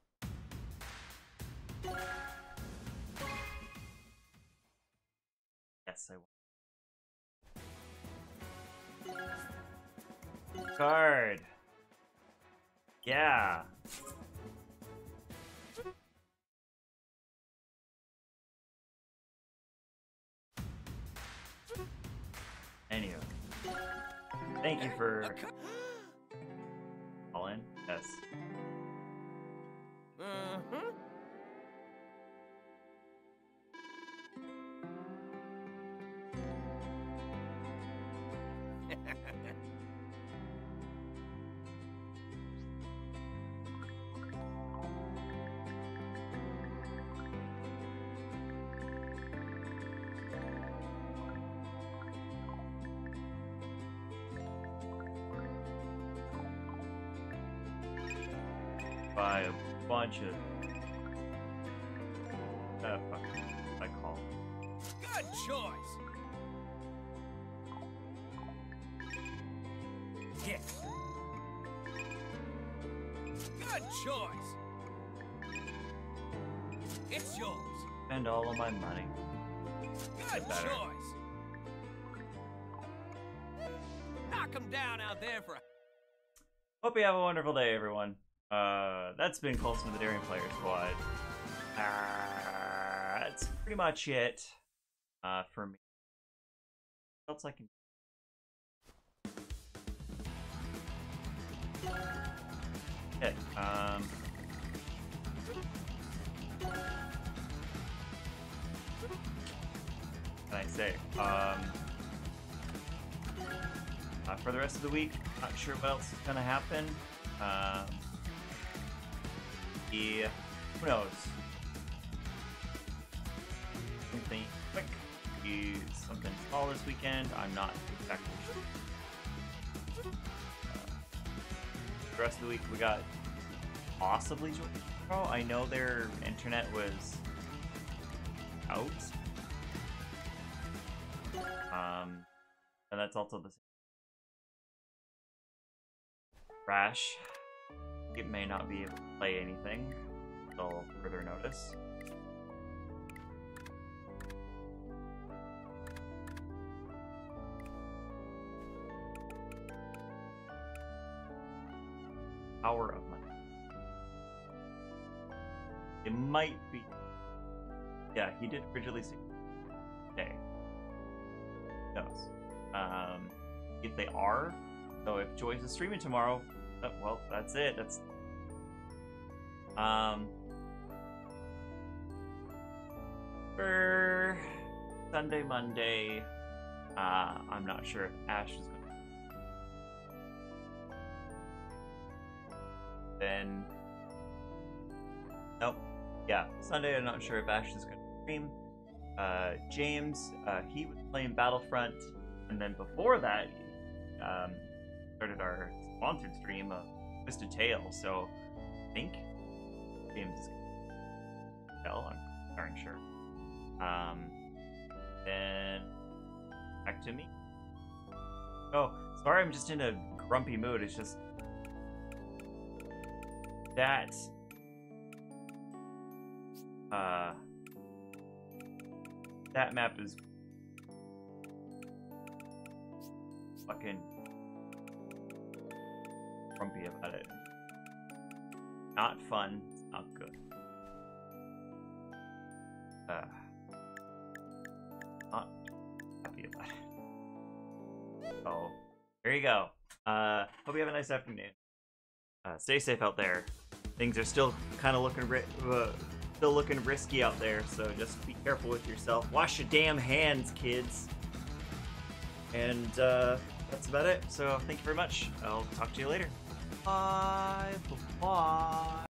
Yes, I want. Card. Yeah. Anyway. Thank you for calling. Yes. By a bunch of fuck, I call. Good choice. Yes. Good choice. It's yours. Spend all of my money. Good choice. Knock him down out there for a... Hope you have a wonderful day, everyone. That's been Colston with the Daring Player Squad. That's pretty much it for me. What else I can... Hit. What can I say? For the rest of the week, not sure what else is gonna happen. Yeah, who knows? Something quick, use something small this weekend. I'm not exactly sure. The rest of the week we got possibly tomorrow. I know their internet was out. And that's also the same. Crash. It may not be able to play anything until further notice. Power of money. It might be. Yeah, he did originally say today. Who knows? If they are, so if Joyce is streaming tomorrow, well, that's it. That's for Sunday, Monday. I'm not sure if Ash is going to. Then, nope. Yeah, Sunday. I'm not sure if Ash is going to stream. James, he was playing Battlefront, and then before that, started our sponsored stream of Twisted Tale, so I think game's tell. I'm darn sure. Then back to me. Oh, sorry, I'm just in a grumpy mood. It's just that that map is fucking grumpy about it. Not fun. It's not good. Not happy about it. So there you go. Hope you have a nice afternoon. Stay safe out there. Things are still kind of looking risky out there, so just be careful with yourself. Wash your damn hands, kids. And that's about it. So thank you very much. I'll talk to you later. Bye. Bye.